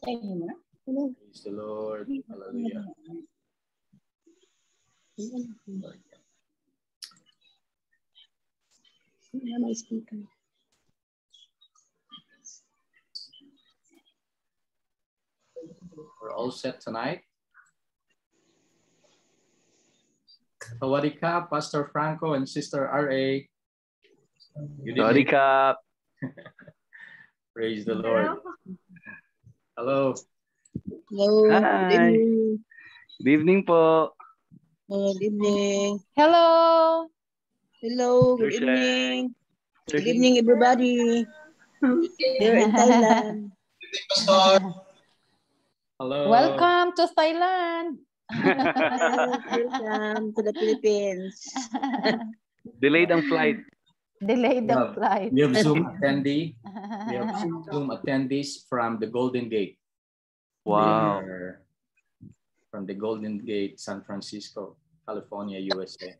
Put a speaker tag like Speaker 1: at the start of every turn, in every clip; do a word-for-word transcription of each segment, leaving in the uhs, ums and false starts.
Speaker 1: Praise the Lord. Hallelujah. We're all set tonight. Sawadika, Pastor Franco and Sister R A.
Speaker 2: Sawadika.
Speaker 1: Praise the Lord. Hello.
Speaker 3: Hello.
Speaker 2: Hi.
Speaker 3: Good evening.
Speaker 2: Good evening po.
Speaker 3: Good evening.
Speaker 4: Hello.
Speaker 3: Hello. Good evening. Good evening, everybody. Here in Thailand.
Speaker 1: Hello.
Speaker 4: Welcome to Thailand.
Speaker 3: Welcome to the Philippines.
Speaker 2: Delayed ang flight.
Speaker 4: Delayed the
Speaker 1: Yeah.
Speaker 4: flight.
Speaker 1: We have Zoom attendee. We have Zoom attendees from the Golden Gate.
Speaker 2: Wow.
Speaker 1: They're from the Golden Gate, San Francisco, California, U S A.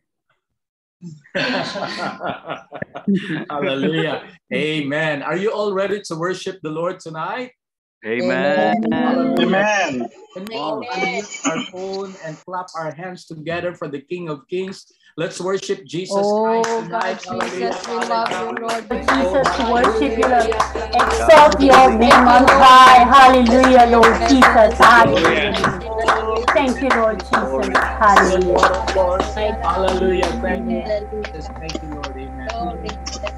Speaker 1: Hallelujah. Amen. Are you all ready to worship the Lord tonight?
Speaker 2: Amen.
Speaker 1: Amen. Can we all unmute our phone and clap our hands together for the King of Kings? Let's worship Jesus
Speaker 4: Oh,
Speaker 1: Christ
Speaker 4: God,
Speaker 1: tonight.
Speaker 4: Jesus, we love you, Lord.
Speaker 5: Jesus, worship you, Lord. Exalt your name on high. Hallelujah, Lord Jesus. Hallelujah. Thank you, Lord Jesus. Hallelujah.
Speaker 1: Hallelujah. Thank you, Jesus. Thank you, Lord. Amen.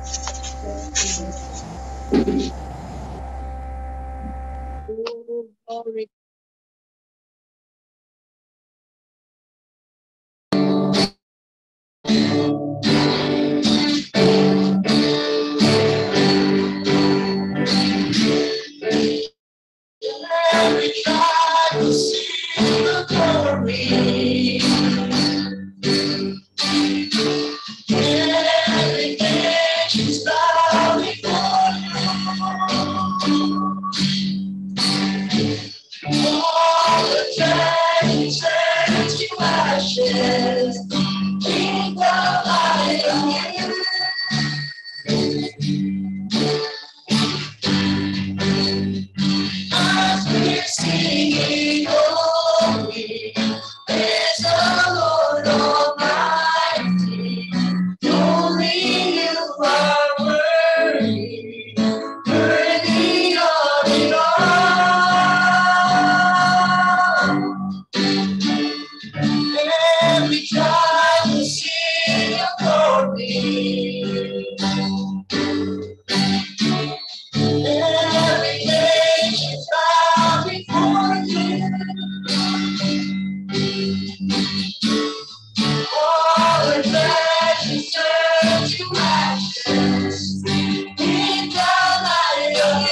Speaker 3: Glory.
Speaker 6: Every God will see the glory. Every nation's bow before you. All the giants turn to ashes. King of Lion. As we're singing holy, there's the Lord Almighty. Only you are worthy, worthy of it all. Every child will sing your glory. Every nation bow before you. All the legends turn to ashes. In the light of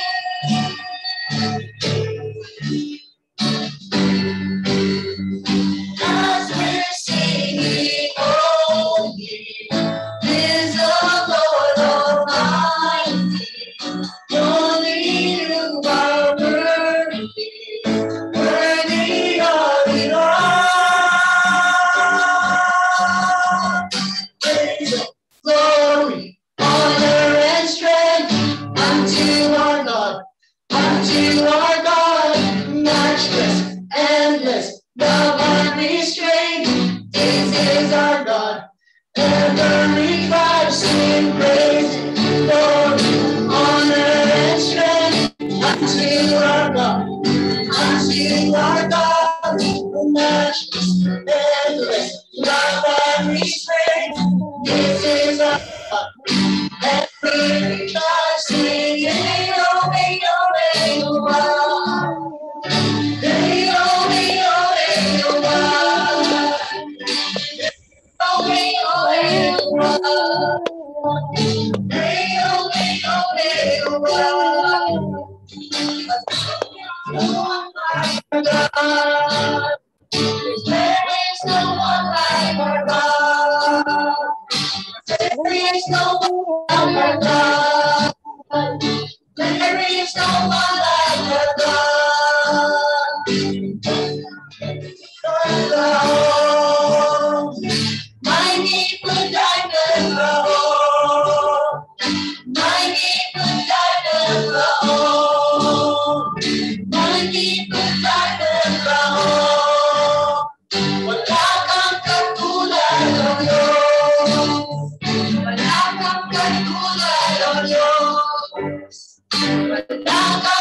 Speaker 6: as we're singing holy is the Lord Almighty. Only you are worthy, worthy of it all. Praise, glory, honor, and strength unto our God, unto our God, matchless, endless, love unrestrained. This is our God. Every tribe sing praise, glory, honor, and strength unto our God, unto our God, the matchless, endless, love unrestrained. This is our God. Every tribe sing, oh, hey, oh, hey, oh, wow. Hey, oh, hey, oh, hey, oh, wow. Oh, hey, oh, hey, oh, wow. Hey, oh, hey, oh, hey, oh, wow. No one like our God. There is no one like our God. There is no one like our God. There is no one like our God. Our God. My need for diamond road. My need for diamond road. My di pagkakang tao. Wala kang katulad, O Diyos. Wala kang katulad, O Diyos. Wala kang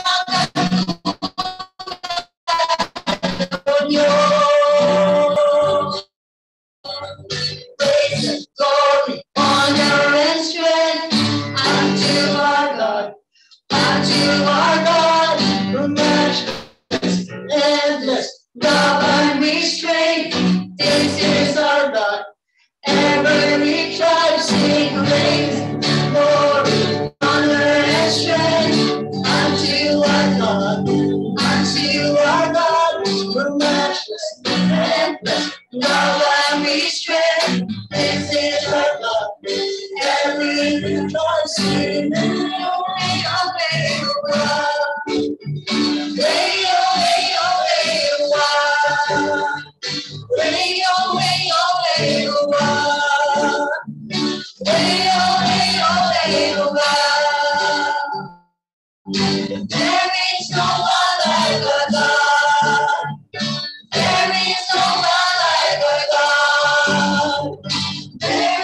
Speaker 6: katulad, O Diyos. Praise and glory, honor and strength unto our God, unto our God, who matchless, endless, love unrestrained. This is our God. Every tribe sing praise, glory, honor and strength unto our God, unto our God, who matchless, endless, love unrestrained. This is our God. Every tribe sing, obey, obey, obey, obey, obey, obey. Way, oh, way, oh, way, oh, God. Way, oh, way, oh, way, oh, God. There is no one like our God. There is no one like our God. There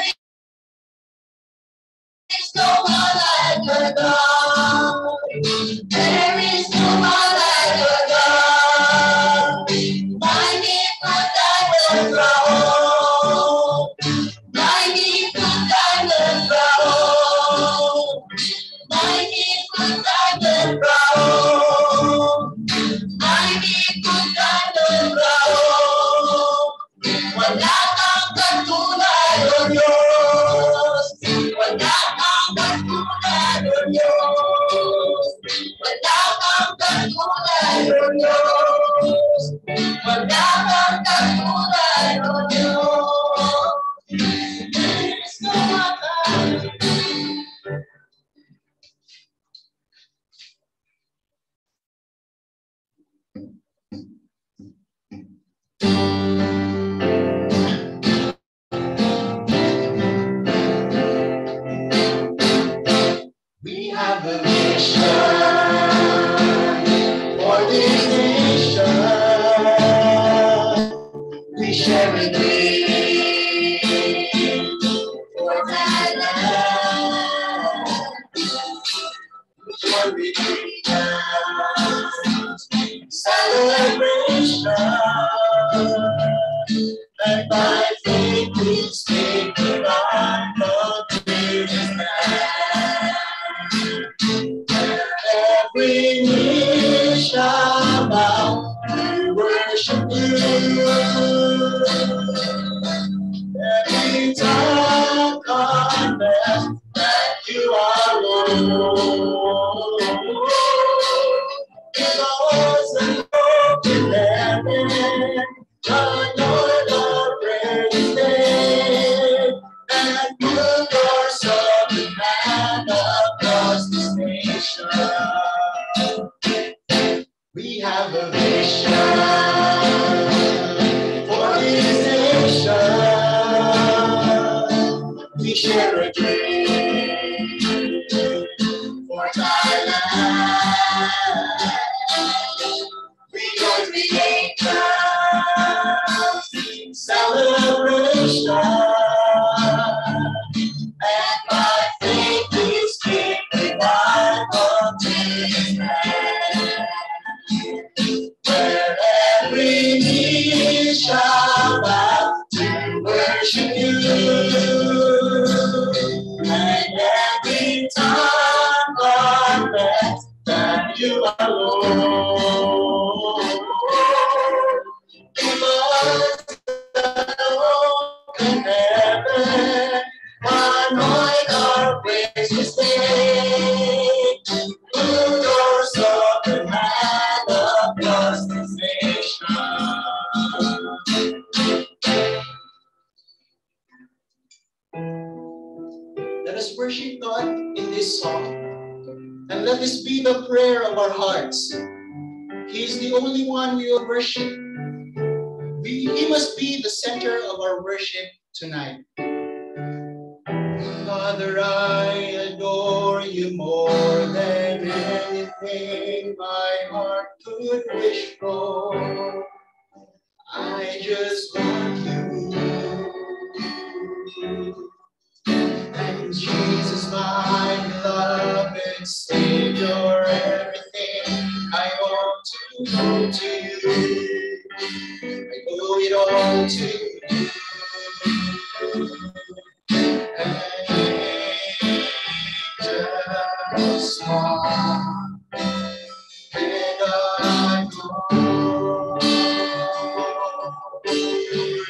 Speaker 6: is no one like our God. There is no one like our God. Mighty put thy throne. Mighty put thy throne. Mighty put thy throne. Mighty put thy throne. Wala kang katulad, O Diyos. Wala kang katulad, O Diyos. Wala kang katulad, O Diyos. Wala kang katulad, O Diyos. There is no other. We have a vision for this nation. We share a dream for Thailand. For retreat, celebration, and by faith we speak the light of Jesus Christ. Every knee shall bow to worship you. Every tongue confess that you are Lord. Because the Lord in heaven, the Lord of praise name, and put your sovereign hand across this nation. We have a vision for this nation. We share a dream for Thailand. We join the angels, celebration, and by faith we speak the life of Jesus. Where every knee shall bow to worship you, and every tongue confess that you are Lord. Because the Lord in heaven, anoint our praise to sing. Put your sovereign hand across this nation. Let us worship God in this song, and let this be the prayer of our hearts. He is the only one we will worship. We, he must be the center of our worship tonight. Father, I adore you more than anything my heart could wish for. I just want you. And Jesus, my beloved Savior, everything I want to go to you. I owe it all to you. And just smile, and I go you.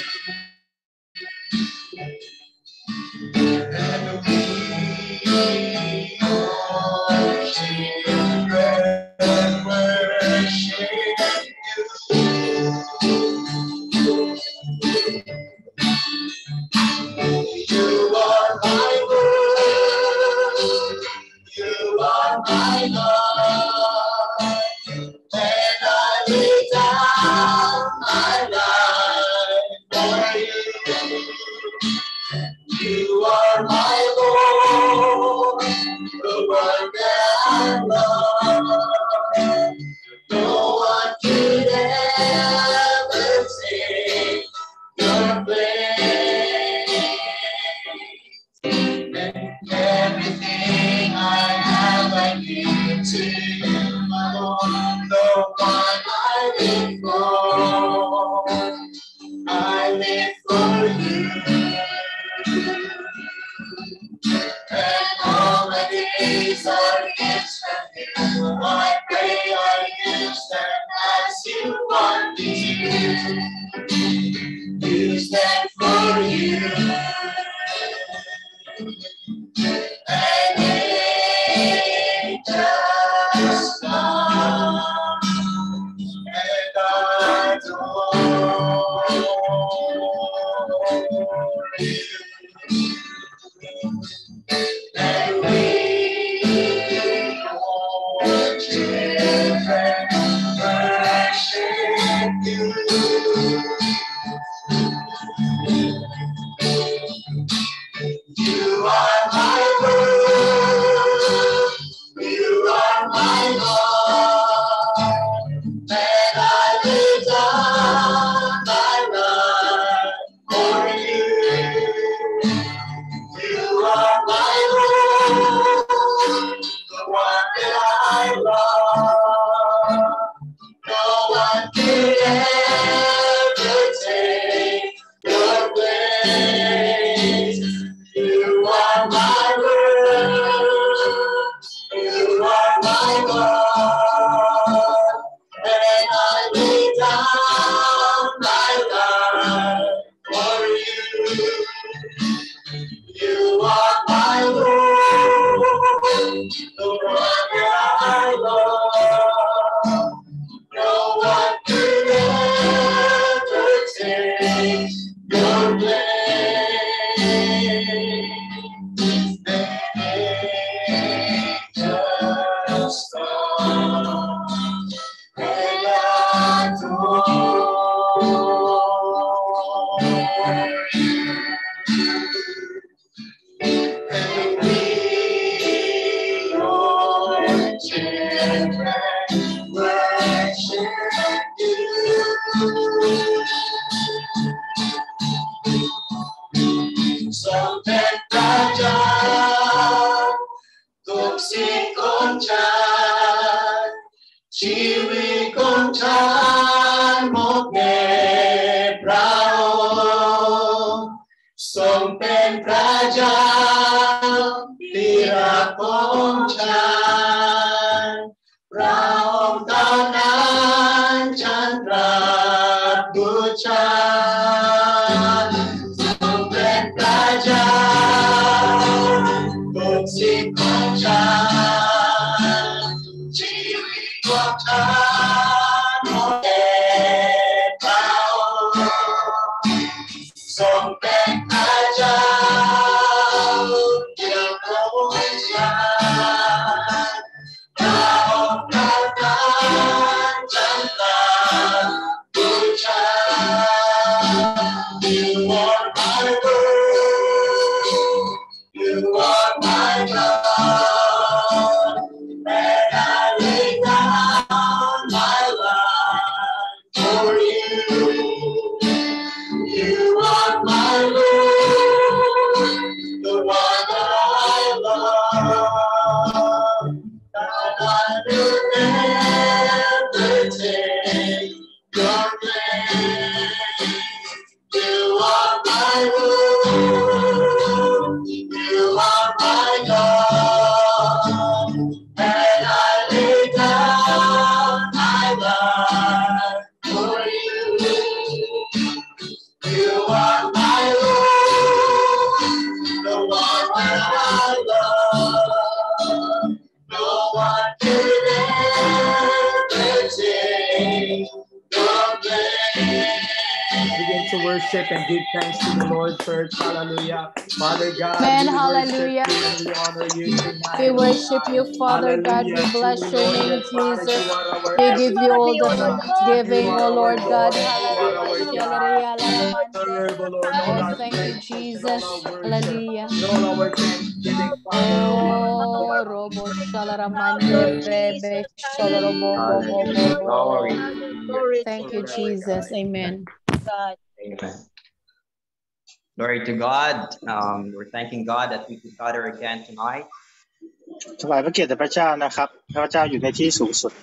Speaker 6: And we all children worship you. You are my world, you are my love, and I lay down my life for you. You are my Lord, the one that I love. No one could ever take your place. And everything I have, I give to you, my Lord, the one I live for. I live for you. And all my days are gifts from you. I pray I use them as you want me to. Use them for you. And angels come and I adore you. And we all children worship you. You are my world, you are my love, and I lay down my life for you. You are my Lord, the one that I love. No one can ever take your place. You are my world, you are my love, and I lay down my life for you. You are my Lord, the one that I love. No one could ever take your place. Angels come and adore you. And we, your children, worship you. Sampai raja tuk si konchan, chiwi konchan moke prao. Sampai raja tira konchan, prao tanan chandra buchan. Sampai raja tuk si konchan, chiwi konchan moke prao. Sampai raja tira konchan, your grace. You are my root. You are my God. And I lay down my life for you. You are my Lord, the one where I love. No one can ever take your place.
Speaker 1: Begin to worship and give thanks to the Lord, church. Hallelujah. Father God,
Speaker 4: Amen.
Speaker 1: we
Speaker 4: Hallelujah.
Speaker 1: worship you and we honor you tonight.
Speaker 4: We worship you, Father God. We
Speaker 1: Hallelujah.
Speaker 4: bless
Speaker 1: Truly,
Speaker 4: your
Speaker 1: Lord,
Speaker 4: name,
Speaker 1: dear Father,
Speaker 4: Jesus.
Speaker 1: you are our
Speaker 4: We give you all the
Speaker 1: everything.
Speaker 4: thanksgiving,
Speaker 1: You
Speaker 4: oh
Speaker 1: are our
Speaker 4: Lord God.
Speaker 1: God. You are
Speaker 4: Hallelujah.
Speaker 1: our
Speaker 4: Shalaleya
Speaker 1: God.
Speaker 4: lalamande.
Speaker 1: Serve, O Lord, all
Speaker 4: Oh,
Speaker 1: our
Speaker 4: thank you,
Speaker 1: praise and all
Speaker 4: Jesus.
Speaker 1: our worship
Speaker 4: Hallelujah.
Speaker 1: and all our thanksgiving, Father.
Speaker 4: Oh, robo shalaramande rebe shalorobo bo bo bo
Speaker 2: Hallelujah. Glory.
Speaker 4: bo.
Speaker 3: Glory to
Speaker 4: Thank
Speaker 3: you,
Speaker 4: you, Jesus. Amen.
Speaker 3: God.
Speaker 7: Amen. Glory to God. Um, we're thanking God that we could gather again tonight.
Speaker 8: ถวายพระเกียรติแด่พระเจ้านะครับพระเจ้าอยู่ในที่สูงสุด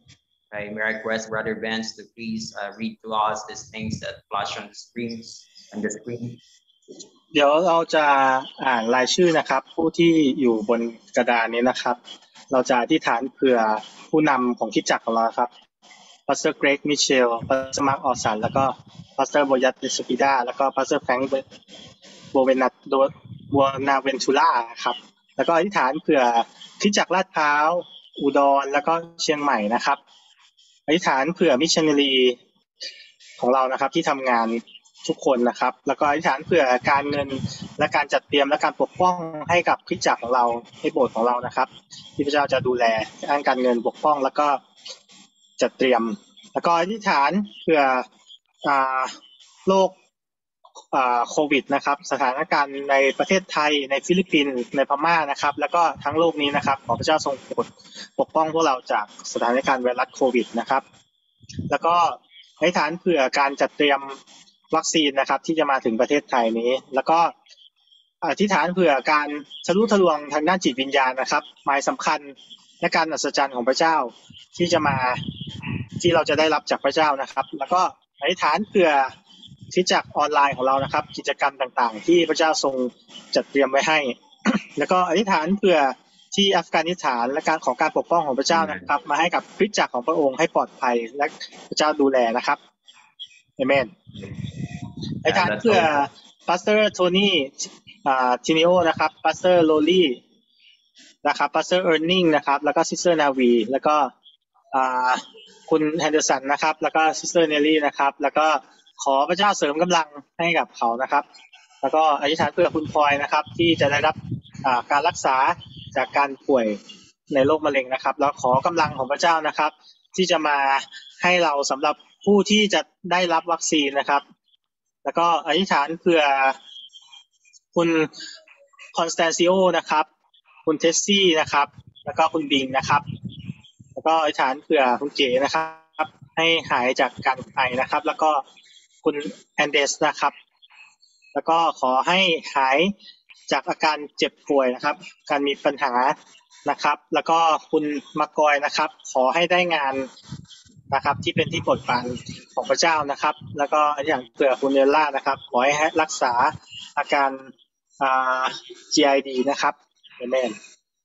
Speaker 7: I may request Brother Benz to please uh, read to us these things that flash on the screens and the screen.
Speaker 8: เดี๋ยวเราจะอ่านรายชื่อนะครับผู้ที่อยู่บนกระดานนี้นะครับเราจะอธิษฐานเผื่อผู้นำของคริสตจักรของเราครับพาสเตอร์เกรกมิเชลพาสเตอร์มาร์คออสันแล้วก็พาสเตอร์โบยัตเดสปิดาแล้วก็พาสเตอร์แฟรงค์โบเวนาโดบัวนาเวนทูล่าครับแล้วก็อธิษฐานเผื่อคริสตจักรลาดพร้าวอุดรแล้วก็เชียงใหม่นะครับอธิษฐานเผื่อมิชชันนารีของเรานะครับที่ทำงานทุกคนนะครับแล้วก็อธิษฐานเผื่อการเงินและการจัดเตรียมและการปกป้องให้กับคริสตจักรของเราให้โบสถ์ของเรานะครับที่พระเจ้าจะดูแลด้านการเงินปกป้องแล้วก็จัดเตรียมแล้วก็อธิษฐานเผื่ออ่าโรคอ่าโควิดนะครับสถานการณ์ในประเทศไทยในฟิลิปปินส์ในพม่านะครับแล้วก็ทั้งโลกนี้นะครับขอพระเจ้าทรงโปรดปกป้องพวกเราจากสถานการณ์ไวรัสโควิดนะครับแล้วก็อธิษฐานเผื่อการจัดเตรียมวัคซีนนะครับที่จะมาถึงประเทศไทยนี้แล้วก็อธิษฐานเผื่อการทะลุทะลวงทางด้านจิตวิญญาณนะครับหมายสำคัญและการอัศจรรย์ของพระเจ้าที่จะมาที่เราจะได้รับจากพระเจ้านะครับแล้วก็อธิษฐานเผื่อคริสตจักรออนไลน์ของเรานะครับกิจกรรมต่างๆที่พระเจ้าทรงจัดเตรียมไว้ให้ แล้วก็อธิษฐานเผื่อที่อัฟกานิสถานและการของการปกป้องของพระเจ้านะครับมาให้กับคริสตจักรของพระองค์ให้ปลอดภัยและพระเจ้าดูแลนะครับเอเมนอธิษฐานเผื่อพาสเตอร์โทนี่อ่าทินิโอนะครับพาสเตอร์โลลี่นะครับพาสเตอร์เอิร์นิงนะครับแล้วก็ซิสเตอร์นาวีแล้วก็อ่าคุณแฮนเดอร์สันนะครับแล้วก็ซิสเตอร์เนลลี่นะครับแล้วก็ขอพระเจ้าเสริมกำลังให้กับเขานะครับแล้วก็อธิษฐานเพื่อคุณพลอยนะครับที่จะได้รับการรักษาจากการป่วยในโรคมะเร็งนะครับแล้วขอกำลังของพระเจ้านะครับที่จะมาให้เราสำหรับผู้ที่จะได้รับวัคซีนนะครับแล้วก็อธิษฐานเพื่อคุณคอนสแตนซิโอนะครับคุณเทสซี่นะครับแล้วก็คุณบิงนะครับแล้วก็อธิษฐานเพื่อคุณเก๋นะครับให้หายจากการไอนะครับแล้วก็คุณแอนเดสนะครับแล้วก็ขอให้หายจากอาการเจ็บป่วยนะครับการมีปัญหานะครับแล้วก็คุณมากอยนะครับขอให้ได้งานนะครับที่เป็นที่โปรดปรานของพระเจ้านะครับแล้วก็อย่างเผื่อคุณเนลล่านะครับขอให้รักษาอาการอ่า จี ไอ ดี นะครับเอเมน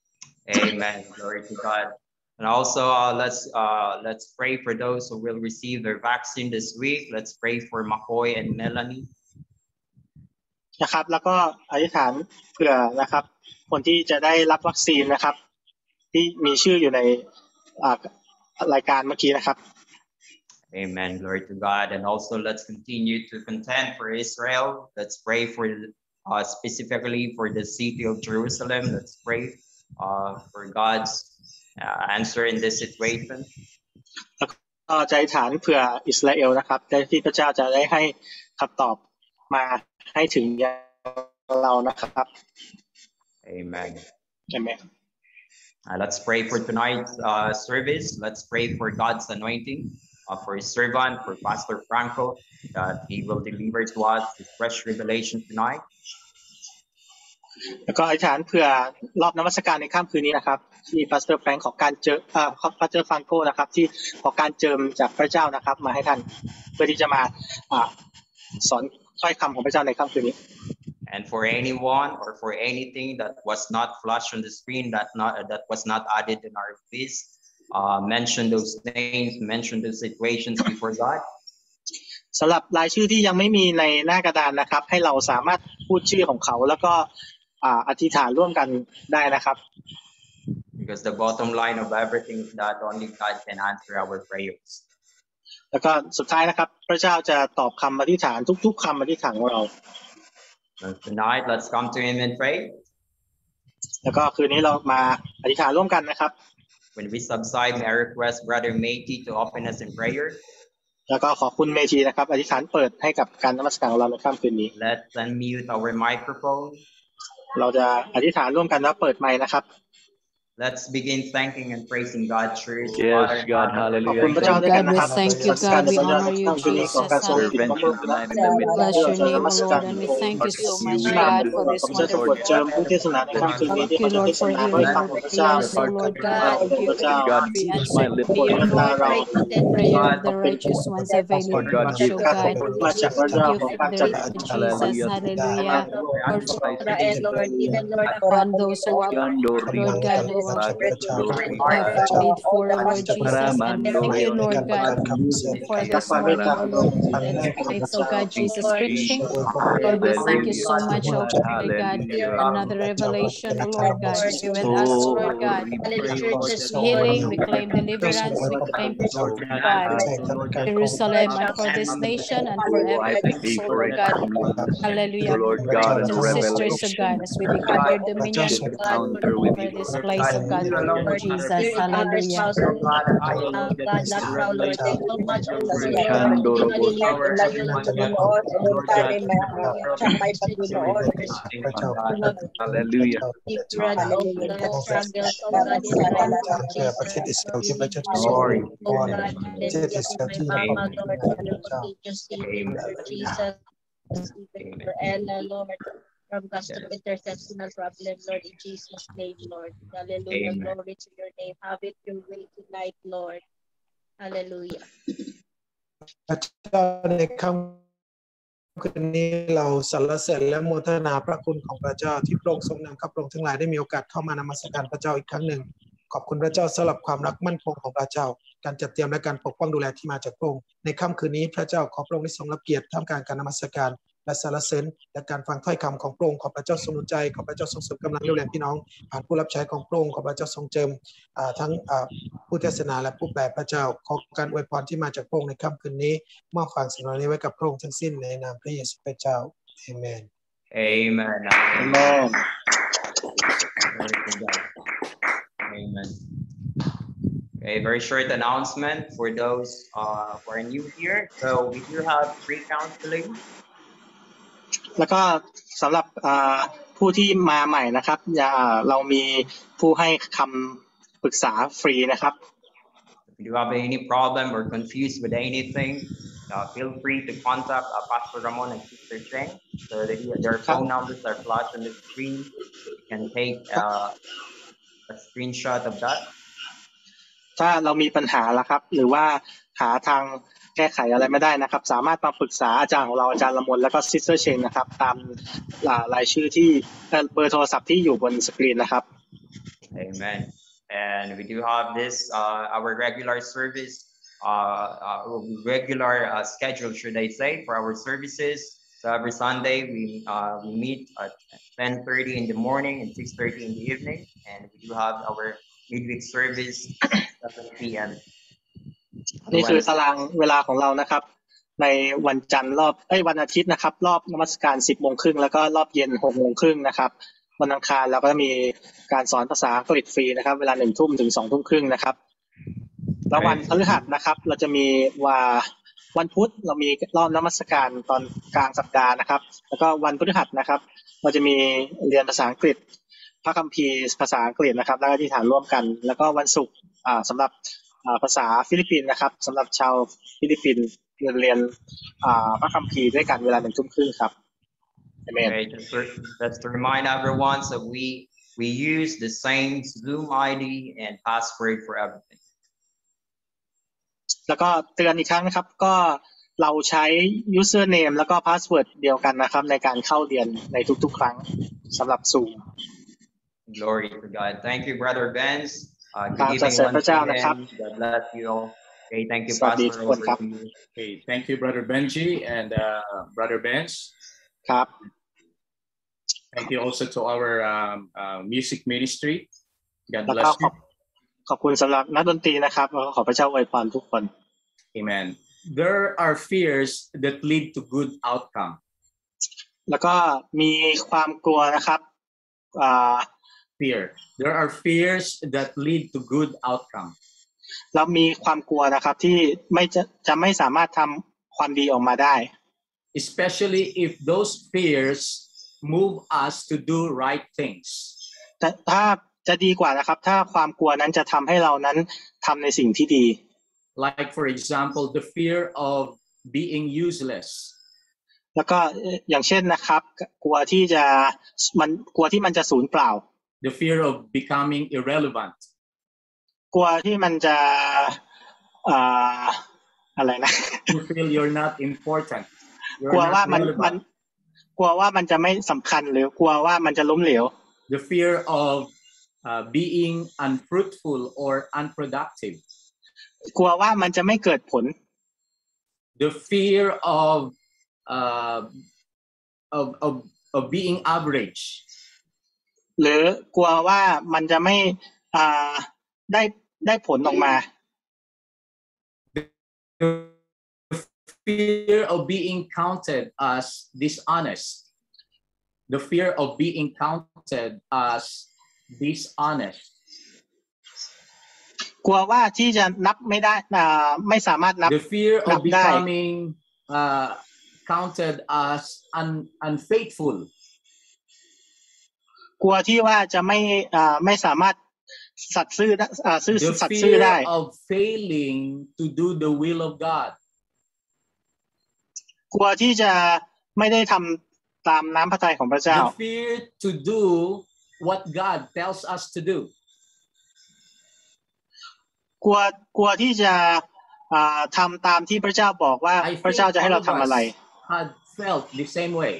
Speaker 7: Amen. Glory to God. And also, uh, let's uh, let's pray for those who will receive their vaccine this week. Let's pray for McCoy and Melanie.
Speaker 8: นะครับแล้วก็อธิษฐานเผื่อนะครับคนที่จะได้รับวัคซีนนะครับที่มีชื่ออยู่ในรายการเมื่อกี้นะครับ
Speaker 7: Amen. Glory to God. And also, let's continue to contend for Israel. Let's pray for uh, specifically for the city of Jerusalem. Let's pray uh, for God's uh, answer in this situation.
Speaker 8: ก็ใจฐานเผื่ออิสราเอลนะครับที่พระเจ้าจะได้ให้คำตอบมาให้ถึงเรานะครับ
Speaker 7: Amen.
Speaker 8: Amen.
Speaker 7: Uh, let's pray for tonight's uh, service. Let's pray for God's anointing uh, for His servant, for Pastor Franco, that he will deliver to us His fresh revelation tonight.
Speaker 8: แล้วก็อธิษฐานเผื่อรอบนมัสการในค่ำคืนนี้นะครับที่พาสเตอร์แฟรงค์ขอการเจอเอ่อพาสเตอร์ฟังโก้นะครับที่ขอการเจิมจากพระเจ้านะครับมาให้ท่านเพื่อที่จะมาอ่าสอนถ้อยคำของพระเจ้าในค่ำคืนนี้
Speaker 7: And for anyone or for anything that was not flashed on the screen, that not that was not added in our quiz, uh, mention those names, mention those situations before God.
Speaker 8: สำหรับรายชื่อที่ยังไม่มีในหน้ากระดานนะครับให้เราสามารถพูดชื่อของเขาแล้วก็อ่าอธิษฐานร่วมกันได้นะครับ
Speaker 7: Because the bottom line of everything is that only God can answer our prayers.
Speaker 8: แล้วก็สุดท้ายนะครับพระเจ้าจะตอบคำอธิษฐานทุกๆคำอธิษฐานของเรา
Speaker 7: And tonight, let's come to Him and pray.
Speaker 8: แล้วก็คืนนี้เรามาอธิษฐานร่วมกันนะครับ
Speaker 7: When we subside, may I request Brother Meiti to open us in prayer.
Speaker 8: แล้วก็ขอบคุณเมธีนะครับอธิษฐานเปิดให้กับการนมัสการของเราในค่ำคืนนี้
Speaker 7: Let's unmute our microphone.
Speaker 8: เราจะอธิษฐานร่วมกันแล้วเปิดไมค์นะครับ
Speaker 7: Let's begin thanking and praising God, Church.
Speaker 2: Yes, God,
Speaker 8: ขอบคุณ
Speaker 2: hallelujah.
Speaker 8: พระเจ้าด้วยกัน
Speaker 4: God,
Speaker 8: นะ
Speaker 4: we
Speaker 8: ครับ
Speaker 4: thank you, God. We honor you,
Speaker 8: คืนนี้ของการ
Speaker 4: Jesus.
Speaker 8: ทรงติดพระมุข
Speaker 2: Intervention tonight in the midst
Speaker 4: Bless your name,
Speaker 8: น
Speaker 4: O
Speaker 8: มัส
Speaker 4: Lord,
Speaker 8: การ
Speaker 4: and we thank you so much,
Speaker 2: You
Speaker 4: God, for
Speaker 8: ข
Speaker 4: this
Speaker 8: อบคุณเจ้าทรงโปร
Speaker 4: wonderful
Speaker 8: ดเจิม
Speaker 4: time.
Speaker 8: ผู้เทศนาในค่ำคืนนี้
Speaker 4: Thank
Speaker 8: ที่
Speaker 4: you,
Speaker 8: เขาจะ
Speaker 4: Lord,
Speaker 8: เทศ
Speaker 4: for
Speaker 8: นาด้วย
Speaker 4: hearing
Speaker 8: คำ
Speaker 4: our
Speaker 8: ของพระเจ้า
Speaker 4: prayers, O Lord
Speaker 8: ข
Speaker 4: God.
Speaker 8: อบ
Speaker 4: Thank
Speaker 8: คุณ
Speaker 4: you
Speaker 8: พระเจ้า
Speaker 4: for
Speaker 2: God,
Speaker 4: every
Speaker 2: my
Speaker 4: answered
Speaker 2: lips,
Speaker 4: prayer,
Speaker 8: เมตตา
Speaker 4: Lord.
Speaker 8: เรา
Speaker 4: Prayer of the righteous ones avail
Speaker 2: Lord God,
Speaker 4: much,
Speaker 2: give
Speaker 4: O
Speaker 8: การ
Speaker 4: God.
Speaker 8: ขอบคุณมาจากพระ
Speaker 4: Thank
Speaker 8: เจ้า
Speaker 4: you
Speaker 8: ของ
Speaker 4: for
Speaker 8: การ
Speaker 4: the
Speaker 8: จัด
Speaker 4: Jesus.
Speaker 2: hallelujah.
Speaker 4: Hallelujah. Lord, for
Speaker 2: Sacrifice
Speaker 4: upon those who are,
Speaker 2: Yandori,
Speaker 4: Lord God, who are
Speaker 2: Yandori,
Speaker 4: have prayed for, Lord Jesus. And thank you, Lord God, for
Speaker 8: รัก
Speaker 4: this
Speaker 8: ความเมต
Speaker 4: morning,
Speaker 8: ตา
Speaker 4: O
Speaker 8: ของเรา
Speaker 4: Lord,
Speaker 8: ใน
Speaker 4: that
Speaker 8: ของพระ
Speaker 4: faith, O
Speaker 8: เจ้า
Speaker 4: God, Jesus preaching. Lord, we thank you so much, O Lord God. Another revelation, O Lord God, be with us,
Speaker 2: Oh,
Speaker 4: Lord God.
Speaker 2: we pray, Lord, that
Speaker 4: Healing, we
Speaker 2: you
Speaker 4: claim deliverance, we claim
Speaker 2: Lord
Speaker 4: God,
Speaker 2: God,
Speaker 4: Jerusalem, and for this nation and for
Speaker 2: oh, I
Speaker 4: every
Speaker 2: pray
Speaker 4: soul,
Speaker 2: for
Speaker 4: Lord God.
Speaker 2: experience,
Speaker 4: Hallelujah.
Speaker 2: Lord God, and
Speaker 4: And sisters of God,
Speaker 2: revelation,
Speaker 4: as we declare your dominion
Speaker 2: encounter with
Speaker 4: over
Speaker 2: you,
Speaker 4: this
Speaker 2: Lord.
Speaker 4: place of God, Lord Jesus. Hallelujah.
Speaker 2: Shandorobo, hallelujah.
Speaker 9: ประเทศอิสราเอลที่พระเจ้าทรง
Speaker 7: Glory.
Speaker 9: ป้อนประเทศอิสราเอลที่ยังคงเป็นพระเจ้า
Speaker 6: From custom intercessional problem, Lord, in Jesus' name, Lord. Hallelujah.
Speaker 7: Amen.
Speaker 6: Glory to your name. Have it your way tonight, Lord. Hallelujah.
Speaker 9: พระเจ้าในค่ำคืนนี้เราสรรเสริญและโมทนาพระคุณของพระเจ้าที่พระองค์ทรงนำข้าพระองค์ทั้งหลายได้มีโอกาสเข้ามานมัสการพระเจ้าอีกครั้งหนึ่งขอบคุณพระเจ้าสำหรับความรักมั่นคงของพระเจ้าการจัดเตรียมและการปกป้องดูแลที่มาจากพระองค์ในค่ำคืนนี้พระเจ้าขอพระองค์ได้ทรงรับเกียรติท่ามกลางการนมัสการและสรรเสริญและการฟังถ้อยคำของพระองค์ขอพระเจ้าทรงหนุนใจขอพระเจ้าทรงเสริมกำลังเรี่ยวแรงพี่น้องผ่านผู้รับใช้ของพระองค์ขอพระเจ้าทรงเจิมทั้งผู้เทศนาและผู้แปลพระเจ้าขอการอวยพรที่มาจากพระองค์ในค่ำคืนนี้มอบความสิ่งเหล่านี้ไว้กับพระองค์ทั้งสิ้นในนามพระเยซูคริสต์เจ้าอาเมน
Speaker 7: Amen.
Speaker 8: Amen.
Speaker 7: Amen. A very short announcement for those uh, who are new here. So we do have free counseling.
Speaker 8: แล้วก็สำหรับผู้ที่มาใหม่นะครับเรามีผู้ให้คำปรึกษาฟรีนะครับ
Speaker 7: If you have any problem or confused with anything, uh, feel free to contact uh, Pastor Ramon and Sister Cheng. So that their phone numbers are flashed on the screen. You can take uh, a screenshot of that.
Speaker 8: ถ้าเรามีปัญหาละครับหรือว่าหาทางแก้ไขอะไรไม่ได้นะครับสามารถมาปรึกษาอาจารย์ของเราอาจารย์ละมนแล้วก็ซิสเตอร์เชงนะครับตามรายชื่อที่เบอร์โทรศัพท์ที่อยู่บนสกรีนนะครับ
Speaker 7: Amen. And we do have this uh, our regular service uh, uh, regular uh, schedule should I say for our services. So every Sunday we uh, we meet at ten thirty in the morning and six thirty in the evening, and we do have our midweek service seven p m
Speaker 8: นี่คือตารางเวลาของเรานะครับในวันจันทร์รอบเอ้ยวันอาทิตย์นะครับรอบนมัสการ สิบโมงครึ่งแล้วก็รอบเย็น หกโมงครึ่งนะครับวันอังคารเราก็มีการสอนภาษาอังกฤษฟรีนะครับเวลา หนึ่งทุ่มถึง สองทุ่มครึ่งนะครับแล้ววันพฤหัสนะครับเราจะมีว่าวันพุธเรามีรอบนมัสการตอนกลางสัปดาห์นะครับแล้วก็วันพฤหัสนะครับเราจะมีเรียนภาษาอังกฤษพระคัมภีร์ภาษาอังกฤษนะครับแล้วก็อธิษฐานร่วมกันแล้วก็วันศุกร์อ่าสำหรับภาษาฟิลิปปินส์นะครับสำหรับชาวฟิลิปปินส์เรียนเรียนพระคัมภีร์ด้วยกันเวลาหนึ่งทุ่มครึ่งครับ Amen.
Speaker 7: Okay, just, for, just to remind everyone, so we we use the same Zoom I D and password for everything.
Speaker 8: แล้วก็เตือนอีกครั้งนะครับก็เราใช้ username แล้วก็ password เดียวกันนะครับในการเข้าเรียนในทุกๆครั้งสำหรับ Zoom
Speaker 7: Glory to God. Thank you, Brother Benz. Uh,
Speaker 8: ครับ
Speaker 7: good
Speaker 8: สรร
Speaker 7: evening
Speaker 8: เสริญพระ
Speaker 7: once
Speaker 8: เจ้านะครับ
Speaker 7: again. God bless you all. Okay, thank you,
Speaker 8: สวัสดีทุ
Speaker 7: Pastor.
Speaker 8: กคนครับ
Speaker 7: Over to you.
Speaker 1: Okay, thank you, Brother Benji and uh, Brother Benz.
Speaker 8: ครับ
Speaker 1: Thank you also to our um, uh, music ministry. God
Speaker 8: แล้วก็
Speaker 1: bless
Speaker 8: ขอบ
Speaker 1: you.
Speaker 8: ขอบคุณสำหรับนักดนตรีนะครับขอพระเจ้าอวยพรทุกคน
Speaker 1: Amen. There are fears that lead to good outcome.
Speaker 8: แล้วก็มีความกลัวนะครับอ่า
Speaker 1: Fear. There are fears that lead to good outcome.
Speaker 8: แล้วมีความกลัวนะครับที่ไม่จะจะไม่สามารถทำความดีออกมาได้
Speaker 1: Especially if those fears move us to do right things.
Speaker 8: แต่ถ้าจะดีกว่านะครับถ้าความกลัวนั้นจะทำให้เรานั้นทำในสิ่งที่ดี
Speaker 1: Like for example, the fear of being useless.
Speaker 8: แล้วก็อย่างเช่นนะครับกลัวที่จะมันกลัวที่มันจะสูญเปล่า
Speaker 1: The fear of becoming irrelevant.
Speaker 8: กลัวที่มันจะอ่าอะไรนะ
Speaker 1: You feel you're not important.
Speaker 8: กลัว
Speaker 1: You're
Speaker 8: ว่า
Speaker 1: not
Speaker 8: มันมัน
Speaker 1: relevant.
Speaker 8: กลัวว่ามันจะไม่สำคัญหรือกลัวว่ามันจะล้มเหลว
Speaker 1: The fear of uh, being unfruitful or unproductive.
Speaker 8: กลัวว่ามันจะไม่เกิดผล
Speaker 1: The fear of uh, of, of of being average.
Speaker 8: หรือกลัวว่ามันจะไม่อ่าได้ได้ผลออกมา
Speaker 1: The fear of being counted as dishonest. The fear of being counted as dishonest.
Speaker 8: กลัวว่าที่จะนับไม่ได้อ่าไม่สามารถนับ
Speaker 1: The fear
Speaker 8: นั
Speaker 1: of
Speaker 8: บได้
Speaker 1: becoming uh, counted as un, unfaithful.
Speaker 8: กลัวที่ว่าจะไม่อ่าไม่สามารถสัตย์ซื่ออ่าซื่อ
Speaker 1: The
Speaker 8: สัตย์ซื่อได้
Speaker 1: fear of failing to do the will of God.
Speaker 8: กลัวที่จะไม่ได้ทำตามน้ำพระทัยของพระเจ้า
Speaker 1: The fear to do what God tells us to do.
Speaker 8: กลัวกลัวที่จะอ่าทำตามที่พระเจ้าบอกว่า
Speaker 1: I
Speaker 8: พระเจ้า
Speaker 1: think
Speaker 8: จะให้
Speaker 1: all
Speaker 8: เรา
Speaker 1: of
Speaker 8: ทำอะไร
Speaker 1: us had felt the same way.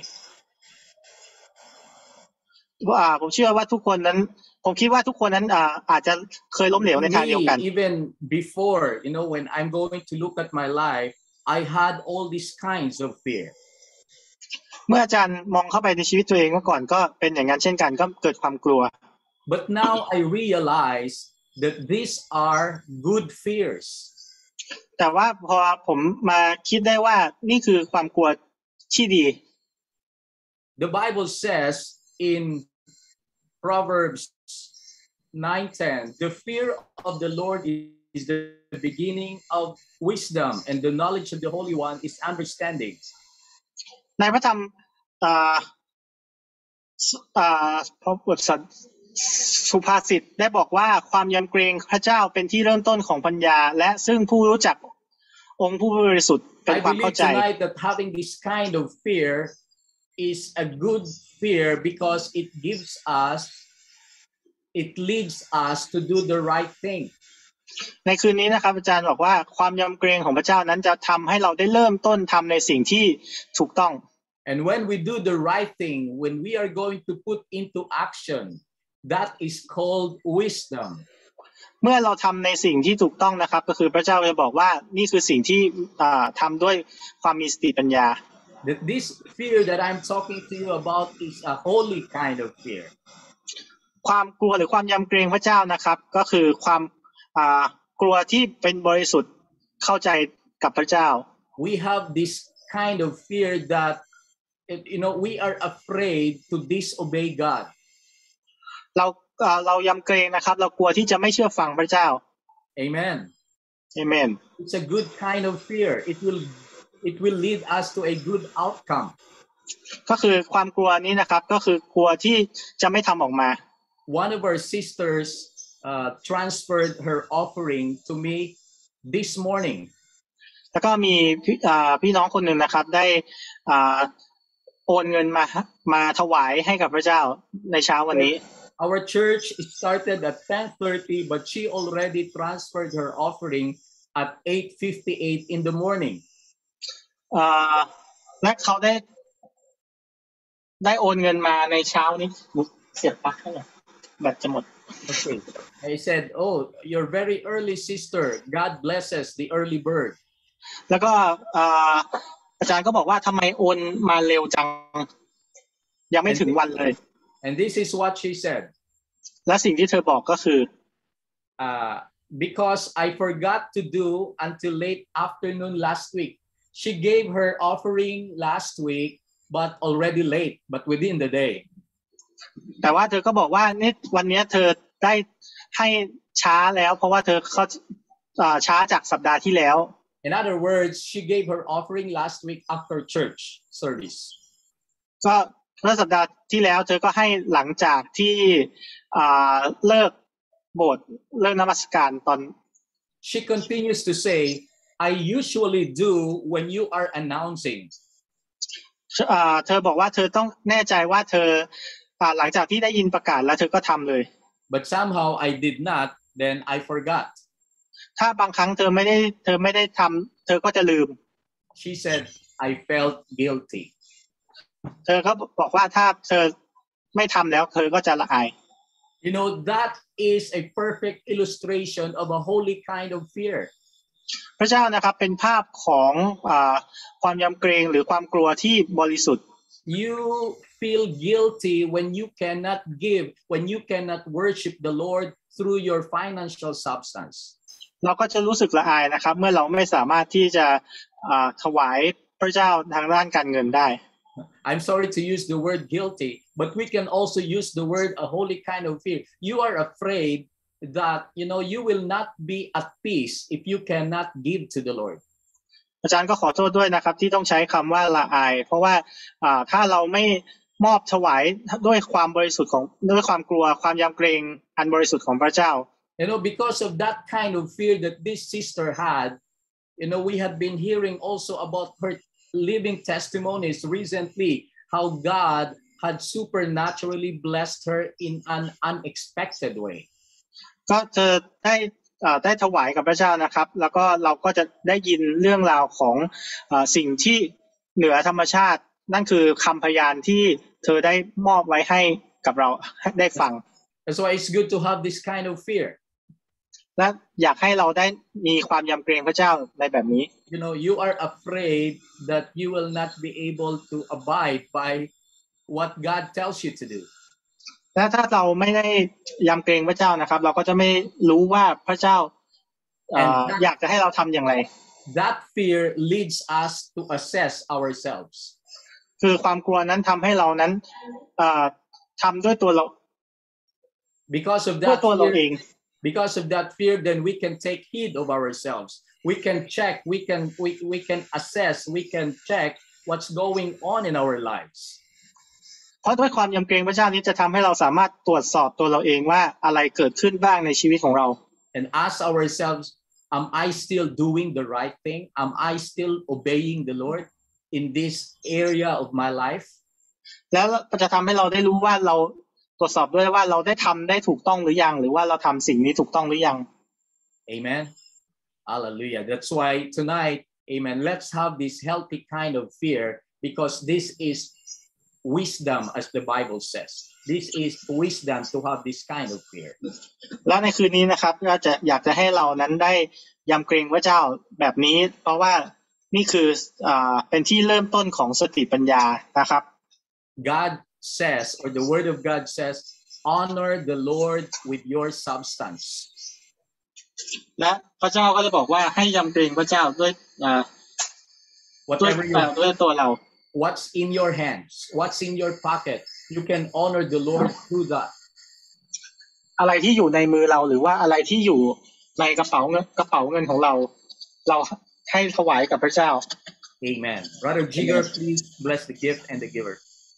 Speaker 8: ว่าผมเชื่อว่าทุกคนนั้นผมคิดว่าทุกคนนั้นอ่าอาจจะเคยล้มเหลวในทางเดียวกัน
Speaker 1: Me, even before, you know, when I'm going to look at my life, I had all these kinds of fear.
Speaker 8: เมื่ออาจารย์มองเข้าไปในชีวิตตัวเองเมื่อก่อนก็เป็นอย่างนั้นเช่นกันก็เกิดความกลัว
Speaker 1: But now I realize that these are good fears.
Speaker 8: แต่ว่าพอผมมาคิดได้ว่านี่คือความกลัวที่ดี
Speaker 1: The Bible says in Proverbs nine ten, the fear of the Lord is the beginning of wisdom, and the knowledge of the Holy One is understanding.
Speaker 8: ในพระธรรมอ่าอ่าพระบทสุภาษิตได้บอกว่าความยำเกรงพระเจ้าเป็นที่เริ่มต้นของปัญญาและซึ่งผู้รู้จักองค์ผู้บริสุทธิ์เป็น
Speaker 1: I
Speaker 8: ความเข้า
Speaker 1: believe
Speaker 8: ใจ
Speaker 1: tonight that having this kind of fear is a good fear because it gives us, it leads us to do the right thing.
Speaker 8: ในคืนนี้นะครับอาจารย์บอกว่าความยำเกรงของพระเจ้านั้นจะทำให้เราได้เริ่มต้นทำในสิ่งที่ถูกต้อง
Speaker 1: And when we do the right thing, when we are going to put into action, that is called wisdom.
Speaker 8: เมื่อเราทำในสิ่งที่ถูกต้องนะครับก็คือพระเจ้าจะบอกว่านี่คือสิ่งที่ทำด้วยความมีสติปัญญา
Speaker 1: That this fear that I'm talking to you about is a holy kind of fear.
Speaker 8: ความกลัวหรือความยำเกรงพระเจ้านะครับก็คือความกลัวที่เป็นบริสุทธิ์เข้าใจกับพระเจ้า
Speaker 1: We have this kind of fear that, you know, we are afraid to disobey God.
Speaker 8: เราเรายำเกรงนะครับเรากลัวที่จะไม่เชื่อฟังพระเจ้า
Speaker 1: Amen.
Speaker 8: Amen.
Speaker 1: It's a good kind of fear. It will it will lead us to a good outcome.
Speaker 8: ก็คือความกลัวนี้นะครับก็คือกลัวที่จะไม่ทำออกมา
Speaker 1: One of our sisters uh, transferred her offering to me this morning.
Speaker 8: แล้วก็มีพี่น้องคนหนึ่งนะครับได้โอนเงินมามาถวายให้กับพระเจ้าในเช้าวันนี้
Speaker 1: Our church started at ten thirty, but she already transferred her offering at eight fifty-eight in the morning.
Speaker 8: อ่าและเขาได้ได้โอนเงินมาในเช้านี้เสียบปลั๊กให้หน่อยแบตจะหมด
Speaker 1: Okay. I said, "Oh, you're very early, sister. God blesses the early bird."
Speaker 8: แล้วก็อ่าอาจารย์ก็บอกว่าทำไมโอนมาเร็วจังยังไม่ถึงวันเลย
Speaker 1: And this is what she said.
Speaker 8: และสิ่งที่เธอบอกก็คือ
Speaker 1: Uh, because I forgot to do until late afternoon last week. She gave her offering last week, but already late, but within the day.
Speaker 8: แต่ว่าเธอก็บอกว่านี่วันนี้เธอได้ให้ช้าแล้วเพราะว่าเธอเขาช้าจากสัปดาห์ที่แล้ว
Speaker 1: In other words, she gave her offering last week after church service.
Speaker 8: ก็เมื่อสัปดาห์ที่แล้วเธอก็ให้หลังจากที่เลิกโบสถ์เลิกนมัสการตอน
Speaker 1: She continues to say, I usually do when you are announcing.
Speaker 8: เธอบอกว่าเธอต้องแน่ใจว่าเธอหลังจากที่ได้ยินประกาศแล้วเธอก็ทำเลย
Speaker 1: But somehow I did not, then I forgot.
Speaker 8: ถ้าบางครั้งเธอไม่ได้เธอไม่ได้ทำเธอก็จะลืม
Speaker 1: She said, I felt guilty.
Speaker 8: เธอก็บอกว่าถ้าเธอไม่ทำแล้วเธอก็จะละอาย
Speaker 1: You know, that is a perfect illustration of a holy kind of fear.
Speaker 8: พระเจ้านะครับเป็นภาพของความยำเกรงหรือความกลัวที่บริสุทธิ์
Speaker 1: You feel guilty when you cannot give, when you cannot worship the Lord through your financial substance.
Speaker 8: เราก็จะรู้สึกละอายนะครับเมื่อเราไม่สามารถที่จะถวายพระเจ้าทางด้านการเงินได้
Speaker 1: I'm sorry to use the word guilty, but we can also use the word a holy kind of fear. You are afraid that, you know, you will not be at peace if you cannot give to the Lord.
Speaker 8: อาจารย์ก็ขอโทษด้วยนะครับที่ต้องใช้คำว่าละอายเพราะว่าถ้าเราไม่มอบถวายด้วยความบริสุทธิ์ของด้วยความกลัวความยำเกรงอันบริสุทธิ์ของพระเจ้า
Speaker 1: You know, because of that kind of fear that this sister had, you know, we have been hearing also about her living testimonies recently, how God had supernaturally blessed her in an unexpected way.
Speaker 8: ก็เธอได้ได้ถวายกับพระเจ้านะครับแล้วก็เราก็จะได้ยินเรื่องราวของสิ่งที่เหนือธรรมชาตินั่นคือคำพยานที่เธอได้มอบไว้ให้กับเราได้ฟัง
Speaker 1: That's why it's good to have this kind of fear.
Speaker 8: และอยากให้เราได้มีความยำเกรงพระเจ้าในแบบนี้
Speaker 1: You know, you are afraid that you will not be able to abide by what God tells you to do.
Speaker 8: และถ้าเราไม่ได้ยำเกรงพระเจ้านะครับเราก็จะไม่รู้ว่าพระเจ้าอยากจะให้เราทำอย่างไร
Speaker 1: That fear leads us to assess ourselves.
Speaker 8: คือความกลัวนั้นทำให้เรานั้นทำด้วยตัวเรา
Speaker 1: Because of that fear, because of that fear, then we can take heed of ourselves. We can check, we can we, we can assess, we can check what's going on in our lives.
Speaker 8: เพราะด้วยความยำเกรงพระเจ้านี้จะทำให้เราสามารถตรวจสอบตัวเราเองว่าอะไรเกิดขึ้นบ้างในชีวิตของเรา
Speaker 1: And ask ourselves, am I still doing the right thing? Am I still obeying the Lord in this area of my life?
Speaker 8: แล้วจะทำให้เราได้รู้ว่าเราตรวจสอบด้วยว่าเราได้ทำได้ถูกต้องหรือยังหรือว่าเราทำสิ่งนี้ถูกต้องหรือยัง
Speaker 1: Amen. Hallelujah. That's why tonight, amen, let's have this healthy kind of fear because this is wisdom as the Bible says. This is wisdom to have this kind of fear.
Speaker 8: และในคืนนี้นะครับก็จะอยากจะให้เรานั้นได้ยำเกรงพระเจ้าแบบนี้เพราะว่านี่คืออ่าเป็นที่เริ่มต้นของสติปัญญานะครับ
Speaker 1: God says, or the word of God says, honor the Lord with your substance.
Speaker 8: และพระเจ้าก็จะบอกว่าให้ยำเกรงพระเจ้าด้วยอ่าด้วยด้วยตัวเรา
Speaker 1: What's in your hands? What's in your pocket? You can honor the Lord through that.
Speaker 8: อะไรที่อยู่ในมือเราหรือว่าอะไรที่อยู่ในกระเป๋าเงินกระเป๋าเงินของเราเราให้ถวายกับพระเจ้า
Speaker 1: Amen. Brother Jigger, please bless the gift and the giver.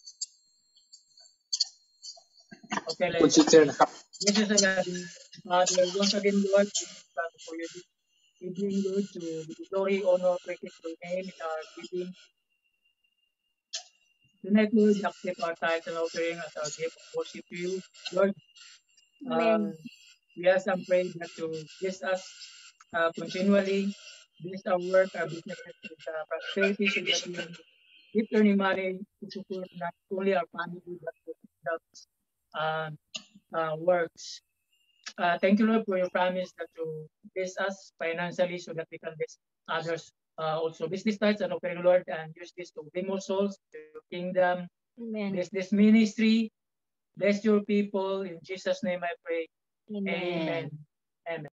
Speaker 10: Okay,
Speaker 8: let's sisterนะครับ
Speaker 10: Yes, yes, uh, once again, Lord, for your giving, Lord, to the glory, honor, praise your name, uh, giving Tonight, Lord, we accept our tithes and offering as our gift of worship to you. Lord,
Speaker 4: Amen.
Speaker 10: uh, we ask and pray that you bless us uh, continually, bless our work, our businesses with uh, prosperity so that we can keep earning money to support not only our family but the uh, uh, works. Uh, thank you, Lord, for your promise that you bless us financially so that we can bless others. Uh, also, bless this tithes and offering, Lord, and use this to bring more souls to your kingdom.
Speaker 4: Amen.
Speaker 10: Bless this ministry. Bless your people. In Jesus' name I pray.
Speaker 4: Amen.
Speaker 10: Amen.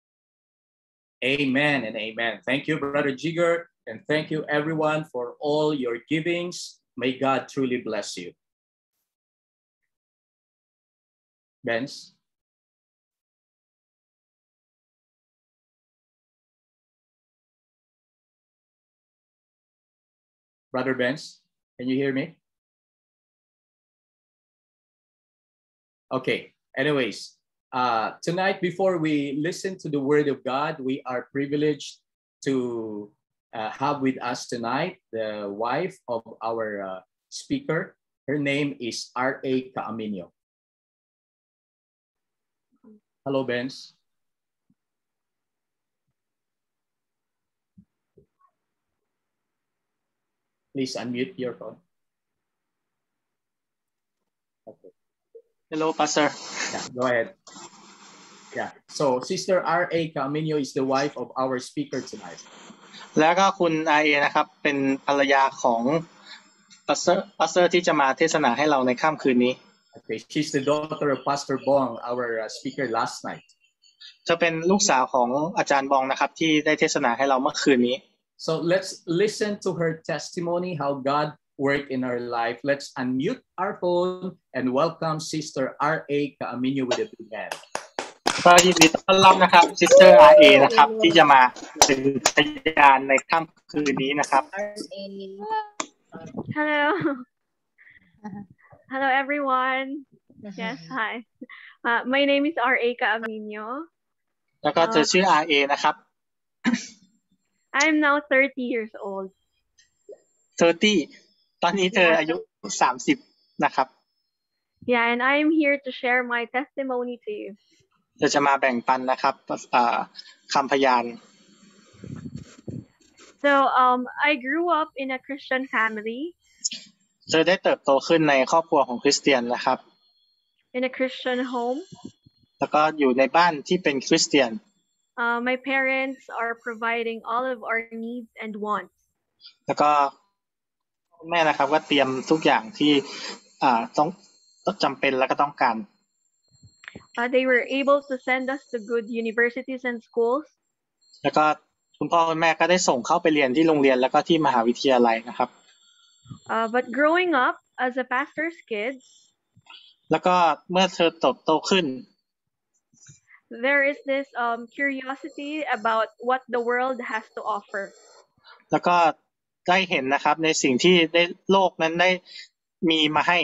Speaker 1: Amen and amen. Thank you, Brother Jigger, and thank you, everyone, for all your givings. May God truly bless you. Benz? Brother Benz, can you hear me? Okay, anyways, uh, tonight before we listen to the word of God, we are privileged to uh, have with us tonight the wife of our uh, speaker. Her name is R A Caaminio. Hello, Benz. Please unmute your phone. Okay.
Speaker 8: Hello, Pastor.
Speaker 1: Yeah, go ahead. Yeah. So Sister R A Caaminio is the wife of our speaker tonight.
Speaker 8: แล้วก็คุณ อาร์ เอ นะครับเป็นภรรยาของปัสเตอร์ปัสเตอร์ที่จะมาเทศนาให้เราในค่ำคืนนี้
Speaker 1: Okay, she's the daughter of Pastor Bong, our uh, speaker last night.
Speaker 8: จะเป็นลูกสาวของอาจารย์บองนะครับที่ได้เทศนาให้เราเมื่อคืนนี้
Speaker 1: So let's listen to her testimony, how God worked in her life. Let's unmute our phone and welcome Sister R A Caaminio with a big hand.
Speaker 8: ก็ยินดีต้อนรับนะครับซิสเตอร์ อาร์ เอ นะครับที่จะมาเป็นพยานในค่ำคืนนี้นะครับ
Speaker 11: Hello. Hello, everyone. Yes, hi. Uh, my name is R A Caaminio.
Speaker 8: แล้วก็เธอชื่อ อาร์ เอ นะครับ
Speaker 11: I'm now thirty years old.
Speaker 8: สามสิบ ตอนนี้เธออายุสามสิบนะครับ
Speaker 11: Yeah, and I'm here to share my testimony to you.
Speaker 8: เธอจะมาแบ่งปันนะครับคำพยาน
Speaker 11: So, um, I grew up in a Christian family.
Speaker 8: เธอได้เติบโตขึ้นในครอบครัวของคริสเตียนนะครับ
Speaker 11: In a Christian home.
Speaker 8: แล้วก็อยู่ในบ้านที่เป็นคริสเตียน
Speaker 11: Uh, my parents are providing all of our needs and wants.
Speaker 8: แล้วก็แม่นะครับก็เตรียมทุกอย่างที่อ่าต้องจำเป็นและก็ต้องการ
Speaker 11: Uh, they were able to send us to good universities and schools.
Speaker 8: แล้วก็คุณพ่อคุณแม่ก็ได้ส่งเข้าไปเรียนที่โรงเรียนแล้วก็ที่มหาวิทยาลัยนะครับ
Speaker 11: Uh, but growing up as a pastor's kid,
Speaker 8: แล้วก็เมื่อเธอเติบโตขึ้น
Speaker 11: there is this um, curiosity about what the world has to offer.
Speaker 8: แล้วก็ได้เห็นนะครับในสิ่งที่ได้โลกนั้นได้มีมาให้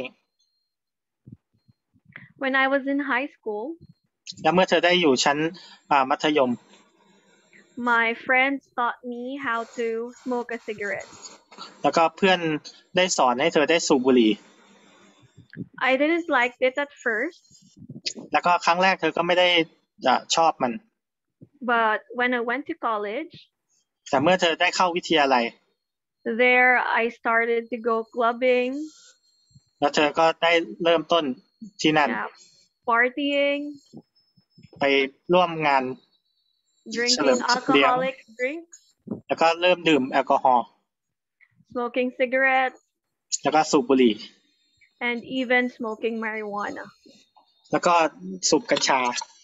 Speaker 11: When I was in high school,
Speaker 8: และเมื่อเธอได้อยู่ชั้นมัธยม
Speaker 11: my friends taught me how to smoke a cigarette.
Speaker 8: แล้วก็เพื่อนได้สอนให้เธอได้สูบบุหรี่
Speaker 11: I didn't like it at first.
Speaker 8: แล้วก็ครั้งแรกเธอก็ไม่ได้ชอบมัน
Speaker 11: But when I went to college,
Speaker 8: แต่เมื่อเธอได้เข้าวิทยาลัย
Speaker 11: there I started to go clubbing.
Speaker 8: แล้วเธอก็ได้เริ่มต้นที่นั่น
Speaker 11: Yeah, partying.
Speaker 8: ไปร่วมงาน
Speaker 11: Drinking alcoholic drinks.
Speaker 8: แล้วก็เริ่มดื่มแอลกอฮอล์
Speaker 11: Smoking cigarettes.
Speaker 8: แล้วก็สูบบุหรี่
Speaker 11: And even smoking marijuana.
Speaker 8: แล้วก็สูบกัญชา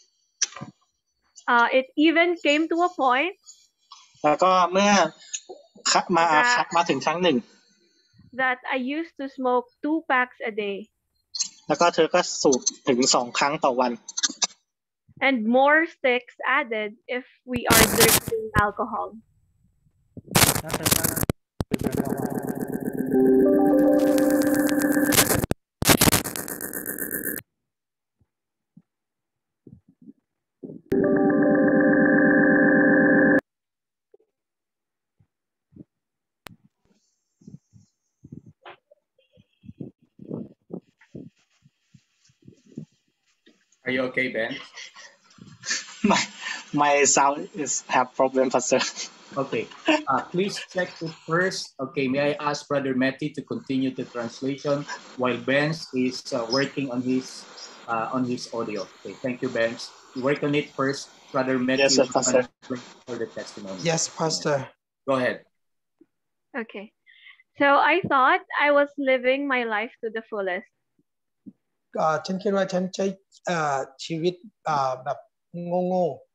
Speaker 11: Uh, it even came to a point.
Speaker 8: แล้วก็เมื่อมามาถึงครั้งหนึ่ง
Speaker 11: That I used to smoke two packs a day.
Speaker 8: แล้วก็เธอก็สูบถึงสองครั้งต่อวัน
Speaker 11: And more sticks added if we are drinking alcohol.
Speaker 1: Are you okay, Ben?
Speaker 8: my my sound is have problem, Pastor.
Speaker 1: Okay. Uh, please check it first. Okay. May I ask Brother Matty to continue the translation while Ben is uh, working on his uh, on his audio. Okay. Thank you, Ben. Work on it first. Brother Matty
Speaker 8: Yes, sir, Pastor.
Speaker 1: for the testimony.
Speaker 9: Yes Pastor
Speaker 1: Go ahead.
Speaker 11: Okay. So I thought I was living my life to the fullest.
Speaker 9: อ่าฉันคิดว่าฉันใช้อ่าชีวิตอ่าแบบโง่ๆ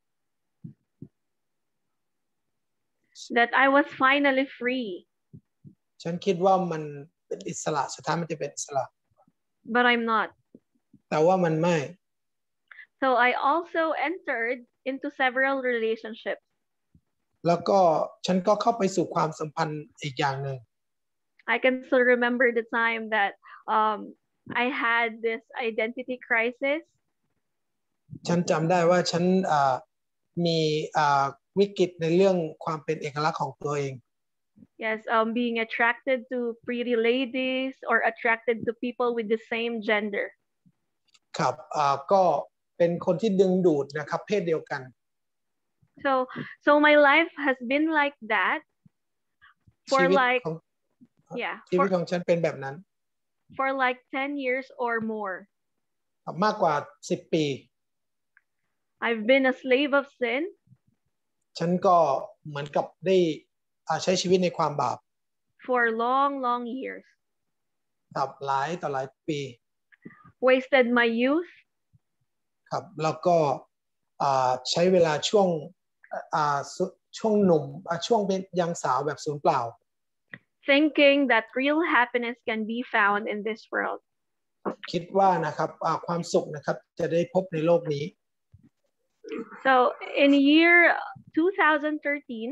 Speaker 11: That I was finally free.
Speaker 9: ฉันคิดว่ามันเป็นอิสระสุดท้ายมันจะเป็นอิสระ
Speaker 11: But I'm not.
Speaker 9: แต่ว่ามันไม่
Speaker 11: So I also entered into several relationships.
Speaker 9: แล้วก็ฉันก็เข้าไปสู่ความสัมพันธ์อีกอย่างหนึ่ง
Speaker 11: I can still remember the time that um, I had this identity crisis.
Speaker 9: ฉันจำได้ว่าฉันอ่ามีอ่าวิกฤตในเรื่องความเป็นเอกลักษณ์ของตัวเอง
Speaker 11: Yes, um, being attracted to pretty ladies or attracted to people with the same gender.
Speaker 9: ครับอ่าก็เป็นคนที่ดึงดูดนะครับเพศเดียวกัน
Speaker 11: So, so my life has been like that
Speaker 9: ชี
Speaker 11: for
Speaker 9: วิต
Speaker 11: like,
Speaker 9: ของ
Speaker 11: yeah,
Speaker 9: ชีวิต
Speaker 11: for,
Speaker 9: ของฉันเป็นแบบนั้น
Speaker 11: for like ten years or more.
Speaker 9: ครับมากกว่าสิบปี
Speaker 11: I've been a slave of sin.
Speaker 9: ฉันก็เหมือนกับได้อ่าใช้ชีวิตในความบาป
Speaker 11: For long, long years.
Speaker 9: ครับหลายต่อหลายปี
Speaker 11: Wasted my youth.
Speaker 9: ครับแล้วก็อ่าใช้เวลาช่วงอ่าสุช่วงหนุ่มอ่าช่วงเป็นยังสาวแบบสูญเปล่า
Speaker 11: Thinking that real happiness can be found in this world.
Speaker 9: คิดว่านะครับอ่าความสุขนะครับจะได้พบในโลกนี้
Speaker 11: So in year two thousand thirteen,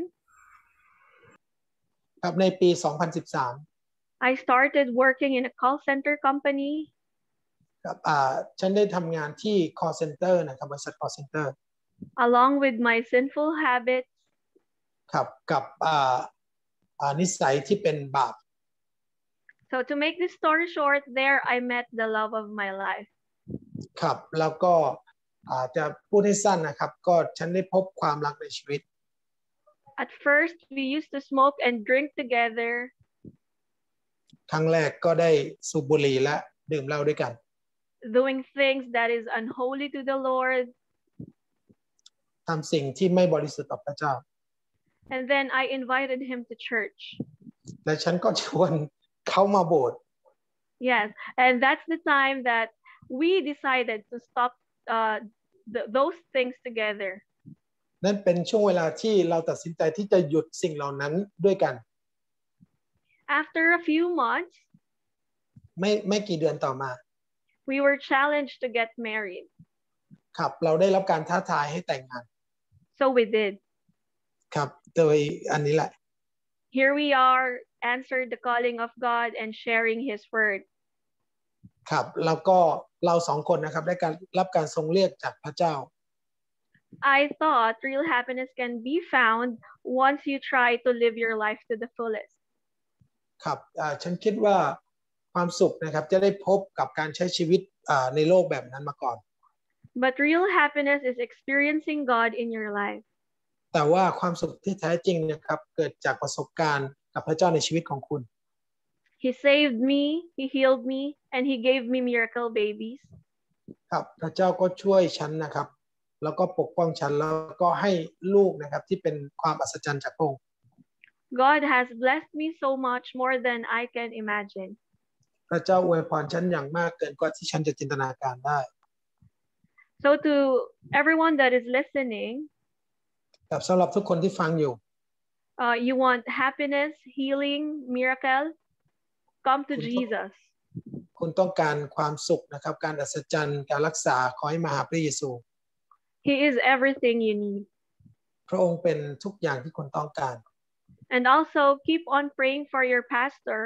Speaker 9: ครับในปี สองพันสิบสาม
Speaker 11: I started working in a call center company.
Speaker 9: ครับอ่าฉันได้ทำงานที่ call center นะครับบริษัท call center
Speaker 11: Along with my sinful habits.
Speaker 9: ครับกับอ่าอ่านิสัยที่เป็นบาป
Speaker 11: So to make this story short, there I met the love of my life.
Speaker 9: ครับแล้วก็อาจจะพูดให้สั้นนะครับก็ฉันได้พบความรักในชีวิต
Speaker 11: At first, we used to smoke and drink together.
Speaker 9: ครั้งแรกก็ได้สูบบุหรี่และดื่มเหล้าด้วยกัน
Speaker 11: Doing things that is unholy to the Lord.
Speaker 9: ทำสิ่งที่ไม่บริสุทธิ์ต่อพระเจ้า
Speaker 11: And then I invited him to church.
Speaker 9: และฉันก็ชวนเขามาโบสถ์
Speaker 11: Yes, and that's the time that we decided to stop uh, the, those things together.
Speaker 9: นั่นเป็นช่วงเวลาที่เราตัดสินใจที่จะหยุดสิ่งเหล่านั้นด้วยกัน
Speaker 11: After a few months,
Speaker 9: ไม่ไม่กี่เดือนต่อมา
Speaker 11: we were challenged to get married.
Speaker 9: ครับเราได้รับการท้าทายให้แต่งงาน
Speaker 11: So we did.
Speaker 9: ครับโดยอันนี้แหละ
Speaker 11: Here we are, answered the calling of God and sharing his word.
Speaker 9: ครับแล้วก็เราสองคนนะครับได้การรับการทรงเรียกจากพระเจ้า
Speaker 11: I thought real happiness can be found once you try to live your life to the fullest.
Speaker 9: ครับอ่าฉันคิดว่าความสุขนะครับจะได้พบกับการใช้ชีวิตอ่าในโลกแบบนั้นมาก่อน
Speaker 11: But real happiness is experiencing God in your life.
Speaker 9: แต่ว่าความสุขที่แท้จริงนะครับเกิดจากประสบการณ์กับพระเจ้าในชีวิตของคุณ
Speaker 11: He saved me, he healed me, and he gave me miracle babies.
Speaker 9: ครับพระเจ้าก็ช่วยฉันนะครับแล้วก็ปกป้องฉันแล้วก็ให้ลูกนะครับที่เป็นความอัศจรรย์จากพระองค์
Speaker 11: God has blessed me so much more than I can imagine.
Speaker 9: พระเจ้าอวยพรฉันอย่างมากเกินกว่าที่ฉันจะจินตนาการได้
Speaker 11: So to everyone that is listening,
Speaker 9: ครับสำหรับทุกคนที่ฟังอยู่
Speaker 11: uh, you want happiness, healing, miracle, come to Jesus.
Speaker 9: คุณต้องการความสุขนะครับการอัศจรรย์การรักษาขอให้มาหาพระเยซู
Speaker 11: He is everything you need.
Speaker 9: พระองค์เป็นทุกอย่างที่คุณต้องการ
Speaker 11: And also keep on praying for your pastor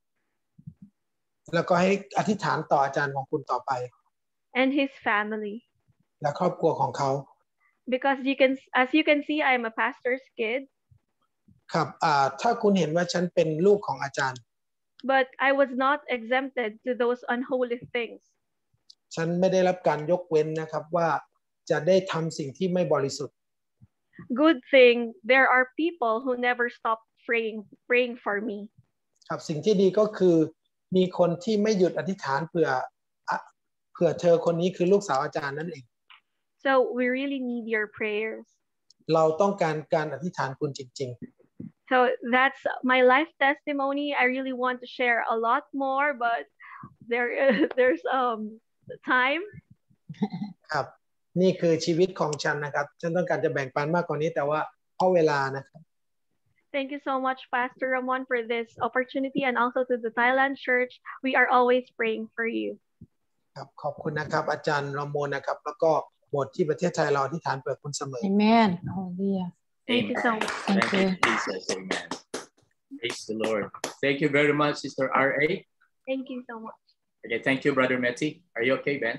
Speaker 9: แล้วก็ให้อธิษฐานต่ออาจารย์ของคุณต่อไป
Speaker 11: and his family.
Speaker 9: และครอบครัวของเขา
Speaker 11: Because you can, as you can see, I'm a pastor's kid.
Speaker 9: ครับอ่าถ้าคุณเห็นว่าฉันเป็นลูกของอาจารย์
Speaker 11: But I was not exempted to those unholy things.
Speaker 9: ฉันไม่ได้รับการยกเว้นนะครับว่าจะได้ทำสิ่งที่ไม่บริสุทธิ์
Speaker 11: Good thing there are people who never stop praying praying for me.
Speaker 9: ครับสิ่งที่ดีก็คือมีคนที่ไม่หยุดอธิษฐานเผื่อเผื่อเธอคนนี้คือลูกสาวอาจารย์นั่นเอง
Speaker 11: So we really need your prayers.
Speaker 9: เราต้องการการอธิษฐานคุณจริงๆ
Speaker 11: So that's my life testimony. I really want to share a lot more, but there there's um time.
Speaker 9: ครับนี่คือชีวิตของฉันนะครับฉันต้องการจะแบ่งปันมากกว่านี้แต่ว่าเพราะเวลานะครับ
Speaker 11: Thank you so much, Pastor Ramon, for this opportunity, and also to the Thailand Church. We are always praying for you.
Speaker 9: ครับขอบคุณนะครับอาจารย์รามนนะครับแล้วก็โบสถ์ที่ประเทศไทยเราอธิษฐานเผื่อคุณเสมอ
Speaker 4: Amen. Hallelujah.
Speaker 11: Thank you so much.
Speaker 1: Thank you, Jesus. Amen. Praise the Lord. Thank you very much, Sister R A.
Speaker 11: Thank you so much.
Speaker 1: Okay, thank you, Brother Matty. Are you okay, Benz?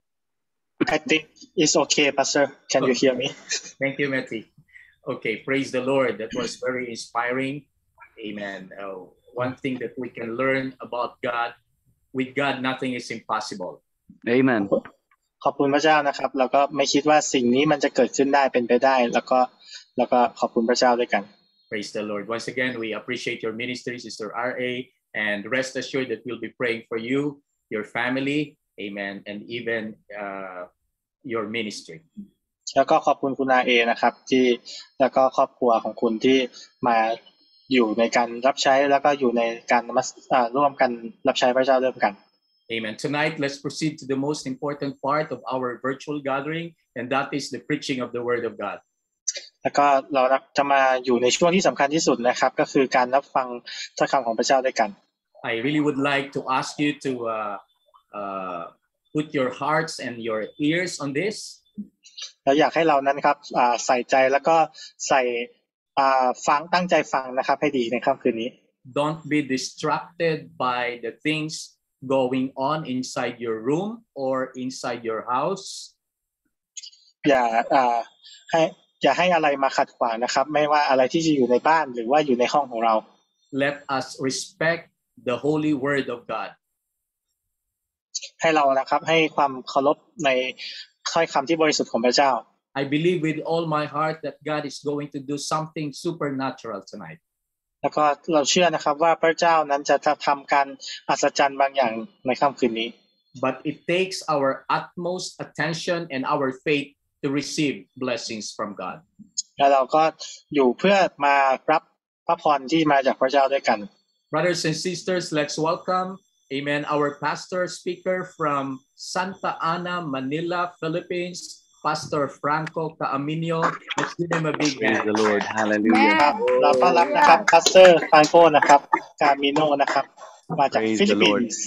Speaker 8: I think it's okay, Pastor. Can you hear me?
Speaker 1: Thank you, Matty. Okay, praise the Lord. That was very inspiring. Amen. Uh, one thing that we can learn about God, with God, nothing is impossible.
Speaker 2: Amen.
Speaker 8: ขอบคุณพระเจ้านะครับแล้วก็ไม่คิดว่าสิ่งนี้มันจะเกิดขึ้นได้เป็นไปได้แล้วก็แล้วก็ขอบคุณพระเจ้าด้วยกัน
Speaker 1: Praise the Lord. Once again, we appreciate your ministry, Sister R A, and rest assured that we'll be praying for you, your family, amen, and even uh, your ministry.
Speaker 8: แล้วก็ขอบคุณคุณอาเอนะครับที่แล้วก็ครอบครัวของคุณที่มาอยู่ในการรับใช้แล้วก็อยู่ในการร่วมกันรับใช้พระเจ้าร่วมกัน
Speaker 1: Amen. Tonight, let's proceed to the most important part of our virtual gathering, and that is the preaching of the Word of God.
Speaker 8: แล้วก็เราจะมาอยู่ในช่วงที่สำคัญที่สุดนะครับก็คือการรับฟังถ้อยคำของพระเจ้าด้วยกัน
Speaker 1: I really would like to ask you to uh, uh, put your hearts and your ears on this.
Speaker 8: เราอยากให้เรานั้นครับใส่ใจแล้วก็ใส่ฟังตั้งใจฟังนะครับให้ดีในค่ำคืนนี้
Speaker 1: Don't be distracted by the things going on inside your room or inside your house.
Speaker 8: อย่าให้อย่าให้อะไรมาขัดขวางนะครับไม่ว่าอะไรที่จะอยู่ในบ้านหรือว่าอยู่ในห้องของเรา
Speaker 1: Let us respect the holy word of God.
Speaker 8: ให้เรานะครับให้ความเคารพในถ้อยคำที่บริสุทธิ์ของพระเจ้า
Speaker 1: I believe with all my heart that God is going to do something supernatural tonight.
Speaker 8: แล้วก็เราเชื่อนะครับว่าพระเจ้านั้นจะทำการอัศจรรย์บางอย่างในค่ำคืนนี้
Speaker 1: But it takes our utmost attention and our faith to receive blessings from God.
Speaker 8: แล้วเราก็อยู่เพื่อมารับพระพรที่มาจากพระเจ้าด้วยกัน
Speaker 1: Brothers and sisters, let's welcome, amen, our pastor speaker from Santa Ana, Manila, Philippines, Pastor Franco Caaminio. Let's give him a big hand.
Speaker 2: Praise the Lord. Hallelujah.
Speaker 8: เราต้อนรับนะครับ Pastor Franco นะครับ Caaminio นะครับมาจากฟิลิปปินส์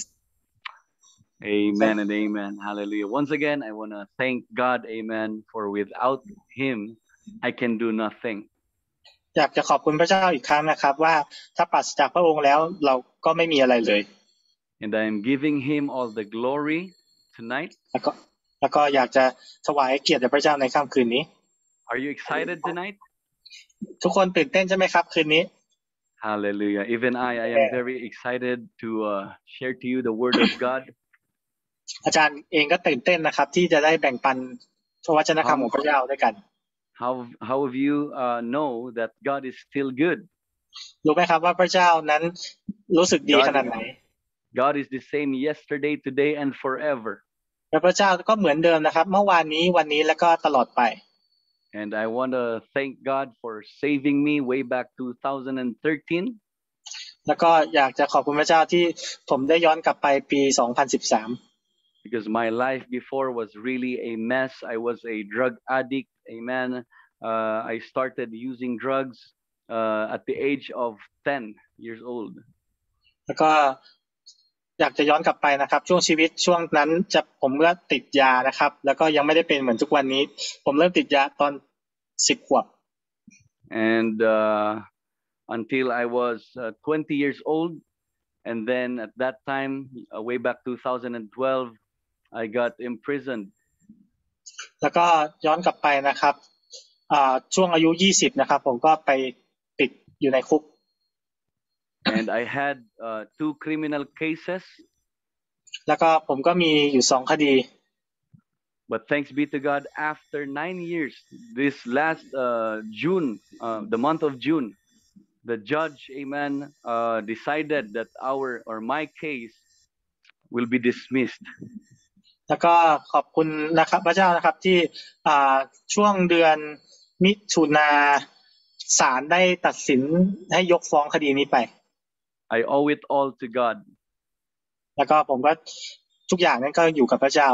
Speaker 2: Amen and amen. Hallelujah. Once again, I want to thank God, amen, for without him, I can do nothing.
Speaker 8: อยากจะขอบคุณพระเจ้าอีกครั้งนะครับว่าถ้าปราศจากพระองค์แล้วเราก็ไม่มีอะไรเลย
Speaker 2: And I am giving him all the glory tonight.
Speaker 8: แล้วก็แล้วก็อยากจะถวายเกียรติแด่พระเจ้าในค่ำคืนนี้
Speaker 2: Are you excited tonight?
Speaker 8: ทุกคนตื่นเต้นใช่ไหมครับคืนนี้
Speaker 2: Hallelujah. Even I, I am very excited to uh, share to you the word of God.
Speaker 8: อาจารย์เองก็ตื่นเต้นนะครับที่จะได้แบ่งปันพระวจนะคำของพระเจ้าด้วยกัน
Speaker 2: How how of you uh, know that God is still good?
Speaker 8: รู้ไหมครับว่าพระเจ้านั้นรู้สึกดีขนาดไหน
Speaker 2: God is the same yesterday, today, and forever.
Speaker 8: และพระเจ้าก็เหมือนเดิมนะครับเมื่อวานนี้วันนี้และก็ตลอดไป
Speaker 2: And I want to thank God for saving me way back two thousand thirteen.
Speaker 8: แล้วก็อยากจะขอบคุณพระเจ้าที่ผมได้ย้อนกลับไปปีสองพันสิบสาม
Speaker 2: Because my life before was really a mess. I was a drug addict. Amen. Uh, I started using drugs uh, at the age of ten years old.
Speaker 8: แล้วก็อยากจะย้อนกลับไปนะครับช่วงชีวิตช่วงนั้นจะผมก็ติดยานะครับแล้วก็ยังไม่ได้เป็นเหมือนทุกวันนี้ผมเริ่มติดยาตอนสิบขวบ
Speaker 2: And uh, until I was uh, twenty years old, and then at that time, uh, way back two thousand twelve, I got imprisoned.
Speaker 8: แล้วก็ย้อนกลับไปนะครับอ่าช่วงอายุยี่สิบนะครับผมก็ไปติดอยู่ในคุก
Speaker 2: And I had uh, two criminal cases.
Speaker 8: แล้วก็ผมก็มีอยู่สองคดี
Speaker 2: But thanks be to God, after nine years, this last uh, June, uh, the month of June, the judge, amen, uh, decided that our or my case will be dismissed.
Speaker 8: แล้วก็ขอบคุณนะครับพระเจ้านะครับที่ช่วงเดือนมิถุนาศาลได้ตัดสินให้ยกฟ้องคดีนี้ไป
Speaker 2: I owe it all to God.
Speaker 8: แล้วก็ผมก็ทุกอย่างนั้นก็อยู่กับพระเจ้า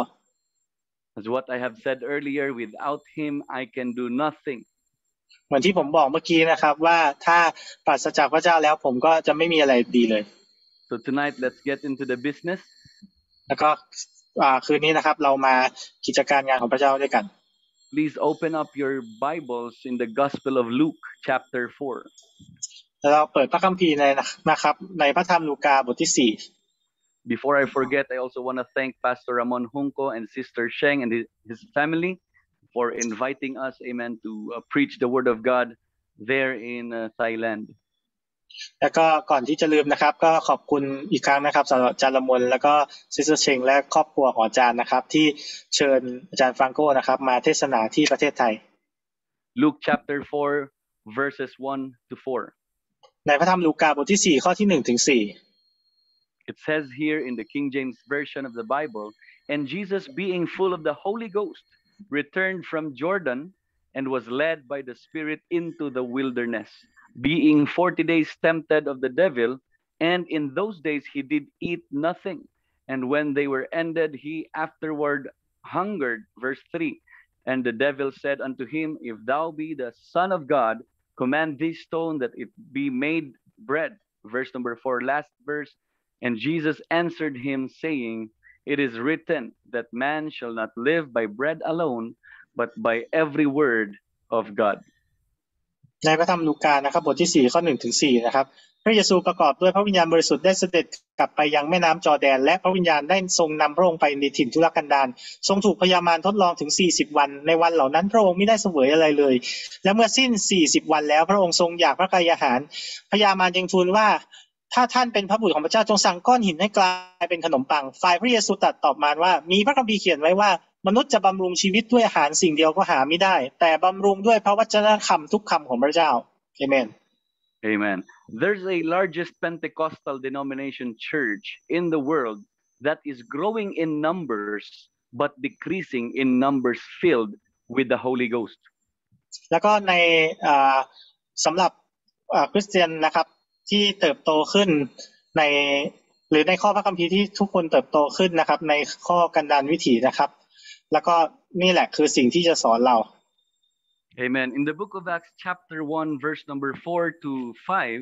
Speaker 2: As what I have said earlier, without Him I can do nothing.
Speaker 8: เหมือนที่ผมบอกเมื่อกี้นะครับว่าถ้าปราศจากพระเจ้าแล้วผมก็จะไม่มีอะไรดีเลย
Speaker 2: So tonight let's get into the business.
Speaker 8: แล้วก็คืนนี้นะครับเรามากิจการงานของพระเจ้าด้วยกัน
Speaker 2: Please open up your Bibles in the Gospel of Luke, chapter four.
Speaker 8: แล้วเราเปิดพระคัมภีร์ในนะครับในพระธรรมลูกาบทที่สี่
Speaker 2: Before I forget, I also want to thank Pastor Ramon Junco and Sister Sheng and his, his family for inviting us, amen, to uh, preach the word of God there in uh, Thailand.
Speaker 8: แล้วก็ก่อนที่จะลืมนะครับก็ขอบคุณอีกครั้งนะครับสำหรับอาจารย์ละมุนแล้วก็ซิสเตอร์เชงและครอบครัวของอาจารย์นะครับที่เชิญอาจารย์ฟรังโกนะครับมาเทศนาที่ประเทศไทย
Speaker 2: Luke chapter four verses one to four.
Speaker 8: ในพระธรรมลูกาบทที่สี่ข้อที่หนึ่งถึงสี่
Speaker 2: It says here in the King James version of the Bible, and Jesus, being full of the Holy Ghost, returned from Jordan and was led by the Spirit into the wilderness, being forty days tempted of the devil, and in those days he did eat nothing. And when they were ended, he afterward hungered. Verse three. And the devil said unto him, If thou be the Son of God, command this stone that it be made bread. Verse number four, last verse. And Jesus answered him, saying, It is written that man shall not live by bread alone, but by every word of God.
Speaker 8: ในพระธรรมลูกานะครับบทที่สี่ข้อหนึ่งถึงสี่นะครับพระเยซูประกอบด้วยพระวิญญาณบริสุทธิ์ได้เสด็จกลับไปยังแม่น้ำจอร์แดนและพระวิญญาณได้ทรงนำพระองค์ไปในถิ่นทุรกันดารทรงถูกพยามารทดลองถึงสี่สิบวันในวันเหล่านั้นพระองค์ไม่ได้เสวยอะไรเลยและเมื่อสิ้นสี่สิบวันแล้วพระองค์ทรงอยากพระกายอาหารพยามารจึงทูลว่าถ้าท่านเป็นพระบุตรของพระเจ้าจงสั่งก้อนหินให้กลายเป็นขนมปังฝ่ายพระเยซูตรัสตอบมารว่ามีพระคัมภีร์เขียนไว้ว่ามนุษย์จะบำรุงชีวิตด้วยอาหารสิ่งเดียวก็หาไม่ได้แต่บำรุงด้วยพระวจนะคำทุกคำของพระเจ้าเอเมน
Speaker 2: Amen. There's a largest Pentecostal denomination church in the world that is growing in numbers but decreasing in numbers filled with the Holy Ghost.
Speaker 8: แล้วก็ในสำหรับคริสเตียนนะครับที่เติบโตขึ้นในหรือในข้อพระคัมภีร์ที่ทุกคนเติบโตขึ้นนะครับในข้อกันดารวิถีนะครับแล้วก็นี่แหละคือสิ่งที่จะสอนเรา
Speaker 2: Amen. In the book of Acts chapter one verse number four to five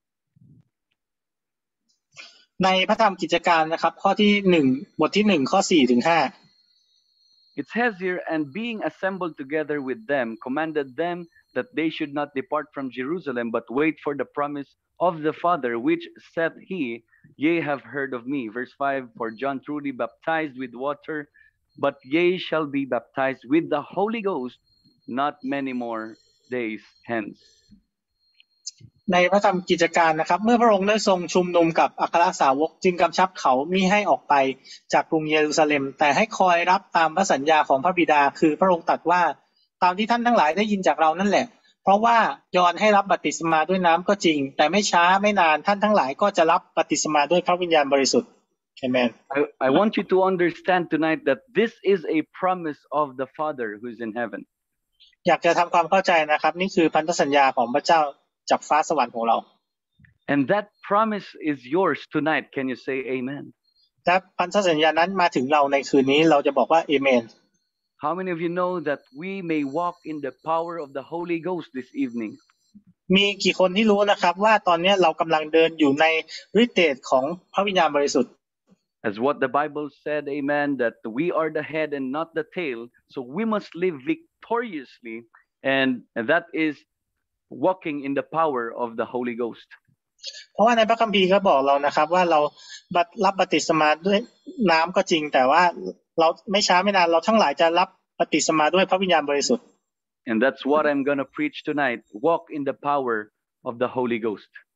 Speaker 8: ในพระธรรมกิจการนะครับข้อที่หนึ่งบทที่หนึ่งข้อสี่ถึงห้า
Speaker 2: It says here, and being assembled together with them, commanded them that they should not depart from Jerusalem, but wait for the promise of the Father, which said he, Ye have heard of me. Verse five, for John truly baptized with water, but ye shall be baptized with the Holy Ghost not many more days hence.
Speaker 8: ในพระธรรมกิจการนะครับเมื่อพระองค์ได้ทรงชุมนุมกับอัครสาวกจึงกำชับเขามิให้ออกไปจากกรุงเยรูซาเล็มแต่ให้คอยรับตามพระสัญญาของพระบิดาคือพระองค์ตรัสว่าตามที่ท่านทั้งหลายได้ยินจากเรานั่นแหละเพราะว่ายอห์นให้รับบัพติศมาด้วยน้ำก็จริงแต่ไม่ช้าไม่นานท่านทั้งหลายก็จะรับบัพติศมาด้วยพระวิญญาณบริสุทธิ์ Amen.
Speaker 2: I, I want you to understand tonight that this is a promise of the Father who is in heaven.
Speaker 8: อยากจะทำความเข้าใจนะครับนี่คือพันธสัญญาของพระเจ้าจากฟ้าสวรรค์ของเรา
Speaker 2: And that promise is yours tonight. Can you say amen?
Speaker 8: และพันธสัญญานั้นมาถึงเราในคืนนี้เราจะบอกว่าเอเมน
Speaker 2: How many of you know that we may walk in the power of the Holy Ghost this evening?
Speaker 8: มีกี่คนที่รู้นะครับว่าตอนนี้เรากำลังเดินอยู่ในฤทธิ์เดชของพระวิญญาณบริสุทธิ์
Speaker 2: As what the Bible said, amen, that we are the head and not the tail. So we must live victoriously, and that is walking in the power of the Holy Ghost.
Speaker 8: เพราะว่าในพระคัมภีร์ก็บอกเรานะครับว่าเรารับบัพติศมาด้วยน้ำก็จริงแต่ว่าเราไม่ช้าไม่นานเราทั้งหลายจะรับบัพติศมาด้วยพระวิญญาณบริสุทธิ์
Speaker 2: And that's what I'm going to preach tonight. Walk in the power of the Holy Ghost.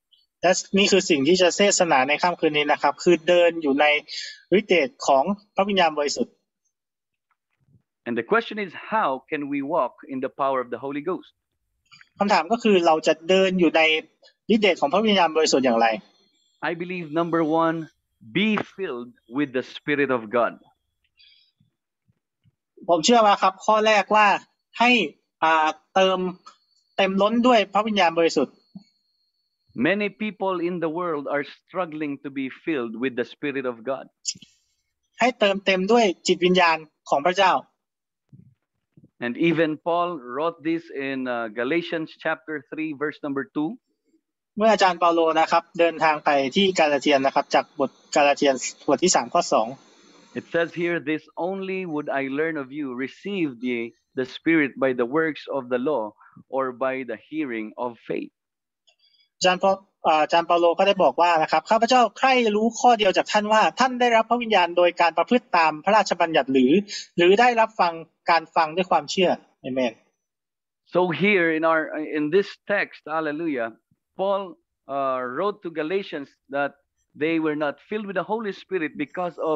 Speaker 8: และนี่คือสิ่งที่จะเทศนาในค่ำคืนนี้นะครับคือเดินอยู่ในฤทธิ์เดชของพระวิญญาณบริสุทธิ์
Speaker 2: And the question is, how can we walk in the power of the Holy Ghost?
Speaker 8: คำถามก็คือเราจะเดินอยู่ในฤทธิ์เดชของพระวิญญาณบริสุทธิ์อย่างไร
Speaker 2: I believe number one, be filled with the Spirit of God.
Speaker 8: ผมเชื่อว่าครับข้อแรกว่าให้อ่าเติมเต็มล้นด้วยพระวิญญาณบริสุทธิ์
Speaker 2: Many people in the world are struggling to be filled with the Spirit of God.
Speaker 8: ให้เติมเต็มด้วยจิตวิญญาณของพระเจ้า
Speaker 2: And even Paul wrote this in uh, Galatians chapter three, verse number two.
Speaker 8: เมื่ออาจารย์เปาโลนะครับเดินทางไปที่กาลาเทียนนะครับจากบทกาลาเทียนบทที่สามข้อสอง
Speaker 2: It says here, this only would I learn of you, received ye the Spirit by the works of the law or by the hearing of faith.
Speaker 8: อาจารย์อาจารย์เปาโลก็ได้บอกว่านะครับข้าพเจ้าใคร่รู้ข้อเดียวจากท่านว่าท่านได้รับพระวิญญาณโดยการประพฤติตามพระราชบัญญัติหรือหรือได้รับฟังการฟังด้วยความเชื่ออาเมน
Speaker 2: So here in our in this text, hallelujah, Paul uh, wrote to Galatians that they were not filled with the Holy Spirit because of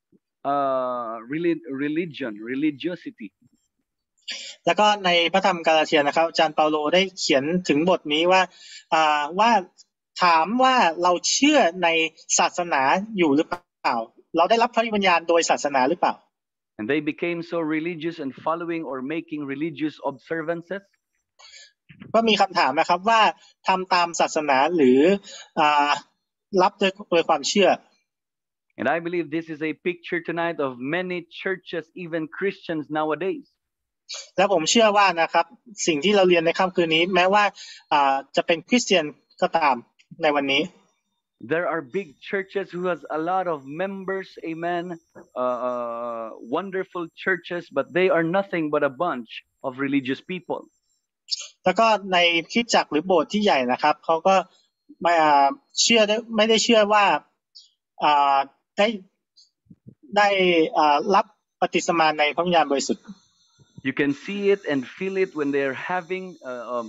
Speaker 2: uh, religion, religiosity.
Speaker 8: แล้วก็ในพระธรรมกาลาเทียนะครับอาจารย์เปาโลได้เขียนถึงบทนี้ว่าอ่าว่าถามว่าเราเชื่อในศาสนาอยู่หรือเปล่าเราได้รับพระวิญญาณโดยศาสนาหรือเปล่า
Speaker 2: And they became so religious and following or making religious observances.
Speaker 8: ก็มีคำถามนะครับว่าทำตามศาสนาหรืออ่ารับโดยโดยความเชื่อ
Speaker 2: And I believe this is a picture tonight of many churches, even Christians nowadays.
Speaker 8: และผมเชื่อว่านะครับสิ่งที่เราเรียนในค่ำคืนนี้แม้ว่าอ่าจะเป็นคริสเตียนก็ตามในวันนี้
Speaker 2: There are big churches who has a lot of members, amen, uh, uh, wonderful churches, but they are nothing but a bunch of religious people.
Speaker 8: แล้วก็ในคริสตจักรหรือโบสถ์ที่ใหญ่นะครับเขาก็ไม่เชื่อไม่ได้เชื่อว่าอ่าได้ได้อ่ารับปฏิสมาในพระวิญญาณบริสุทธิ์
Speaker 2: You can see it and feel it when they are having uh, um,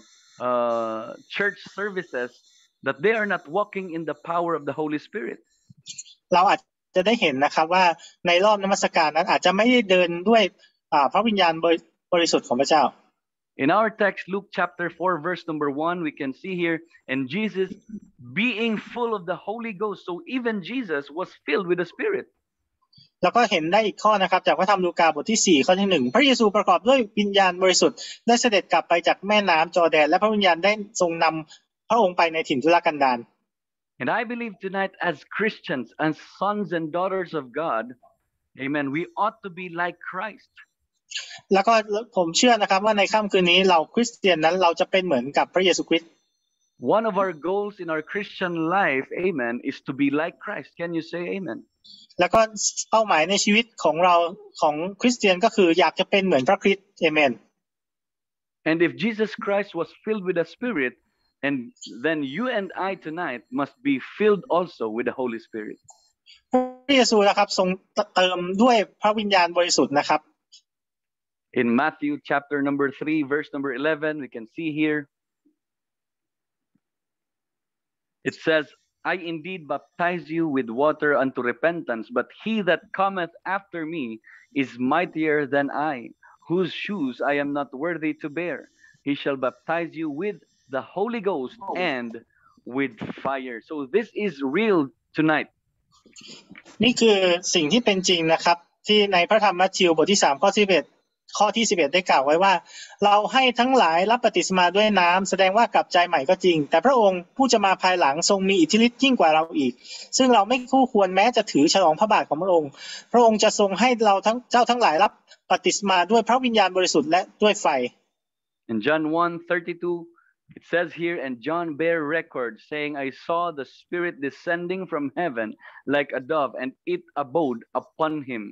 Speaker 2: uh, church services that they are not walking in the power of the Holy Spirit.
Speaker 8: เราอาจจะได้เห็นนะครับว่าในรอบนมัสการนั้นอาจจะไม่ได้เดินด้วยพระวิญญาณบริสุทธิ์ของพระเจ้า
Speaker 2: In our text, Luke chapter four, verse number one, we can see here, and Jesus being full of the Holy Ghost, so even Jesus was filled with the Spirit.
Speaker 8: แล้วก็เห็นได้อีกข้อนะครับจากพระธรรมลูกาบทที่สี่ข้อที่หนึ่งพระเยซูประกอบด้วยวิญญาณบริสุทธิ์ได้เสด็จกลับไปจากแม่น้ำจอร์แดนและพระวิญญาณได้ทรงนำพระองค์ไปในถิ่นทุรกันดาร
Speaker 2: And I believe tonight as Christians and sons and daughters of God, amen, we ought to be like Christ.
Speaker 8: แล้วก็ผมเชื่อนะครับว่าในค่ำคืนนี้เราคริสเตียนนั้นเราจะเป็นเหมือนกับพระเยซูคริสต์
Speaker 2: One of our goals in our Christian life, amen, is to be like Christ. Can you say amen?
Speaker 8: แล้วก็เป้าหมายในชีวิตของเราของคริสเตียนก็คืออยากจะเป็นเหมือนพระคริสต์เอเมน
Speaker 2: And if Jesus Christ was filled with the Spirit, and then you and I tonight must be filled also with the Holy Spirit.
Speaker 8: พระเยซูนะครับทรงเติมด้วยพระวิญญาณบริสุทธิ์นะครับ
Speaker 2: In Matthew chapter number three, verse number eleven, we can see here. It says, I indeed baptize you with water unto repentance, but he that cometh after me is mightier than I, whose shoes I am not worthy to bear. He shall baptize you with the Holy Ghost and with fire. So this is real tonight.
Speaker 8: นี่คือสิ่งที่เป็นจริงนะครับที่ในพระธรรมมัทธิวบทที่สามข้อสิบเอ็ดข้อที่สิบเอ็ดได้กล่าวไว้ว่าเราให้ทั้งหลายรับบัพติศมาด้วยน้ำแสดงว่ากลับใจใหม่ก็จริงแต่พระองค์ผู้จะมาภายหลังทรงมีอิทธิฤทธิ์ยิ่งกว่าเราอีกซึ่งเราไม่คู่ควรแม้จะถือฉลองพระบาทของพระองค์พระองค์จะทรงให้เราทั้งเจ้าทั้งหลายรับบัพติศมาด้วยพระวิญญาณบริสุทธิ์และด้วยไฟ
Speaker 2: In John one thirty-two it says here, and John bare record, saying, I saw the Spirit descending from heaven like a dove, and it abode upon him.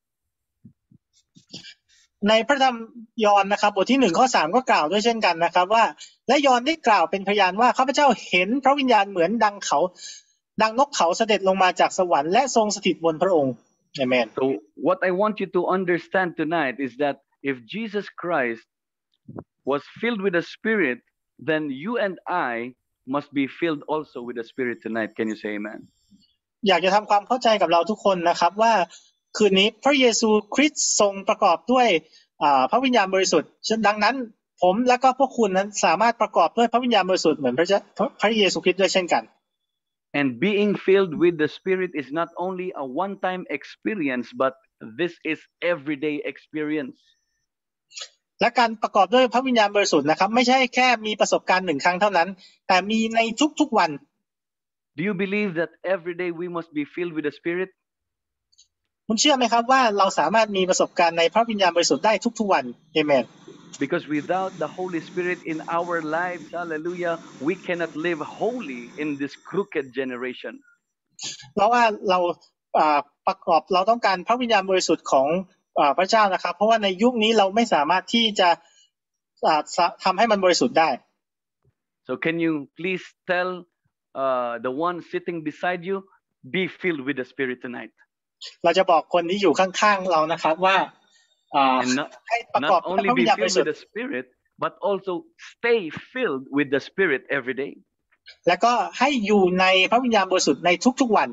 Speaker 8: ในพระธรรมยอห์นนะครับบทที่หนึ่งข้อสามก็กล่าวด้วยเช่นกันนะครับว่าและยอห์นได้กล่าวเป็นพยานว่าข้าพเจ้าเห็นพระวิญญาณเหมือนดังเขาดังนกเขาเสด็จลงมาจากสวรรค์และทรงสถิตบนพระองค์ Amen.
Speaker 2: So what I want you to understand tonight is that if Jesus Christ was filled with the Spirit, then you and I must be filled also with the Spirit tonight. Can you say amen?
Speaker 8: อยากจะทำความเข้าใจกับเราทุกคนนะครับว่าคืนนี้พระเยซูคริสต์ทรงประกอบด้วยพระวิญญาณบริสุทธิ์ดังนั้นผมและก็พวกคุณนั้นสามารถประกอบด้วยพระวิญญาณบริสุทธิ์เหมือนพระพระเยซูคริสต์ด้วยเช่นกัน
Speaker 2: And being filled with the Spirit is not only a one-time experience, but this is everyday experience.
Speaker 8: และการประกอบด้วยพระวิญญาณบริสุทธิ์นะครับไม่ใช่แค่มีประสบการณ์หนึ่งครั้งเท่านั้นแต่มีในทุกๆวัน
Speaker 2: Do you believe that every day we must be filled with the Spirit?
Speaker 8: คุณเชื่อไหมครับว่าเราสามารถมีประสบการณ์ในพระวิญญาณบริสุทธิ์ได้ทุกๆวันเอเมน
Speaker 2: Because without the Holy Spirit in our lives, hallelujah, we cannot live holy in this crooked generation.
Speaker 8: เพราะว่าเราประกอบเราต้องการพระวิญญาณบริสุทธิ์ของพระเจ้านะครับเพราะว่าในยุคนี้เราไม่สามารถที่จะทำให้มันบริสุทธิ์ได้
Speaker 2: So can you please tell uh, the one sitting beside you, be filled with the Spirit tonight?
Speaker 8: เราจะบอกคนที่อยู่ข้างๆเรานะครับว่าให้ประกอบพระวิญญาณบริสุทธิ์
Speaker 2: the Spirit, but also stay filled with the Spirit every day.
Speaker 8: แล้วก็ให้อยู่ในพระวิญญาณบริสุทธิ์ในทุกๆวัน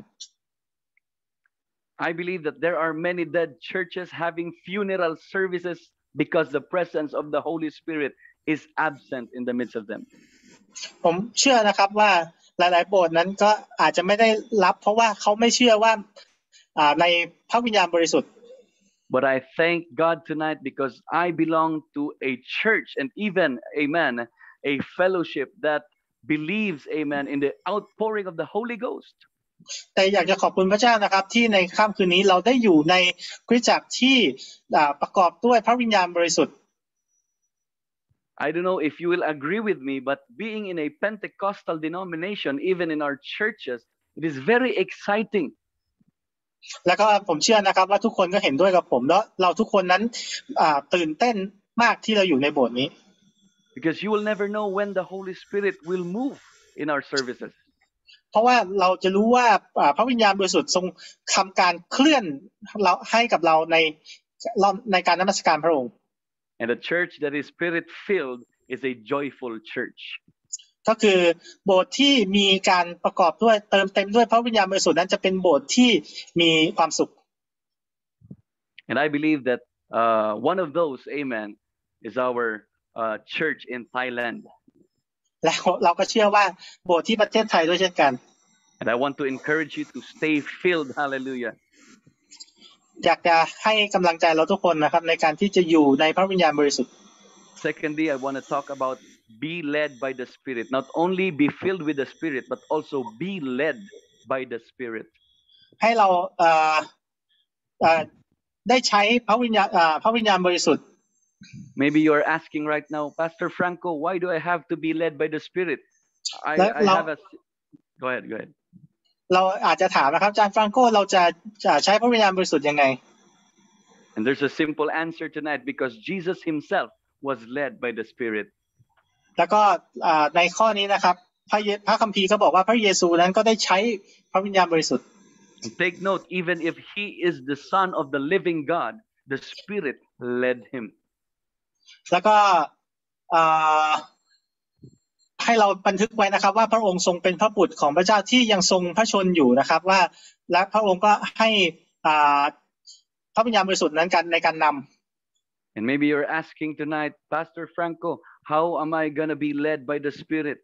Speaker 2: I believe that there are many dead churches having funeral services because the presence of the Holy Spirit is absent in the midst of them.
Speaker 8: ผมเชื่อนะครับว่าหลายๆโบสถ์นั้นก็อาจจะไม่ได้รับเพราะว่าเขาไม่เชื่อว่าในพระวิญญาณบริสุทธิ์
Speaker 2: But I thank God tonight because I belong to a church and even, amen, a fellowship that believes, amen, in the outpouring of the Holy Ghost.
Speaker 8: แต่อยากจะขอบคุณพระเจ้านะครับที่ในค่ำคืนนี้เราได้อยู่ในคริสตจักรที่ประกอบด้วยพระวิญญาณบริสุทธิ์
Speaker 2: I don't know if you will agree with me, but being in a Pentecostal denomination, even in our churches, it is very exciting.
Speaker 8: แล้วก็ผมเชื่อนะครับว่าทุกคนก็เห็นด้วยกับผมแล้วเราทุกคนนั้นตื่นเต้นมากที่เราอยู่ในโบสถ์นี้
Speaker 2: Because you will never know when the Holy Spirit will move in our services.
Speaker 8: เพราะว่าเราจะรู้ว่าพระวิญญาณบริสุทธิ์ทรงทำการเคลื่อนเราให้กับเราในในการนมัสการพระองค์
Speaker 2: And the church that is Spirit filled is a joyful church.
Speaker 8: ก็คือโบสถ์ที่มีการประกอบด้วยเติมเต็มด้วยพระวิญญาณบริสุทธิ์นั้นจะเป็นโบสถ์ที่มีความสุข
Speaker 2: And I believe that uh, one of those, amen, is our uh, church in Thailand.
Speaker 8: แล้วเราก็เชื่อว่าโบสถ์ที่ประเทศไทยด้วยเช่นกัน
Speaker 2: And I want to encourage you to stay filled. Hallelujah.
Speaker 8: อยากจะให้กำลังใจเราทุกคนนะครับในการที่จะอยู่ในพระวิญญาณบริสุทธิ์
Speaker 2: Secondly, I want to talk about be led by the Spirit. Not only be filled with the Spirit, but also be led by the Spirit.
Speaker 8: ให้เราเอ่อเอ่อได้ใช้พระวิญญาณพระวิญญาณบริสุทธิ์
Speaker 2: Maybe you are asking right now, Pastor Franco, why do I have to be led by the Spirit? I, I have a. Go ahead, go ahead.
Speaker 8: เราอาจจะถามนะครับอาจารย์ฟรังโกเราจะจะใช้พระวิญญาณบริสุทธิ์ยังไง
Speaker 2: And there's a simple answer tonight because Jesus himself was led by the Spirit.
Speaker 8: แล้วก็ในข้อนี้นะครับพระพระคัมภีร์ก็บอกว่าพระเยซูนั้นก็ได้ใช้พระวิญญาณบริสุทธิ์
Speaker 2: And take note, even if he is the Son of the living God, the Spirit led him.
Speaker 8: แล้วก็ให้เราบันทึกไว้นะครับว่าพระองค์ทรงเป็นพระบุตรของพระเจ้าที่ยังทรงพระชนอยู่นะครับว่าและพระองค์ก็ให้พระวิญญาณบริสุทธิ์นั้นกันในการนำ
Speaker 2: And maybe you're asking tonight, Pastor Franco, how am I going to be led by the Spirit?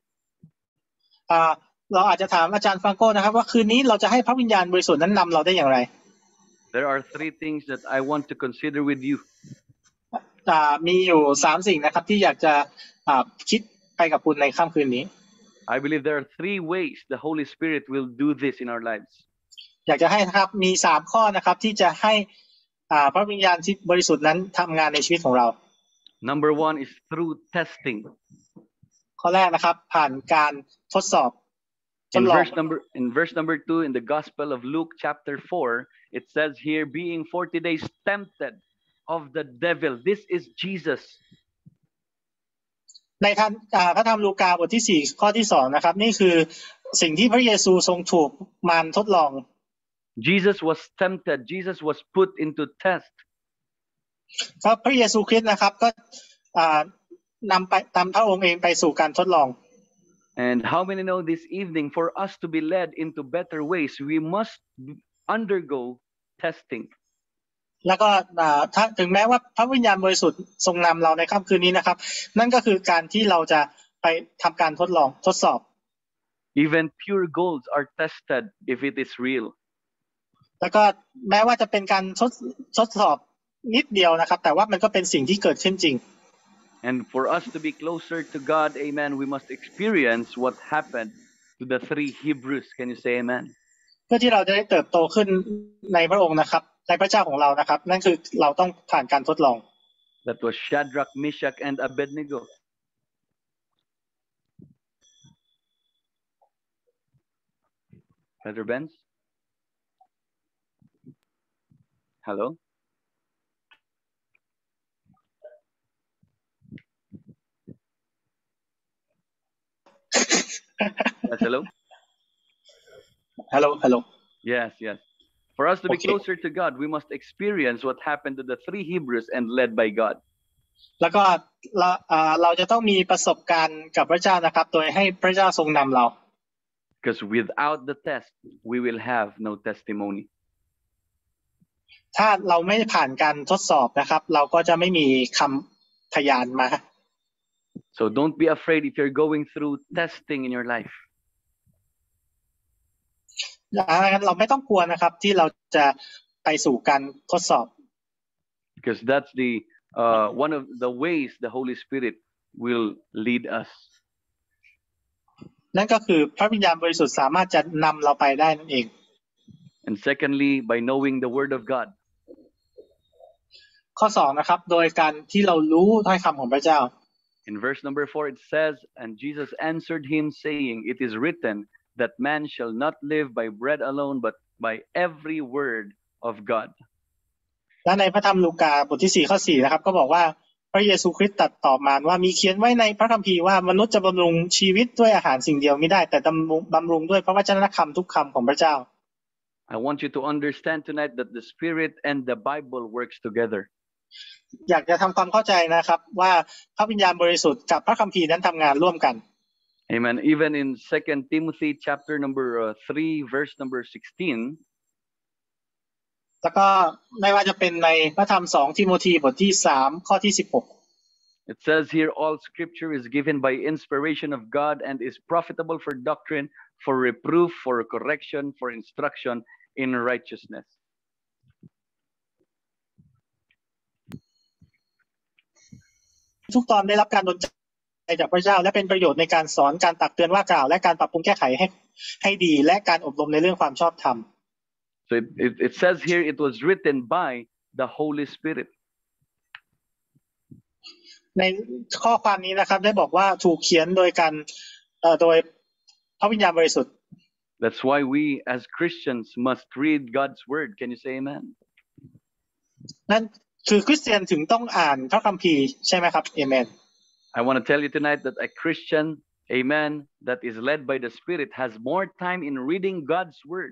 Speaker 8: เราอาจจะถามอาจารย์ฟรังโกนะครับว่าคืนนี้เราจะให้พระวิญญาณบริสุทธิ์นั้นนำเราได้อย่างไร
Speaker 2: There are three things that I want to consider with you.
Speaker 8: มีอยู่สามสิ่งนะครับที่อยากจะคิดไปกับคุณในค่ำคืนนี้
Speaker 2: I believe there are three ways the Holy Spirit will do this in our lives.
Speaker 8: อยากจะให้นะครับมีสามข้อนะครับที่จะให้พระวิญญาณบริสุทธิ์นั้นทำงานในชีวิตของเรา
Speaker 2: Number one is through testing.
Speaker 8: ข้อแรกนะครับผ่านการทดสอบ
Speaker 2: In verse number in verse number two in the Gospel of Luke chapter four, it says here, being forty days tempted of the devil. This is Jesus.
Speaker 8: ในท่านพระธรรมลูกาบทที่สี่ข้อที่สองนะครับนี่คือสิ่งที่พระเยซูทรงถูกมารทดลอง
Speaker 2: Jesus was tempted. Jesus was put into test.
Speaker 8: ครับพระเยซูคริสต์นะครับก็นำไปตามพระองค์เองไปสู่การทดลอง
Speaker 2: And how many know this evening, for us to be led into better ways, we must undergo testing.
Speaker 8: แล้วก็อ่าถ้าถึงแม้ว่าพระวิญญาณบริสุทธิ์ทรงนำเราในค่ำคืนนี้นะครับนั่นก็คือการที่เราจะไปทำการทดลองทดสอบ
Speaker 2: Even pure golds are tested if it is real.
Speaker 8: แล้วก็แม้ว่าจะเป็นการทดทดสอบนิดเดียวนะครับแต่ว่ามันก็เป็นสิ่งที่เกิดขึ้นจริง
Speaker 2: And for us to be closer to God, amen, we must experience what happened to the three Hebrews. Can you say amen?
Speaker 8: เพื่อที่เราจะได้เติบโตขึ้นในพระองค์นะครับในพระเจ้าของเรานะครับนั่นคือเราต้องผ่านการทดลอง
Speaker 2: That was Shadrach, Meshach, and Abednego. Brother Benz? Hello? Yes, hello?
Speaker 8: Hello, hello.
Speaker 2: Yes, yes. For us to be
Speaker 8: Okay.
Speaker 2: closer to God, we must experience what happened to the three Hebrews and led by God.
Speaker 8: แล้วก็เราอ่าเราจะต้องมีประสบการณ์กับพระเจ้านะครับโดยให้พระเจ้าทรงนำเรา
Speaker 2: Because without the test, we will have no testimony.
Speaker 8: ถ้าเราไม่ผ่านการทดสอบนะครับเราก็จะไม่มีคำพยานมา
Speaker 2: So don't be afraid if you're going through testing in your life.
Speaker 8: ดังนั้นเราไม่ต้องกลัวนะครับที่เราจะไปสู่การทดสอบ
Speaker 2: Because that's the uh, one of the ways the Holy Spirit will lead us.
Speaker 8: นั่นก็คือพระวิญญาณบริสุทธิ์สามารถจะนำเราไปได้นั่นเอง
Speaker 2: And secondly, by knowing the Word of God.
Speaker 8: ข้อสองนะครับโดยการที่เรารู้ถ้อยคำของพระเจ้า
Speaker 2: In verse number four, it says, and Jesus answered him, saying, it is written that man shall not live by bread alone, but by every word of God.
Speaker 8: และในพระธรรมลูกาบทที่สี่ข้อสี่นะครับก็บอกว่าพระเยซูคริสต์ตรัสตอบมารว่ามีเขียนไว้ในพระคัมภีร์ว่ามนุษย์จะบำรุงชีวิตด้วยอาหารสิ่งเดียวไม่ได้แต่บำรุงบำรุงด้วยพระวจนะคำทุกคำของพระเจ้า
Speaker 2: I want you to understand tonight that the Spirit and the Bible works together.
Speaker 8: อยากจะทำความเข้าใจนะครับว่าพระวิญญาณบริสุทธิ์กับพระคัมภีร์นั้นทำงานร่วมกัน
Speaker 2: Amen. Even in Second Timothy chapter number uh, three, verse number sixteen.
Speaker 8: แล้วก็ไม่ว่าจะเป็นในพระธรรมสองทิโมธีบทที่สามข้อที่สิบหก
Speaker 2: It says here, all scripture is given by inspiration of God and is profitable for doctrine, for reproof, for correction, for instruction in righteousness.
Speaker 8: ทุกตอนได้รับการดลใจจากพระเจ้าและเป็นประโยชน์ในการสอนการตักเตือนว่ากล่าวและการปรับปรุงแก้ไขให้ให้ดีและการอบรมในเรื่องความชอบธรรม
Speaker 2: So it, it, it says here it was written by the Holy Spirit.
Speaker 8: ในข้อความนี้นะครับได้บอกว่าถูกเขียนโดยการเอ่อโดยพระวิญญาณบริสุทธิ์
Speaker 2: That's why we as Christians must read God's word. Can you say amen?
Speaker 8: นั่นคือคริสเตียนถึงต้องอ่านพระคัมภีร์ใช่ไหมครับเอเมน
Speaker 2: I want to tell you tonight that a Christian, amen, that is led by the Spirit has more time in reading God's word.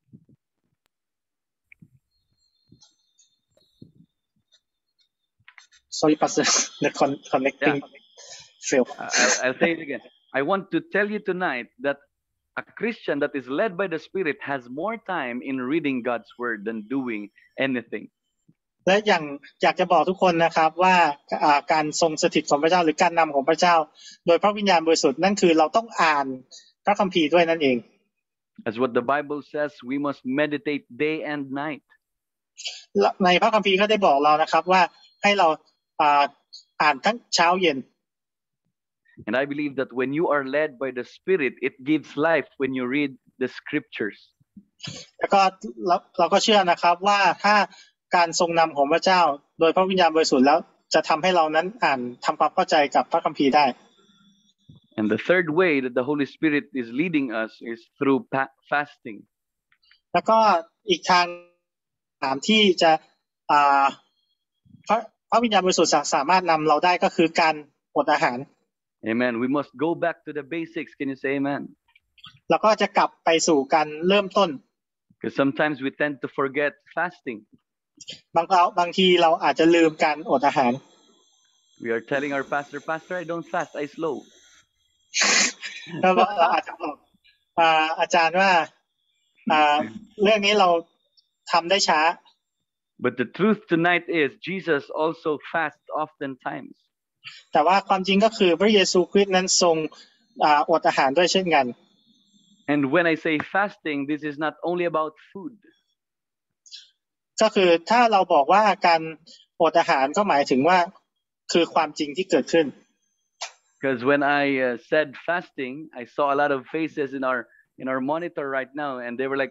Speaker 8: Sorry, Pastor, the con- connecting
Speaker 2: Yeah.
Speaker 8: failed.
Speaker 2: I'll, I'll say it again. I want to tell you tonight that a Christian that is led by the Spirit has more time in reading God's word than doing anything.
Speaker 8: และอย่างอยากจะบอกทุกคนนะครับว่าอ่าการทรงสถิตของพระเจ้าหรือการนำของพระเจ้าโดยพระวิญญาณบริสุทธิ์นั่นคือเราต้องอ่านพระคัมภีร์ด้วยนั่นเอง
Speaker 2: As what the Bible says, we must meditate day and night.
Speaker 8: ในพระคัมภีร์ก็ได้บอกเรานะครับว่าให้เราอ่าอ่านทั้งเช้าเย็น
Speaker 2: And I believe that when you are led by the Spirit, it gives life when you read the scriptures.
Speaker 8: แล้วก็เราเราก็เชื่อนะครับว่าถ้าการทรงนำของพระเจ้าโดยพระวิญญาณบริสุทธิ์แล้วจะทำให้เรานั้นอ่านทำความเข้าใจกับพระคัมภีร์ได้
Speaker 2: And the third way that the Holy Spirit is leading us is through pa- fasting.
Speaker 8: แล้วก็อีกทางสามที่จะอ่าพระพระวิญญาณบริสุทธิ์สามารถนำเราได้ก็คือการอดอาหาร
Speaker 2: Amen. We must go back to the basics. Can you say amen?
Speaker 8: แล้วก็จะกลับไปสู่การเริ่มต้น
Speaker 2: Because sometimes we tend to forget fasting.
Speaker 8: บางครั้งบางทีเราอาจจะลืมการอดอาหาร
Speaker 2: We are telling our pastor, Pastor, I don't fast, I slow.
Speaker 8: เราเราอาจจะบอกอ่าอาจารย์ว่าอ่าเรื่องนี้เราทำได้ช้า
Speaker 2: But the truth tonight is Jesus also fasts oftentimes.
Speaker 8: แต่ว่าความจริงก็คือพระเยซูคริสต์นั้นทรงอ่าอดอาหารด้วยเช่นกัน
Speaker 2: And when I say fasting, this is not only about food.
Speaker 8: ก็คือถ้าเราบอกว่าการอดอาหารก็หมายถึงว่าคือความจริงที่เกิดขึ้น
Speaker 2: Because when I uh, said fasting, I saw a lot of faces in our in our monitor right now, and they were like.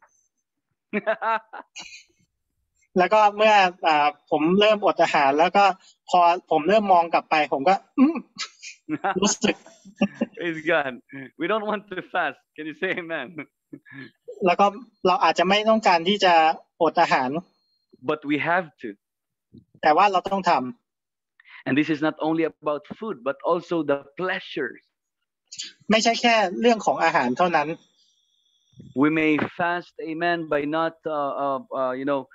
Speaker 8: แล้วก็เมื่ออ่าผมเริ่มอดอาหารแล้วก็พอผมเริ่มมองกลับไปผมก็อืมรู้สึก
Speaker 2: Praise God. We don't want to fast. Can you say amen?
Speaker 8: แล้วก็เราอาจจะไม่ต้องการที่จะอดอาหาร
Speaker 2: But we have to.
Speaker 8: แต่ว่าเราต้องทำ
Speaker 2: And this is not only about food, but also the pleasures.
Speaker 8: ไม่ใช่แค่เรื่องของอาหารเท่านั้น
Speaker 2: We may fast, amen, by not, uh, uh, uh, you know,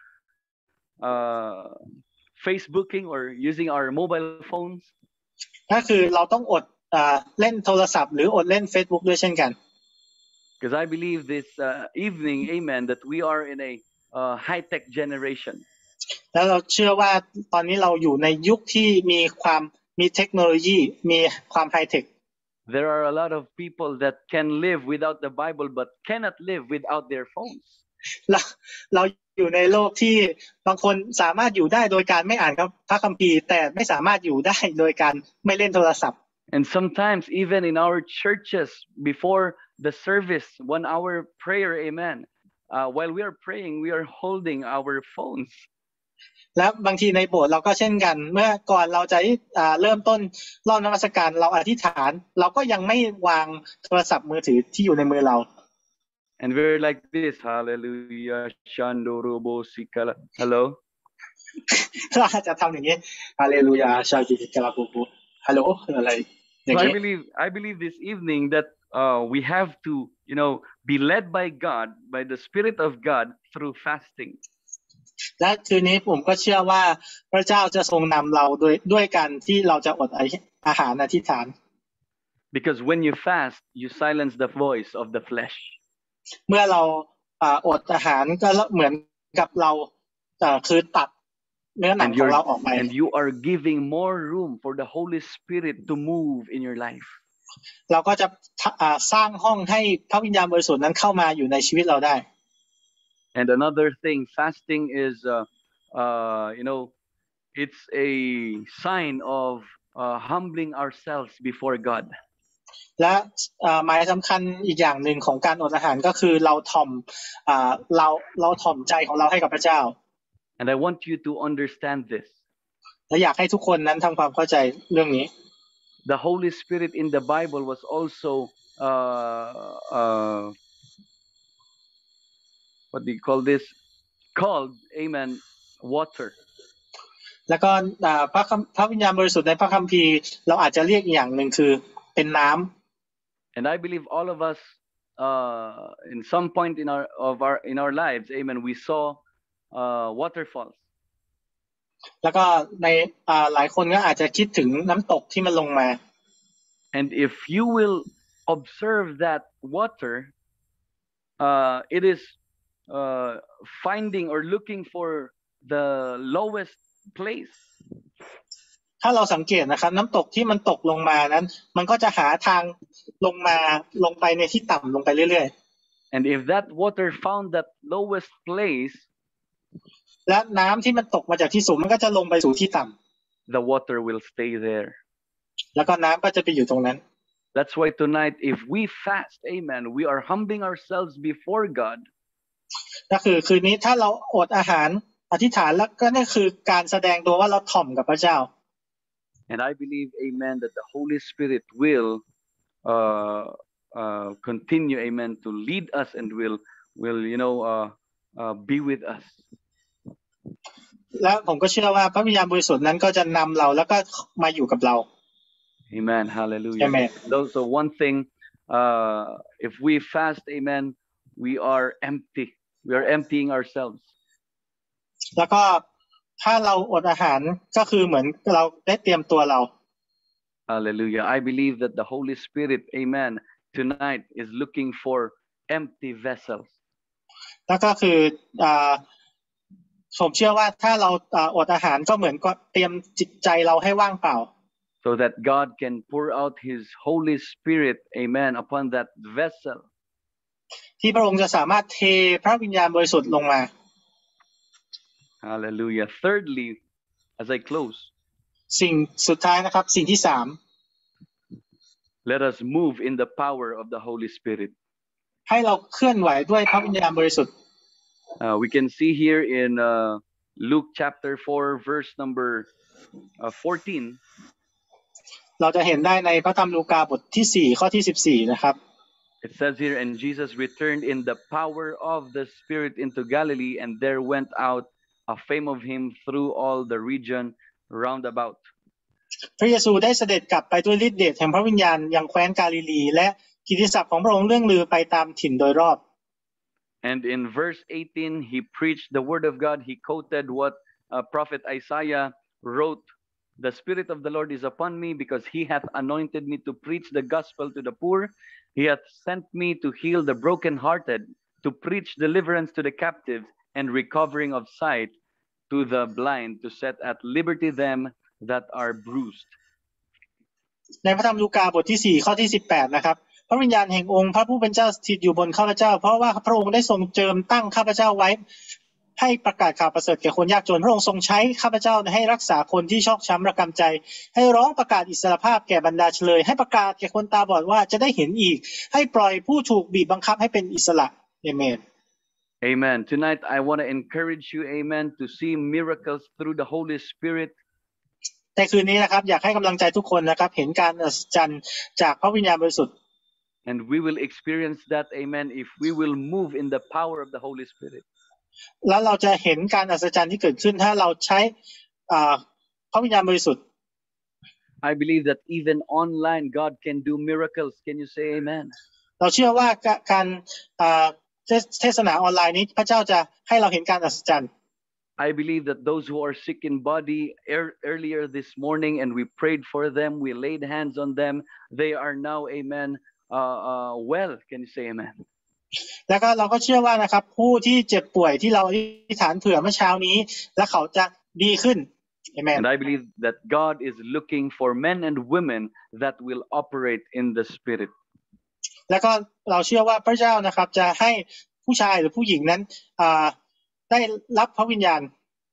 Speaker 2: uh, Facebooking or using our mobile phones.
Speaker 8: ก็คือเราต้องอดอ่าเล่นโทรศัพท์หรืออดเล่น Facebook ด้วยเช่นกัน
Speaker 2: Because I believe this uh, evening, amen, that we are in a uh, high-tech generation.
Speaker 8: แล้วเราเชื่อว่าตอนนี้เราอยู่ในยุคที่มีความมีเทคโนโลยีมีความไฮเทค
Speaker 2: There are a lot of people that can live without the Bible but cannot live without their phones.
Speaker 8: เราเราอยู่ในโลกที่บางคนสามารถอยู่ได้โดยการไม่อ่านพระคัมภีร์แต่ไม่สามารถอยู่ได้โดยการไม่เล่นโทรศัพท์
Speaker 2: And sometimes even in our churches before the service, one hour prayer, amen. Uh, while we are praying, we are holding our phones.
Speaker 8: และบางทีในโบสถ์เราก็เช่นกันเมื่อก่อนเราจะเริ่มต้นรอบนมัสการเราอธิษฐานเราก็ยังไม่วางโทรศัพท์มือถือที่อยู่ในมือเรา
Speaker 2: And we're like this, hallelujah, shandorobo sikala. Hello?
Speaker 8: เราจะทำอย่างนี้ hallelujah, shandorobo. Hello อะไรอย่าง
Speaker 2: So
Speaker 8: นี้
Speaker 2: I believe, I believe this evening that uh, we have to, you know, be led by God, by the Spirit of God through fasting.
Speaker 8: และคืนนี้ผมก็เชื่อว่าพระเจ้าจะทรงนำเราด้วยด้วยกันที่เราจะอดอาหารอธิษฐาน
Speaker 2: Because when you fast, you silence the voice of the flesh.
Speaker 8: เมื่อเราอดอาหารก็เหมือนกับเราคือตัดเนื้อหนังของเราออกไป
Speaker 2: And you are giving more room for the Holy Spirit to move in your life.
Speaker 8: เราก็จะสร้างห้องให้พระวิญญาณบริสุทธิ์นั้นเข้ามาอยู่ในชีวิตเราได้
Speaker 2: And another thing, fasting is, uh, uh, you know, it's a sign of uh, humbling ourselves before God.
Speaker 8: และหมายสำคัญอีกอย่างหนึ่งของการอดอาหารก็คือเราถ่อมเราเราถ่อมใจของเราให้กับพระเจ้า
Speaker 2: And I want you to understand this.
Speaker 8: และอยากให้ทุกคนนั้นทำความเข้าใจเรื่องนี้
Speaker 2: The Holy Spirit in the Bible was also uh, uh, what do you call this? Called, amen, water.
Speaker 8: แล้วก็พระพระวิญญาณบริสุทธิ์ในพระคัมภีร์เราอาจจะเรียกอย่างหนึ่งคือเป็นน้ำ
Speaker 2: And I believe all of us, uh, in some point in our of our in our lives, amen, we saw uh, waterfalls.
Speaker 8: แล้วก็ในหลายคนก็อาจจะคิดถึงน้ำตกที่มันลงมา
Speaker 2: And if you will observe that water, uh, it is uh, finding or looking for the lowest place.
Speaker 8: ถ้าเราสังเกตนะครับน้ำตกที่มันตกลงมานั้นมันก็จะหาทางลงมาลงไปในที่ต่ำลงไปเรื่อยๆ
Speaker 2: And if that water found that lowest place,
Speaker 8: และน้ำที่มันตกมาจากที่สูงมันก็จะลงไปสู่ที่ต่ำ
Speaker 2: the water will stay there.
Speaker 8: แล้วก็น้ำก็จะไปอยู่ตรงนั้น
Speaker 2: That's why tonight, if we fast, amen, we are humbling ourselves before God.
Speaker 8: ก็คือคืนนี้ถ้าเราอดอาหารอธิษฐานแล้วก็นั่นคือการแสดงตัวว่าเราถ่อมกับพระเจ้า
Speaker 2: And I believe, amen, that the Holy Spirit will uh, uh, continue, amen, to lead us and will, will you know, uh, uh, be with us.
Speaker 8: และผมก็เชื่อว่าพระวิญญาณบริสุทธิ์นั้นก็จะนำเราแล้วก็มาอยู่กับเรา
Speaker 2: Amen. Hallelujah.
Speaker 8: Amen.
Speaker 2: So one thing, uh, if we fast, amen, we are empty. We are emptying ourselves.
Speaker 8: แล้วก็ถ้าเราอดอาหารก็คือเหมือนเราได้เตรียมตัวเรา
Speaker 2: Hallelujah. I believe that the Holy Spirit, amen, tonight is looking for empty vessels.
Speaker 8: แล้วก็คืออ่าผมเชื่อว่าถ้าเราอ่าอดอาหารก็เหมือนก็เตรียมจิตใจเราให้ว่างเปล่า
Speaker 2: So that God can pour out His Holy Spirit, amen, upon that vessel.
Speaker 8: ที่พระองค์จะสามารถเทพระวิญญาณบริสุทธิ์ลงมา
Speaker 2: Hallelujah. Thirdly, as I close,
Speaker 8: สิ่งสุดท้ายนะครับสิ่งที่สาม
Speaker 2: let us move in the power of the Holy Spirit.
Speaker 8: ให้เราเคลื่อนไหวด้วยพระวิญญาณบริสุทธิ์
Speaker 2: Uh, we can see here in uh, Luke chapter four, verse number uh, fourteen.
Speaker 8: เราจะเห็นได้ในพระธรรมลูกาบทที่สี่ข้อที่สิบสี่นะครับ
Speaker 2: It says here, and Jesus returned in the power of the Spirit into Galilee, and there went out a fame of him through all the region round about.
Speaker 8: พระเยซูได้เสด็จกลับไปด้วยฤทธิ์เดชแห่งพระวิญญาณยังแคว้นกาลิลีและกิตติศัพท์ของพระองค์เรื่องลือไปตามถิ่นโดยรอบ
Speaker 2: And in verse eighteen, he preached the word of God. He quoted what uh, prophet Isaiah wrote. The Spirit of the Lord is upon me because he hath anointed me to preach the gospel to the poor. He hath sent me to heal the brokenhearted, to preach deliverance to the captives and recovering of sight to the blind, to set at liberty them that are bruised.
Speaker 8: ในพระธรรมลูกาบทที่สี่ข้อที่สิบแปดนะครับพระวิญญาณแห่งองค์พระผู้เป็นเจ้าสถิตอยู่บนข้าพเจ้าเพราะว่าพระองค์ได้ทรงเจิมตั้งข้าพเจ้าไว้ให้ประกาศข่าวประเสริฐแก่คนยากจนพระองค์ทรงใช้ข้าพเจ้าให้รักษาคนที่ชอกช้ำระกำใจให้ร้องประกาศอิสรภาพแก่บรรดาเฉลยให้ประกาศแก่คนตาบอดว่าจะได้เห็นอีกให้ปล่อยผู้ถูกบีบบังคับให้เป็นอิสระเอเมน
Speaker 2: Amen. Tonight I want to encourage you, amen, to see miracles through the Holy Spirit.
Speaker 8: แต่คืนนี้นะครับอยากให้กำลังใจทุกคนนะครับเห็นการอัศจรรย์จากพระวิญญาณบริสุทธิ์
Speaker 2: And we will experience that, amen, if we will move in the power of the Holy Spirit.
Speaker 8: แล้วเราจะเห็นการอัศจรรย์ที่เกิดขึ้นถ้าเราใช้พระวิญญาณบริสุทธิ์
Speaker 2: I believe that even online God can do miracles. Can you say amen?
Speaker 8: เราเชื่อว่าการเทศนาออนไลน์นี้พระเจ้าจะให้เราเห็นการอัศจรรย์
Speaker 2: I believe that those who are sick in body er, earlier this morning and we prayed for them, we laid hands on them, they are now, amen, uh, uh, well. Can you say amen?
Speaker 8: แล้วก็เราก็เชื่อว่านะครับผู้ที่เจ็บป่วยที่เราอธิษฐานเผื่อเมื่อเช้านี้และเขาจะดีขึ้น Amen.
Speaker 2: And I believe that God is looking for men and women that will operate in the Spirit.
Speaker 8: แล้วก็เราเชื่อว่าพระเจ้านะครับจะให้ผู้ชายหรือผู้หญิงนั้นได้รับพระวิญญาณ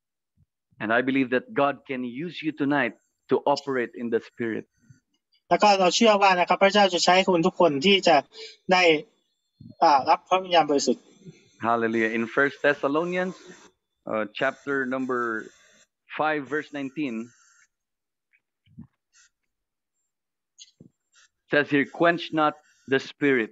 Speaker 2: And I believe that God can use you tonight to operate in the Spirit.
Speaker 8: แล้วก็เราเชื่อว่านะครับพระเจ้าจะใช้คุณทุกคนที่จะได้รับพระวิญญาณบริสุทธิ์
Speaker 2: Hallelujah. In First Thessalonians uh, chapter number five verse nineteen says here, quench not the spirit.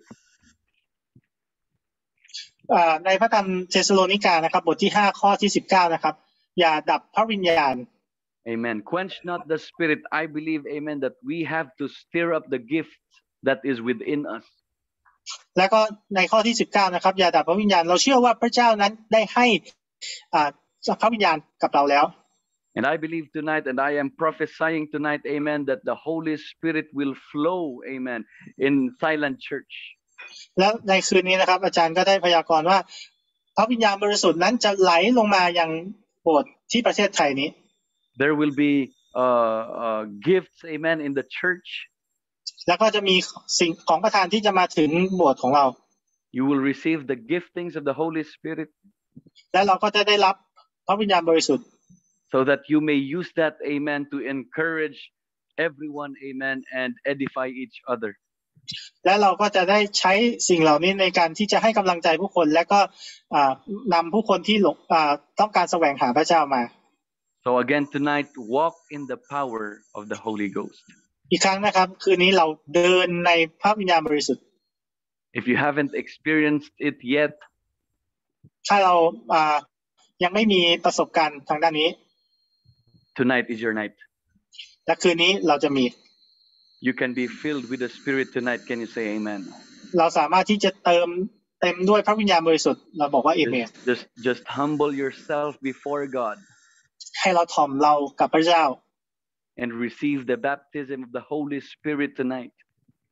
Speaker 8: ในพระธรรมเธสโลนิกานะครับบทที่ห้าข้อที่สิบเก้านะครับอย่าดับพระวิญญาณ
Speaker 2: Amen. Quench not the spirit. I believe, amen, that we have to stir up the gift that is within us.
Speaker 8: แล้วก็ในข้อที่สิบเก้านะครับอย่าดับพระวิญญาณเราเชื่อว่าพระเจ้านั้นได้ให้พระวิญญาณกับเราแล้ว
Speaker 2: And I believe tonight, and I am prophesying tonight, amen, that the Holy Spirit will flow, amen, in Thailand church.
Speaker 8: แล้วในคืนนี้นะครับอาจารย์ก็ได้พยากรณ์ว่าพระวิญญาณบริสุทธิ์นั้นจะไหลลงมายังโบสถ์ที่ประเทศไทยนี้
Speaker 2: There will be uh, uh, gifts, amen, in the church.
Speaker 8: แล้วก็จะมีสิ่งของประทานที่จะมาถึงโบสถ์ของเรา
Speaker 2: You will receive the giftings of the Holy Spirit.
Speaker 8: และเราก็จะได้รับพระวิญญาณบริสุทธิ์
Speaker 2: So that you may use that, amen, to encourage everyone, amen, and edify each other.
Speaker 8: และเราก็จะได้ใช้สิ่งเหล่านี้ในการที่จะให้กำลังใจผู้คนและก็นำผู้คนที่ต้องการแสวงหาพระเจ้ามา
Speaker 2: So again tonight, walk in the power of the Holy Ghost.
Speaker 8: อีกครั้งนะครับคืนนี้เราเดินในพระวิญญาณบริสุทธิ์
Speaker 2: If you haven't experienced it yet,
Speaker 8: ถ้าเรายังไม่มีประสบการณ์ทางด้านนี้
Speaker 2: tonight is your night.
Speaker 8: และคืนนี้เราจะมี
Speaker 2: You can be filled with the Spirit tonight. Can you say amen?
Speaker 8: เราสามารถที่จะเติมเต็มด้วยพระวิญญาณบริสุทธิ์เราบอกว่าเอเมน
Speaker 2: Just, just, just humble yourself before God.
Speaker 8: ให้เราถ่อมเรากับพระเจ้า
Speaker 2: And receive the baptism of the Holy Spirit tonight.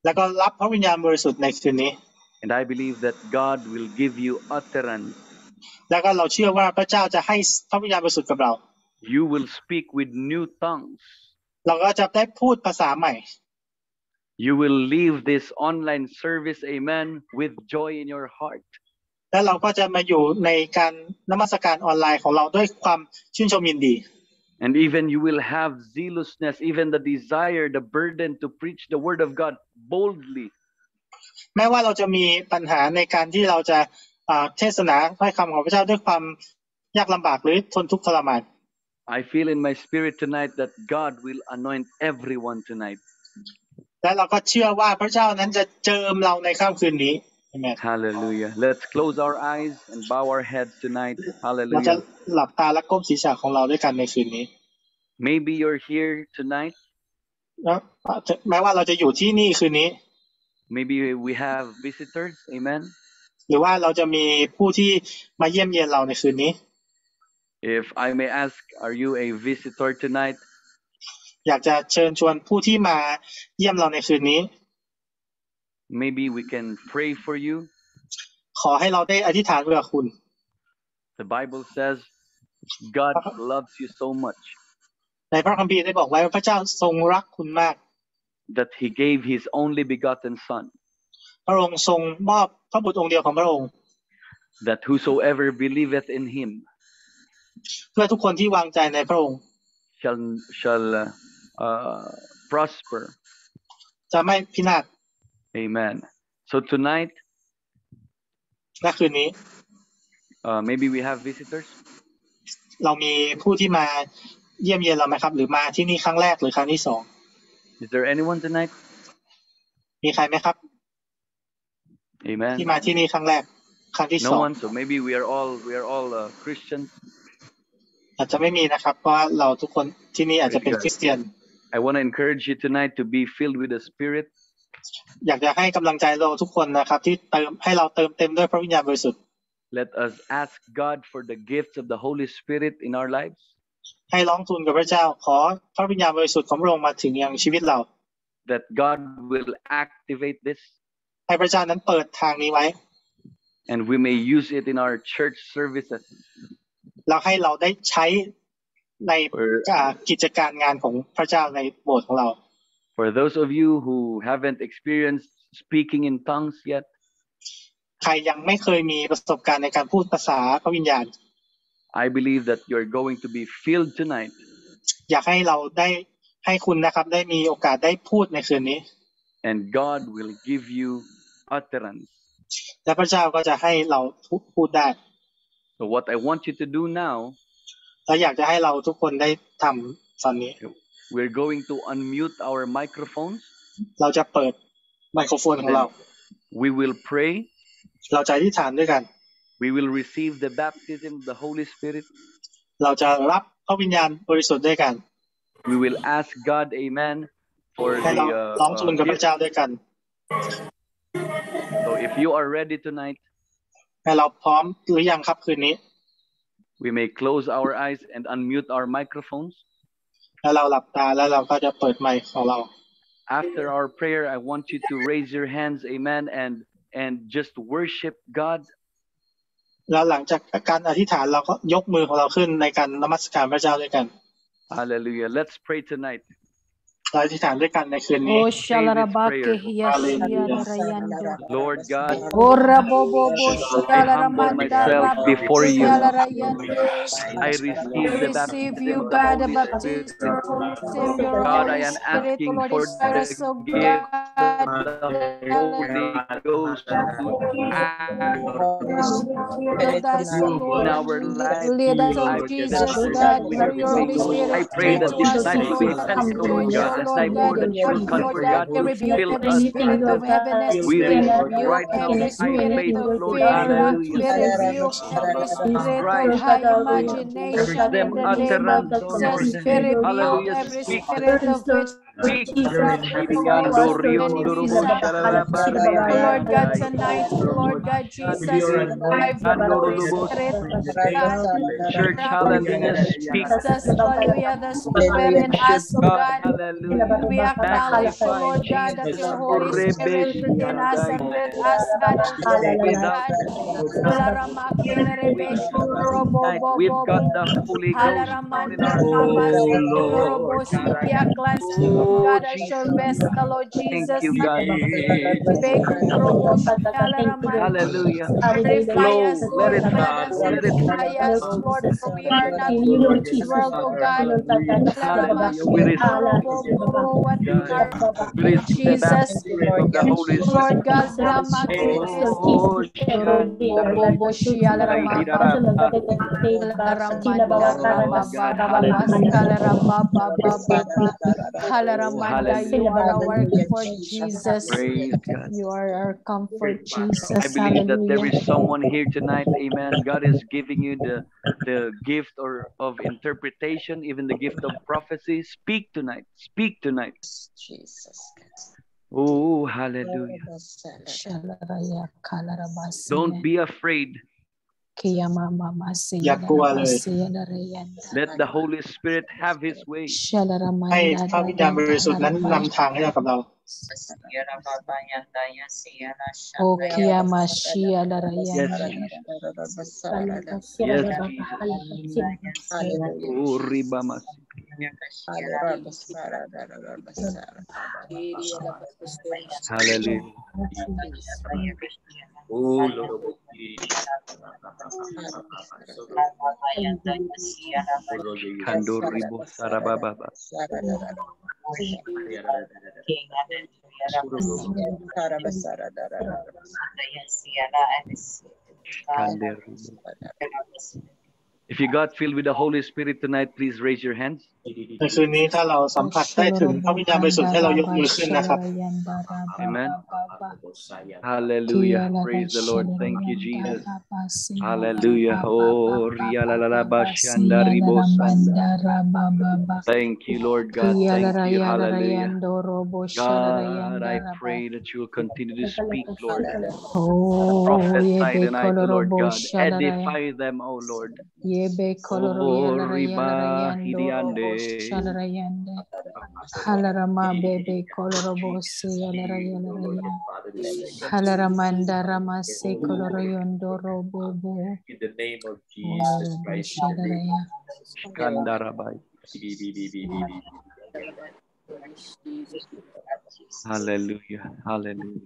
Speaker 8: แล้วก็รับพระวิญญาณบริสุทธิ์ในคืนนี้
Speaker 2: And I believe that God will give you utterance.
Speaker 8: แล้วก็เราเชื่อว่าพระเจ้าจะให้พระวิญญาณบริสุทธิ์กับเรา
Speaker 2: You will speak with new tongues.
Speaker 8: เราก็จะได้พูดภาษาใหม่
Speaker 2: You will leave this online service, amen, with joy in your heart.
Speaker 8: และเราก็จะมาอยู่ในการนมัสการออนไลน์ของเราด้วยความชื่นชมยินดี
Speaker 2: And even you will have zealousness, even the desire, the burden to preach the word of God boldly.
Speaker 8: แม้ว่าเราจะมีปัญหาในการที่เราจะเทศนาถ้อยคำของพระเจ้าด้วยความยากลำบากหรือทนทุกข์ทรมาน
Speaker 2: I feel in my spirit tonight that God will anoint everyone tonight.
Speaker 8: และเราก็เชื่อว่าพระเจ้านั้นจะเจิมเราในค่ำคืนนี้ Amen.
Speaker 2: Hallelujah. Let's close our eyes and bow our heads tonight.
Speaker 8: เราจะ
Speaker 2: Hallelujah.
Speaker 8: หลับตาและก้มศีรษะของเราด้วยกันในคืนนี้
Speaker 2: Maybe you're here tonight.
Speaker 8: แล้วแม้ว่าเราจะอยู่ที่นี่คืนนี้
Speaker 2: Maybe we have visitors. Amen.
Speaker 8: หรือว่าเราจะมีผู้ที่มาเยี่ยมเยียนเราในคืนนี้
Speaker 2: If I may ask, are you a visitor tonight?
Speaker 8: อยากจะเชิญชวนผู้ที่มาเยี่ยมเราในคืนนี้
Speaker 2: Maybe we can pray for you.
Speaker 8: ขอให้เราได้อธิษฐานเพื่อคุณ
Speaker 2: The Bible says God loves you so much
Speaker 8: ในพระคัมภีร์ได้บอกไว้ว่าพระเจ้าทรงรักคุณมาก
Speaker 2: that He gave His only begotten Son,
Speaker 8: พระองค์ทรงมอบพระบุตรองค์เดียวของพระองค์
Speaker 2: that whosoever believeth in Him
Speaker 8: เพื่อทุกคนที่วางใจในพระองค์
Speaker 2: shall shall uh, uh, prosper.
Speaker 8: จะไม่พินาศ
Speaker 2: Amen. So tonight,
Speaker 8: และคืนนี้
Speaker 2: uh, maybe we have visitors.
Speaker 8: เรามีผู้ที่มาเยี่ยมเยียนเราไหมครับ หรือมาที่นี่ครั้งแรกหรือครั้งที่สอง
Speaker 2: Is there anyone tonight?
Speaker 8: มีใครไหมครับ
Speaker 2: Amen.
Speaker 8: ที่มาที่นี่ครั้งแรกครั้งที่ส
Speaker 2: No
Speaker 8: อง
Speaker 2: one. So maybe we are all we are all uh, Christians.
Speaker 8: อาจจะไม่มีนะครับเพราะว่าเราทุกคนที่นี่อาจจะเป็นคริสเตียน
Speaker 2: I want to encourage you tonight to be filled with the Spirit.
Speaker 8: อยากจะให้กำลังใจเราทุกคนนะครับที่เติมให้เราเติมเต็มด้วยพระวิญญาณบริสุทธิ์
Speaker 2: Let us ask God for the gifts of the Holy Spirit in our lives.
Speaker 8: ให้ร้องทูลกับพระเจ้าขอพระวิญญาณบริสุทธิ์ของพระองค์มาถึงยังชีวิตเรา
Speaker 2: That God will activate this.
Speaker 8: ให้พระเจ้านั้นเปิดทางนี้ไว้
Speaker 2: And we may use it in our church services.
Speaker 8: แล้วให้เราได้ใช้ในกิจการงานของพระเจ้าในโบสถ์ของเรา
Speaker 2: For those of you who haven't experienced speaking in tongues yet,
Speaker 8: ใครยังไม่เคยมีประสบการณ์ในการพูดภาษาพระวิญญาณ
Speaker 2: I believe that you're going to be filled tonight.
Speaker 8: อยากให้เราได้ให้คุณนะครับได้มีโอกาสได้พูดในคืนนี้
Speaker 2: And God will give you utterance.
Speaker 8: และพระเจ้าก็จะให้เราพูดได้
Speaker 2: So what I want you to do now,
Speaker 8: และอยากจะให้เราทุกคนได้ทำตอนนี้
Speaker 2: we're going to unmute our microphones.
Speaker 8: เราจะเปิดไมโครโฟนของเรา
Speaker 2: We will pray.
Speaker 8: เราจะอธิษฐานด้วยกัน
Speaker 2: We will receive the baptism of the Holy Spirit.
Speaker 8: เราจะรับพระวิญญาณบริสุทธิ์ด้วยกัน
Speaker 2: We will ask God, Amen, for
Speaker 8: ให้
Speaker 2: the
Speaker 8: เราร้องทูลกับ
Speaker 2: uh,
Speaker 8: พระเจ้าด้วยกัน
Speaker 2: So if you are ready tonight,
Speaker 8: ให้เราพร้อมหรือยังครับคืนนี้
Speaker 2: we may close our eyes and unmute our microphones.
Speaker 8: แล้วเราหลับตาแล้วเราก็จะเปิดไมค์ของเรา
Speaker 2: After our prayer, I want you to raise your hands, Amen, and and just worship God.
Speaker 8: แล้วหลังจากการอธิษฐานเราก็ยกมือของเราขึ้นในการนมัสการพระเจ้าด้วยกัน
Speaker 2: Hallelujah. Let's pray tonight.
Speaker 8: เราอธิษฐานด้วยกันในคืนนี้
Speaker 4: Oh, shalarabake hiyashi
Speaker 2: Lord God,
Speaker 4: Oh, rabobobo
Speaker 2: I humble myself before you. I receive the
Speaker 4: receive
Speaker 2: baptism
Speaker 4: you,
Speaker 2: of the
Speaker 4: God, the
Speaker 2: Holy
Speaker 4: baptism
Speaker 2: Spirit.
Speaker 4: of your
Speaker 2: God, I
Speaker 4: Holy
Speaker 2: am
Speaker 4: Spirit,
Speaker 2: asking
Speaker 4: Lord,
Speaker 2: for
Speaker 4: inspire us,
Speaker 2: the
Speaker 4: oh
Speaker 2: gift
Speaker 4: God.
Speaker 2: of the Holy Ghost to
Speaker 4: Lead us,
Speaker 2: act
Speaker 4: Lord.
Speaker 2: in our lives.
Speaker 4: Lead us,
Speaker 2: I
Speaker 4: oh Jesus,
Speaker 2: desperate
Speaker 4: God,
Speaker 2: with
Speaker 4: for
Speaker 2: your
Speaker 4: your Holy
Speaker 2: faith.
Speaker 4: Spirit.
Speaker 2: I pray that
Speaker 4: Speak to
Speaker 2: this
Speaker 4: us,
Speaker 2: night will be
Speaker 4: Lord.
Speaker 2: thankful, Lord God. This
Speaker 4: Lord
Speaker 2: night
Speaker 4: God,
Speaker 2: more than
Speaker 4: and
Speaker 2: truth,
Speaker 4: Lord
Speaker 2: comfort,
Speaker 4: God,
Speaker 2: God,
Speaker 4: we
Speaker 2: will
Speaker 4: rebuke
Speaker 2: fill
Speaker 4: every
Speaker 2: us.
Speaker 4: spirit of heaviness.
Speaker 2: We
Speaker 4: We
Speaker 2: rebuke
Speaker 4: rebuke
Speaker 2: right now
Speaker 4: every
Speaker 2: high
Speaker 4: spirit
Speaker 2: faith,
Speaker 4: of
Speaker 2: Lord.
Speaker 4: fear.
Speaker 2: Hallelujah.
Speaker 4: We rebuke every spirit of
Speaker 2: Christ.
Speaker 4: high imagination
Speaker 2: Them
Speaker 4: in the name of
Speaker 2: utterance, oh
Speaker 4: Jesus.
Speaker 2: Lord.
Speaker 4: We rebuke
Speaker 2: Hallelujah.
Speaker 4: every
Speaker 2: Speak.
Speaker 4: spirit of
Speaker 2: Speak.
Speaker 4: Jesus, Lord God, tonight, Lord God, Jesus, revive the Holy Spirit, God.
Speaker 2: Church, hallelujah. Speak.
Speaker 4: Jesus, hallelujah, the Spirit in us, oh God.
Speaker 2: Hallelujah.
Speaker 4: We acknowledge, oh
Speaker 2: Magnify
Speaker 4: Lord God, that
Speaker 2: Jesus.
Speaker 4: your Holy Spirit within us and with us, God, and
Speaker 2: Without
Speaker 4: God.
Speaker 2: tonight, we've got the Holy Ghost down in our Oh,
Speaker 4: God, as your
Speaker 2: Jesus.
Speaker 4: vessel, Lord
Speaker 2: Thank
Speaker 4: Jesus.
Speaker 2: you, God. Hallelujah.
Speaker 4: Purify
Speaker 2: Flow.
Speaker 4: us,
Speaker 2: Let
Speaker 4: Lord
Speaker 2: it
Speaker 4: God,
Speaker 2: flow.
Speaker 4: and
Speaker 2: Let it
Speaker 4: sanctify us,
Speaker 2: flow.
Speaker 4: Lord, for we are not
Speaker 5: In
Speaker 4: of
Speaker 5: you,
Speaker 4: this
Speaker 5: Jesus.
Speaker 4: world, oh God.
Speaker 2: Hallelujah. We receive, God. We receive the
Speaker 4: Jesus,
Speaker 2: baptism of the Holy
Speaker 4: Lord
Speaker 2: Spirit.
Speaker 4: God,
Speaker 2: Oh, Oh, God.
Speaker 4: Hallelujah, you are our comfort, Jesus.
Speaker 2: Praise God.
Speaker 4: You are our comfort,
Speaker 2: I
Speaker 4: Jesus.
Speaker 2: believe that there
Speaker 4: Hallelujah.
Speaker 2: is someone here tonight, amen. God is giving you the the gift or of interpretation, even the gift of prophecy. Speak tonight. Speak tonight.
Speaker 3: Jesus.
Speaker 2: Oh, hallelujah. Don't be afraid.
Speaker 8: อย่ากลัวเลย
Speaker 2: Let the Holy Spirit have His way.
Speaker 8: ให้พระวิญญาณบริสุทธิ์นั้นนำทางให้เรากับเรา
Speaker 4: O Kiyama Shia Larayanda.
Speaker 2: Yes, Jesus. Yes, Jesus. Oh, Ribamas. Hallelujah.
Speaker 1: Oh, Lord.
Speaker 2: Kandoribo Sarababa. If you got filled with the Holy Spirit tonight, please raise your hands.
Speaker 8: ในคืนนี้ถ้าเราสัมผัสได้ถึงพระวิญญาณบริสุทธิ์ให้เรายกมือขึ้นนะครับ
Speaker 2: Amen. Hallelujah. Praise the Lord. Thank you, Jesus. Hallelujah. Oh, thank you, Lord God. Thank you. Hallelujah. God, I pray that you will continue to speak, Lord. Prophesy tonight, Lord God. Edify them, oh Lord. Oh, riba hidiande.
Speaker 4: Halarama bebe kolorobo se yalarayalaya. Halaramanda ramase koloroyondo robobo.
Speaker 1: In the name of Jesus Christ.
Speaker 2: Kandarabai. Hallelujah. Hallelujah.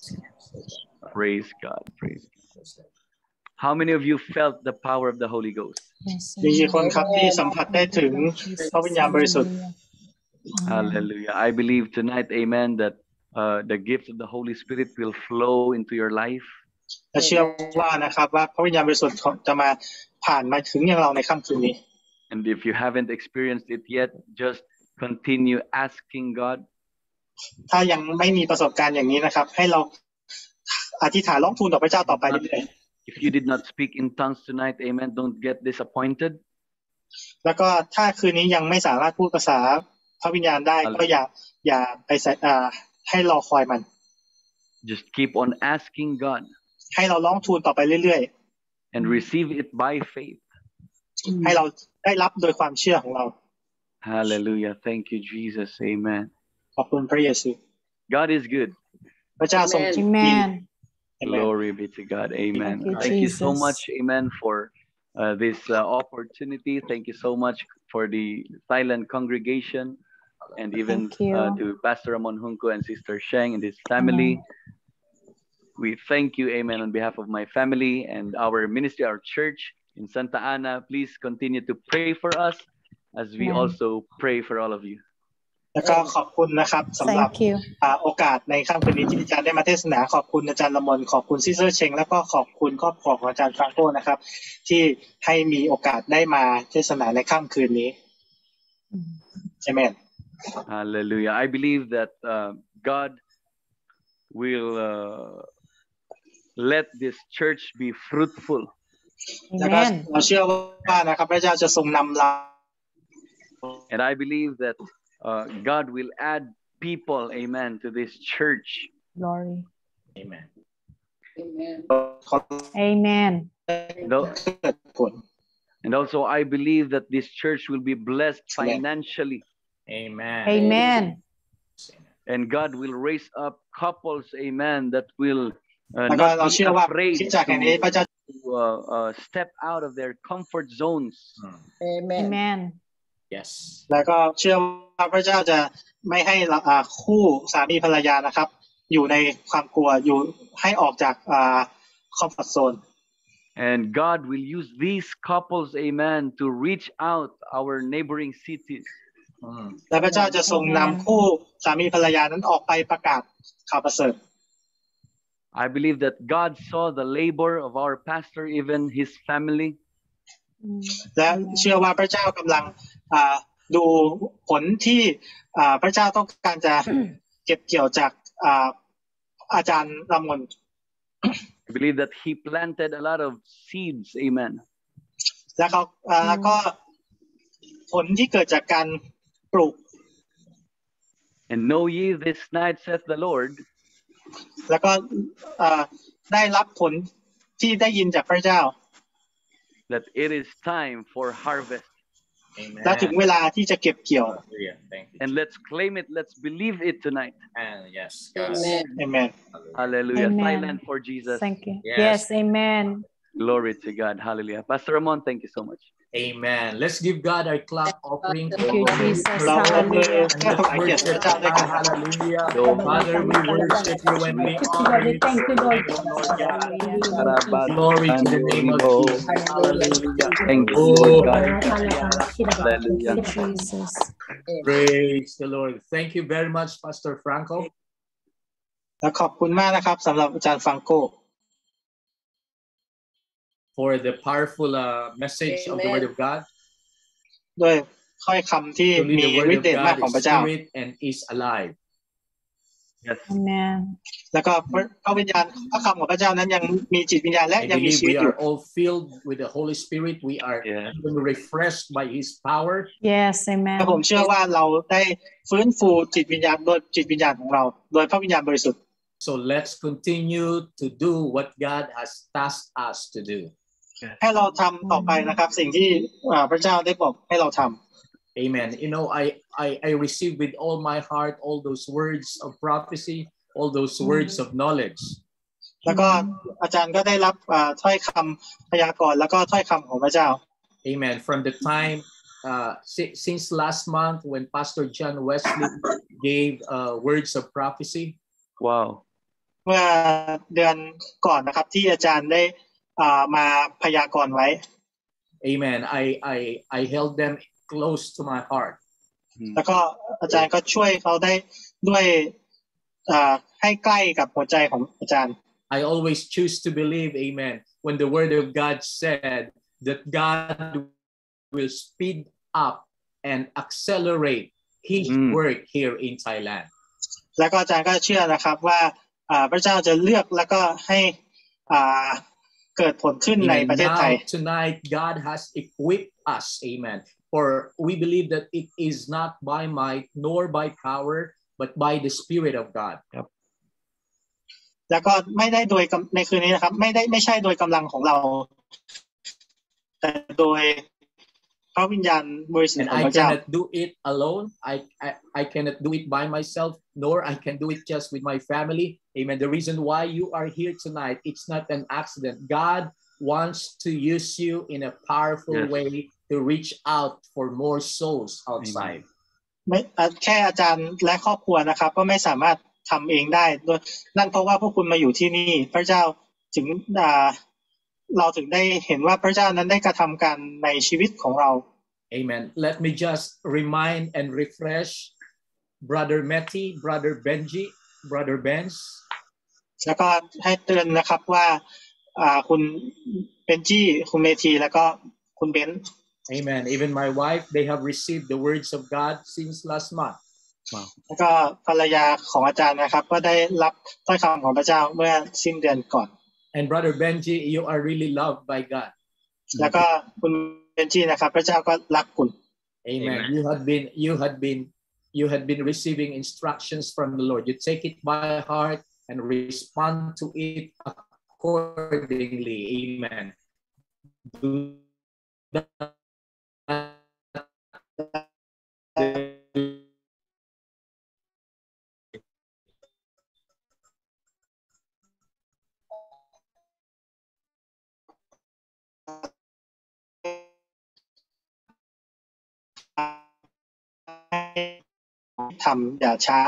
Speaker 2: Praise God. Praise God. How many of you felt the power of the Holy Ghost?
Speaker 8: มีกี่คนครับที่สัมผัสได้ถึงพระวิญญาณบริสุทธิ์
Speaker 2: Hallelujah. I believe tonight, amen, that uh, the gift of the Holy Spirit will flow into your life.
Speaker 8: และเชื่อว่านะครับว่าพระวิญญาณบริสุทธิ์จะมาผ่านมาถึงอย่างเราในค่ำคืนนี้
Speaker 2: And if you haven't experienced it yet, just continue asking God.
Speaker 8: ถ้ายังไม่มีประสบการณ์อย่างนี้นะครับให้เราอธิษฐานร้องทูลต่อพระเจ้าต่อไปเรื่อยๆ
Speaker 2: If you did not speak in tongues tonight, amen, don't get disappointed.
Speaker 8: แล้วก็ถ้าคืนนี้ยังไม่สามารถพูดภาษาพระวิญญาณได้ก็อย่าอย่าไปอ่าให้รอคอยมัน
Speaker 2: Just keep on asking God.
Speaker 8: ให้เราร้องทูลต่อไปเรื่อยๆ
Speaker 2: And receive it by faith.
Speaker 8: ให้เราได้รับโดยความเชื่อของเรา
Speaker 2: Hallelujah. Thank you, Jesus. Amen.
Speaker 8: ขอบคุณพระเยซู
Speaker 2: God is good.
Speaker 8: พระเจ้าทรงดี
Speaker 4: Amen.
Speaker 2: Glory be to God. Amen.
Speaker 4: Thank you,
Speaker 2: Thank you so
Speaker 4: Jesus.
Speaker 2: much, amen, for uh, this uh, opportunity. Thank you so much for the silent congregation, and even uh, to Pastor Ramon Junco and Sister Sheng and his family. Amen. We thank you, amen, on behalf of my family and our ministry, our church in Santa Ana. Please continue to pray for us as we
Speaker 4: Amen.
Speaker 2: also pray for all of you.
Speaker 8: แล้วก็ขอบคุณนะครับสำหรับโอกาสในค่ำคืนนี้ที่อาจารย์ได้มาเทศนาขอบคุณอาจารย์ละมนขอบคุณซิสเตอร์เชงแล้วก็ขอบคุณครอบครัวของอาจารย์ฟรานโกนะครับที่ให้มีโอกาสได้มาเทศนาในค่ำคืนนี้ Amen.
Speaker 2: Hallelujah. I believe that uh, God will uh, let this church be fruitful.
Speaker 8: แล้วก็เราเชื่อว่านะครับพระเจ้าจะทรงนำเรา
Speaker 2: And I believe that uh, God will add people, amen, to this church.
Speaker 4: Glory.
Speaker 1: Amen.
Speaker 4: Amen.
Speaker 2: Though- And also, I believe that this church will be blessed financially.
Speaker 1: Amen.
Speaker 4: Amen.
Speaker 2: And God will raise up couples, amen, that will uh,
Speaker 8: แล้วก็
Speaker 2: not
Speaker 8: เรา
Speaker 2: be
Speaker 8: เชื่อว่า
Speaker 2: afraid
Speaker 8: คริสตจักรแห่งนี้พระเจ้า
Speaker 2: to uh, uh, step out of their comfort zones.
Speaker 4: Amen.
Speaker 1: Yes.
Speaker 8: แล้วก็เชื่อว่าพระเจ้าจะไม่ให้เราอ่าคู่สามีภรรยานะครับ อยู่ในความกลัวอยู่ให้ออกจากอ่าคอมฟอร์ทโซน
Speaker 2: And God will use these couples, amen, to reach out our neighboring cities.
Speaker 8: และพระเจ้าจะทรงนำคู่สามีภรรยานั้นออกไปประกาศข่าวประเสริฐ
Speaker 2: I believe that God saw the labor of our pastor, even his family.
Speaker 8: และเชื่อว่าพระเจ้ากำลังอ่าดูผลที่อ่าพระเจ้าต้องการจะเก็บเกี่ยวจากอ่าอาจารย์ลำมน
Speaker 2: I believe that he planted a lot of seeds, amen.
Speaker 8: และเขาอ่าแล้วก็ผลที่เกิดจากการปลูก
Speaker 2: And know ye this night, saith the Lord,
Speaker 8: แล้วก็อ่าได้รับผลที่ได้ยินจากพระเจ้า
Speaker 2: that it is time for harvest.
Speaker 1: Amen.
Speaker 8: และถึงเวลาที่จะเก็บเกี่ยว
Speaker 1: Hallelujah. Thank you.
Speaker 2: And let's claim it, let's believe it tonight.
Speaker 1: And yes, God.
Speaker 3: Amen.
Speaker 8: Amen.
Speaker 2: Hallelujah.
Speaker 4: Amen.
Speaker 2: Silent for Jesus.
Speaker 4: Thank you.
Speaker 1: Yes.
Speaker 4: Yes. Amen.
Speaker 2: Glory to God. Hallelujah. Pastor Ramon, thank you so much.
Speaker 1: Amen. Let's give God our clap offering.
Speaker 4: Thank you, Jesus.
Speaker 8: เราเอามือ
Speaker 4: Hallelujah.
Speaker 8: เพื่อถวายเกียรติพระเจ้าด้วยกัน
Speaker 1: Hallelujah. Father, we worship you and we honor you.
Speaker 5: Thank you, Lord.
Speaker 1: Lord God.
Speaker 4: Hallelujah.
Speaker 1: Glory to the name of Jesus. Hallelujah.
Speaker 2: Thank you,
Speaker 1: Oh,
Speaker 2: Lord God.
Speaker 4: Thank
Speaker 2: Hallelujah.
Speaker 4: you, Jesus.
Speaker 1: praise the Lord. Thank you very much, Pastor Franco.
Speaker 8: และขอบคุณมากนะครับสำหรับอาจารย์ฟังโก
Speaker 1: for the powerful uh, message of the
Speaker 3: Amen.
Speaker 1: Word of God.
Speaker 8: ด้วยถ้อยคำที่
Speaker 1: Truly,
Speaker 8: มี
Speaker 1: the Word
Speaker 8: ฤท
Speaker 1: of
Speaker 8: ธิ์เดชมาก
Speaker 1: God
Speaker 8: ของ
Speaker 1: is
Speaker 8: พระเจ้า
Speaker 1: spirit and is alive.
Speaker 2: Yes.
Speaker 4: Amen.
Speaker 8: แล้วก็พระพระวิญญาณพระคำของพระเจ้านั้นยังมีจิตวิญญาณและ
Speaker 1: I
Speaker 8: ยังมี
Speaker 1: believe
Speaker 8: ชีวิต
Speaker 1: we
Speaker 8: อยู่
Speaker 1: are all filled with the Holy Spirit. We are
Speaker 2: Yeah.
Speaker 1: even refreshed by His power.
Speaker 4: Yes.
Speaker 8: และผม
Speaker 4: Amen.
Speaker 8: เชื่อว่าเราได้ฟื้นฟูจิตวิญญาณโดยจิตวิญญาณของเรา โดยพระวิญญาณบริสุทธิ์
Speaker 1: So let's continue to do what God has tasked us to do.
Speaker 8: ให้เราทำต่อไปนะครับ สิ่งที่อ่าพระเจ้าได้บอกให้เราทำ
Speaker 1: Amen. You know, I, I, I receive with all my heart all those words of prophecy, all those words of knowledge.
Speaker 8: แล้วก็อาจารย์ก็ได้รับอ่าถ้อยคำพยากรณ์แล้วก็ถ้อยคำของพระเจ้า
Speaker 1: Amen. From the time uh, si- since last month when Pastor John Wesley gave uh, words of prophecy.
Speaker 2: Wow.
Speaker 8: เมื่อเดือนก่อนนะครับที่อาจารย์ได้อ่ามาพยากรณ์ไว้
Speaker 1: Amen. I, I, I held them close to my heart.
Speaker 8: แล้วก็อาจารย์ก็ช่วยเขาได้ด้วยอ่าให้ใกล้กับหัวใจของอาจารย์
Speaker 1: I always choose to believe, amen, when the word of God said that God will speed up and accelerate his
Speaker 2: Mm.
Speaker 1: work here in Thailand.
Speaker 8: แล้วก็อาจารย์ก็เชื่อนะครับว่าอ่าพระเจ้าจะเลือกแล้วก็ให้อ่าเกิดผลขึ้นใน
Speaker 1: Amen.
Speaker 8: ประเทศไทย
Speaker 1: Now, tonight, God has equipped us, amen, for we believe that it is not by might nor by power, but by the Spirit of God.
Speaker 8: แล้วก็ไม่ได้โดยกำในคืนนี้นะครับ ไม่ได้ไม่ใช่โดยกำลังของเรา แต่โดยพระวิญญาณบริสุท
Speaker 1: And
Speaker 8: ธิ์ของ
Speaker 1: I
Speaker 8: พระเจ้า
Speaker 1: cannot do it alone. I, I, I cannot do it by myself, nor I can do it just with my family. Amen. The reason why you are here tonight, it's not an accident. God wants to use you in a powerful
Speaker 2: Yes.
Speaker 1: way to reach out for more souls outside.
Speaker 8: ไม่อ่ะแค่อาจารย์และครอบครัวนะครับ ก็ไม่สามารถทำเองได้โดยนั่นเพราะว่าพวกคุณมาอยู่ที่นี่ พระเจ้าถึงอ่าเราถึงได้เห็นว่าพระเจ้านั้นได้กระทำการในชีวิตของเรา
Speaker 1: Amen. Let me just remind and refresh Brother Matty, Brother Benji, Brother Benz.
Speaker 8: แล้วก็ให้เตือนนะครับว่าอ่าคุณเบนจี้คุณเมธีแล้วก็คุณเบนซ์
Speaker 1: Amen. Even my wife, they have received the words of God since last month.
Speaker 8: แล้วก็ภรรยาของอาจารย์นะครับ ก็ได้รับถ้อยคำของพระเจ้าเมื่อสิ้นเดือนก่อน
Speaker 1: And Brother Benji, you are really loved by God.
Speaker 8: แล้วก็คุณเบนจี้นะครับ พระเจ้าก็รักคุณ
Speaker 1: Amen.
Speaker 2: Amen.
Speaker 1: You had been, you had been, you had been receiving instructions from the Lord. You take it by heart and respond to it accordingly. Amen. Do not
Speaker 8: ทำอย่าช้า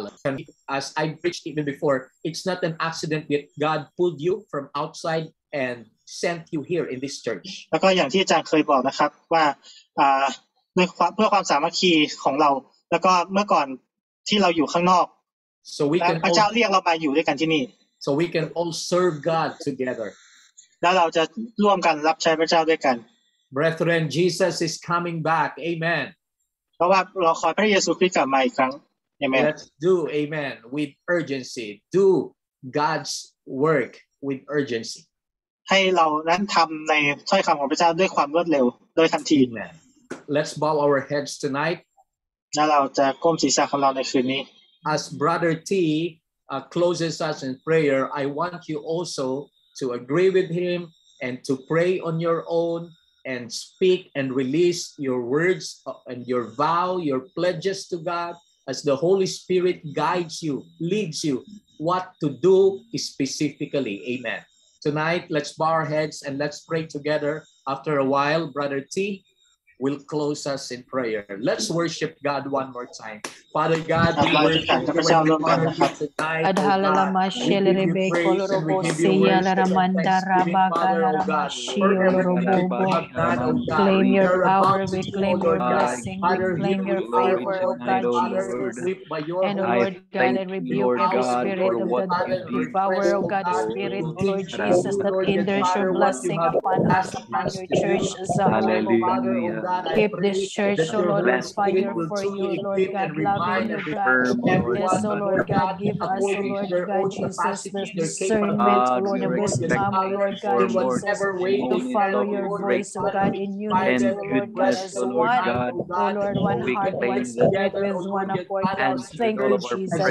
Speaker 1: As I preached even before, it's not an accident that God pulled you from outside and sent you here in this church.
Speaker 8: แล้วก็อย่างที่อาจารย์เคยบอกนะครับว่าด้วยความเพื่อความสามัคคีของเราแล้วก็เมื่อก่อนที่เราอยู่ข้างนอก
Speaker 1: so we can
Speaker 8: พระเจ้าเรียกเรามาอยู่ด้วยกันที่นี่
Speaker 1: so we can all serve God together.
Speaker 8: แล้วเราจะร่วมกันรับใช้พระเจ้าด้วยกัน
Speaker 1: Brethren, Jesus is coming back. Amen.
Speaker 8: เพราะว่าเราคอยพระเยซูคริสต์กลับมาอีกครั้ง Amen.
Speaker 1: Let's do amen with urgency. Do God's work with urgency.
Speaker 8: ให้เรานั้นทำในถ้อยคำของพระเจ้าด้วยความรวดเร็วโดยทันที
Speaker 1: Amen. Let's bow our heads tonight.
Speaker 8: แล้วเราจะก้มศีรษะของเราในคืนนี้
Speaker 1: As Brother T uh, closes us in prayer, I want you also to agree with him and to pray on your own and speak and release your words and your vow, your pledges to God as the Holy Spirit guides you, leads you what to do specifically. Amen. Tonight, let's bow our heads and let's pray together. After a while, Brother T will close us in prayer. Let's worship God one more time. Father God, we worship you tonight.
Speaker 4: Adhalala mashele rebe kolorobo seya laramanda rabaka laramashi olorobo. Claim your power, we claim your blessing, we claim your favor, O God Jesus. And O Lord God, and rebuke every spirit of the devourer, O God, spirit, O Lord Jesus, that hinders your blessing upon us, upon your church as a whole. Keep this church, O Lord, on fire for you, Lord God, loving you, God. Yes, O Lord God, give us, O Lord God, Jesus, this discernment, O Lord, and wisdom, O Lord God, Jesus, to follow your voice, O God, in unity, O Lord God, as one, O Lord, one heart, one spirit, with one accord, God. Thank you, Jesus.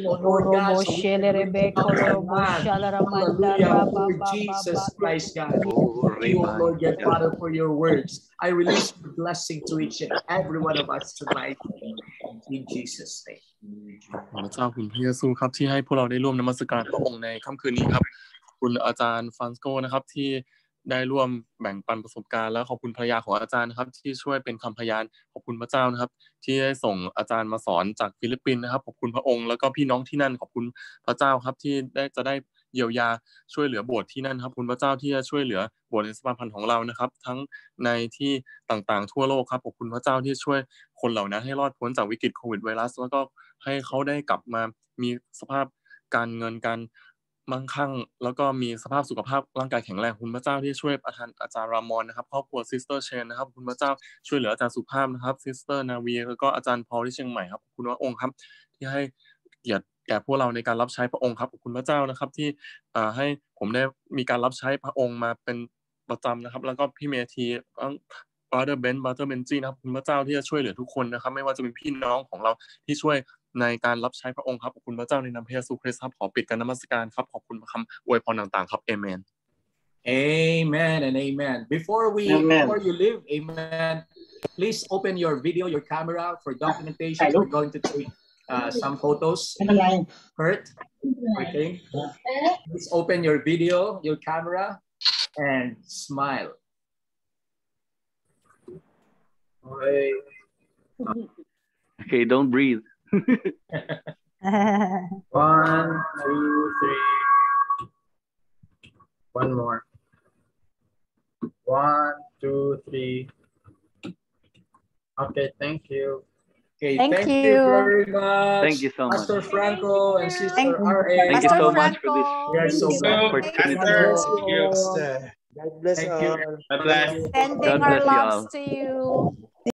Speaker 1: Jesus Christ, God. Thank you, Lord God, Father, for your words. I release the blessing to each and every one of us tonight in Jesus' name.
Speaker 12: พระเจ้าคุณพระเยซูครับที่ให้พวกเราได้ร่วมนมัสการพระองค์ในค่ำคืนนี้ครับขอบคุณอาจารย์ฟรานซิโกนะครับที่ได้ร่วมแบ่งปันประสบการณ์และขอบคุณภรรยาของอาจารย์นะครับที่ช่วยเป็นคำพยานขอบคุณพระเจ้านะครับที่ได้ส่งอาจารย์มาสอนจากฟิลิปปินส์นะครับขอบคุณพระองค์แล้วก็พี่น้องที่นั่นขอบคุณพระเจ้าครับที่ได้จะได้เยียวยาช่วยเหลือโบสถ์ที่นั่นครับคุณพระเจ้าที่จะช่วยเหลือโบสถ์ในสมาพันธ์ของเรานะครับทั้งในที่ต่างๆทั่วโลกครับขอบคุณพระเจ้าที่ช่วยคนเหล่านั้นให้รอดพ้นจากวิกฤตโควิดไวรัสแล้วก็ให้เขาได้กลับมามีสภาพการเงินการมั่งคั่งแล้วก็มีสภาพสุขภาพร่างกายแข็งแรงคุณพระเจ้าที่ช่วยประทานอาจารย์รามอนนะครับครอบครัวซิสเตอร์เชนนะครับคุณพระเจ้าช่วยเหลืออาจารย์สุภาพนะครับซิสเตอร์นาวีแล้วก็อาจารย์พอลที่เชียงใหม่ครับขอบคุณพระองค์ครับที่ให้เกียรติแก่พวกเราในการรับใช้พระองค์ครับขอบคุณพระเจ้านะครับที่ให้ผมได้มีการรับใช้พระองค์มาเป็นประจำนะครับแล้วก็พี่เมธีบราเดอร์เบนบราเดอร์เบนจี้นะครับขอบคุณพระเจ้าที่จะช่วยเหลือทุกคนนะครับไม่ว่าจะเป็นพี่น้องของเราที่ช่วยในการรับใช้พระองค์ครับขอบคุณพระเจ้าในนามพระเยซูคริสต์ครับขอปิดการนมัสการครับขอบคุณคำอวยพรต่างๆครับเอเมน
Speaker 1: Amen and amen. Before we amen. Before you leave, amen. Please open your video, your camera for documentation. We're going to take uh, some photos. Kurt, okay. Please open your video, your camera, and smile.
Speaker 2: Okay, don't breathe.
Speaker 13: One, two, three. One more. One, two, three. Okay, thank you.
Speaker 1: Okay,
Speaker 4: thank,
Speaker 1: thank
Speaker 4: you.
Speaker 1: you very much.
Speaker 2: Thank you so much.
Speaker 1: Pastor Franco and Sister
Speaker 4: Thank,
Speaker 1: R A.
Speaker 2: Thank you so much for this.
Speaker 1: We are so
Speaker 2: opportunity.
Speaker 13: Thank you.
Speaker 1: God bless
Speaker 13: Thank
Speaker 1: you.
Speaker 13: God bless.
Speaker 4: Sending
Speaker 2: God
Speaker 4: our
Speaker 2: bless you
Speaker 4: loves
Speaker 2: all.
Speaker 4: to you.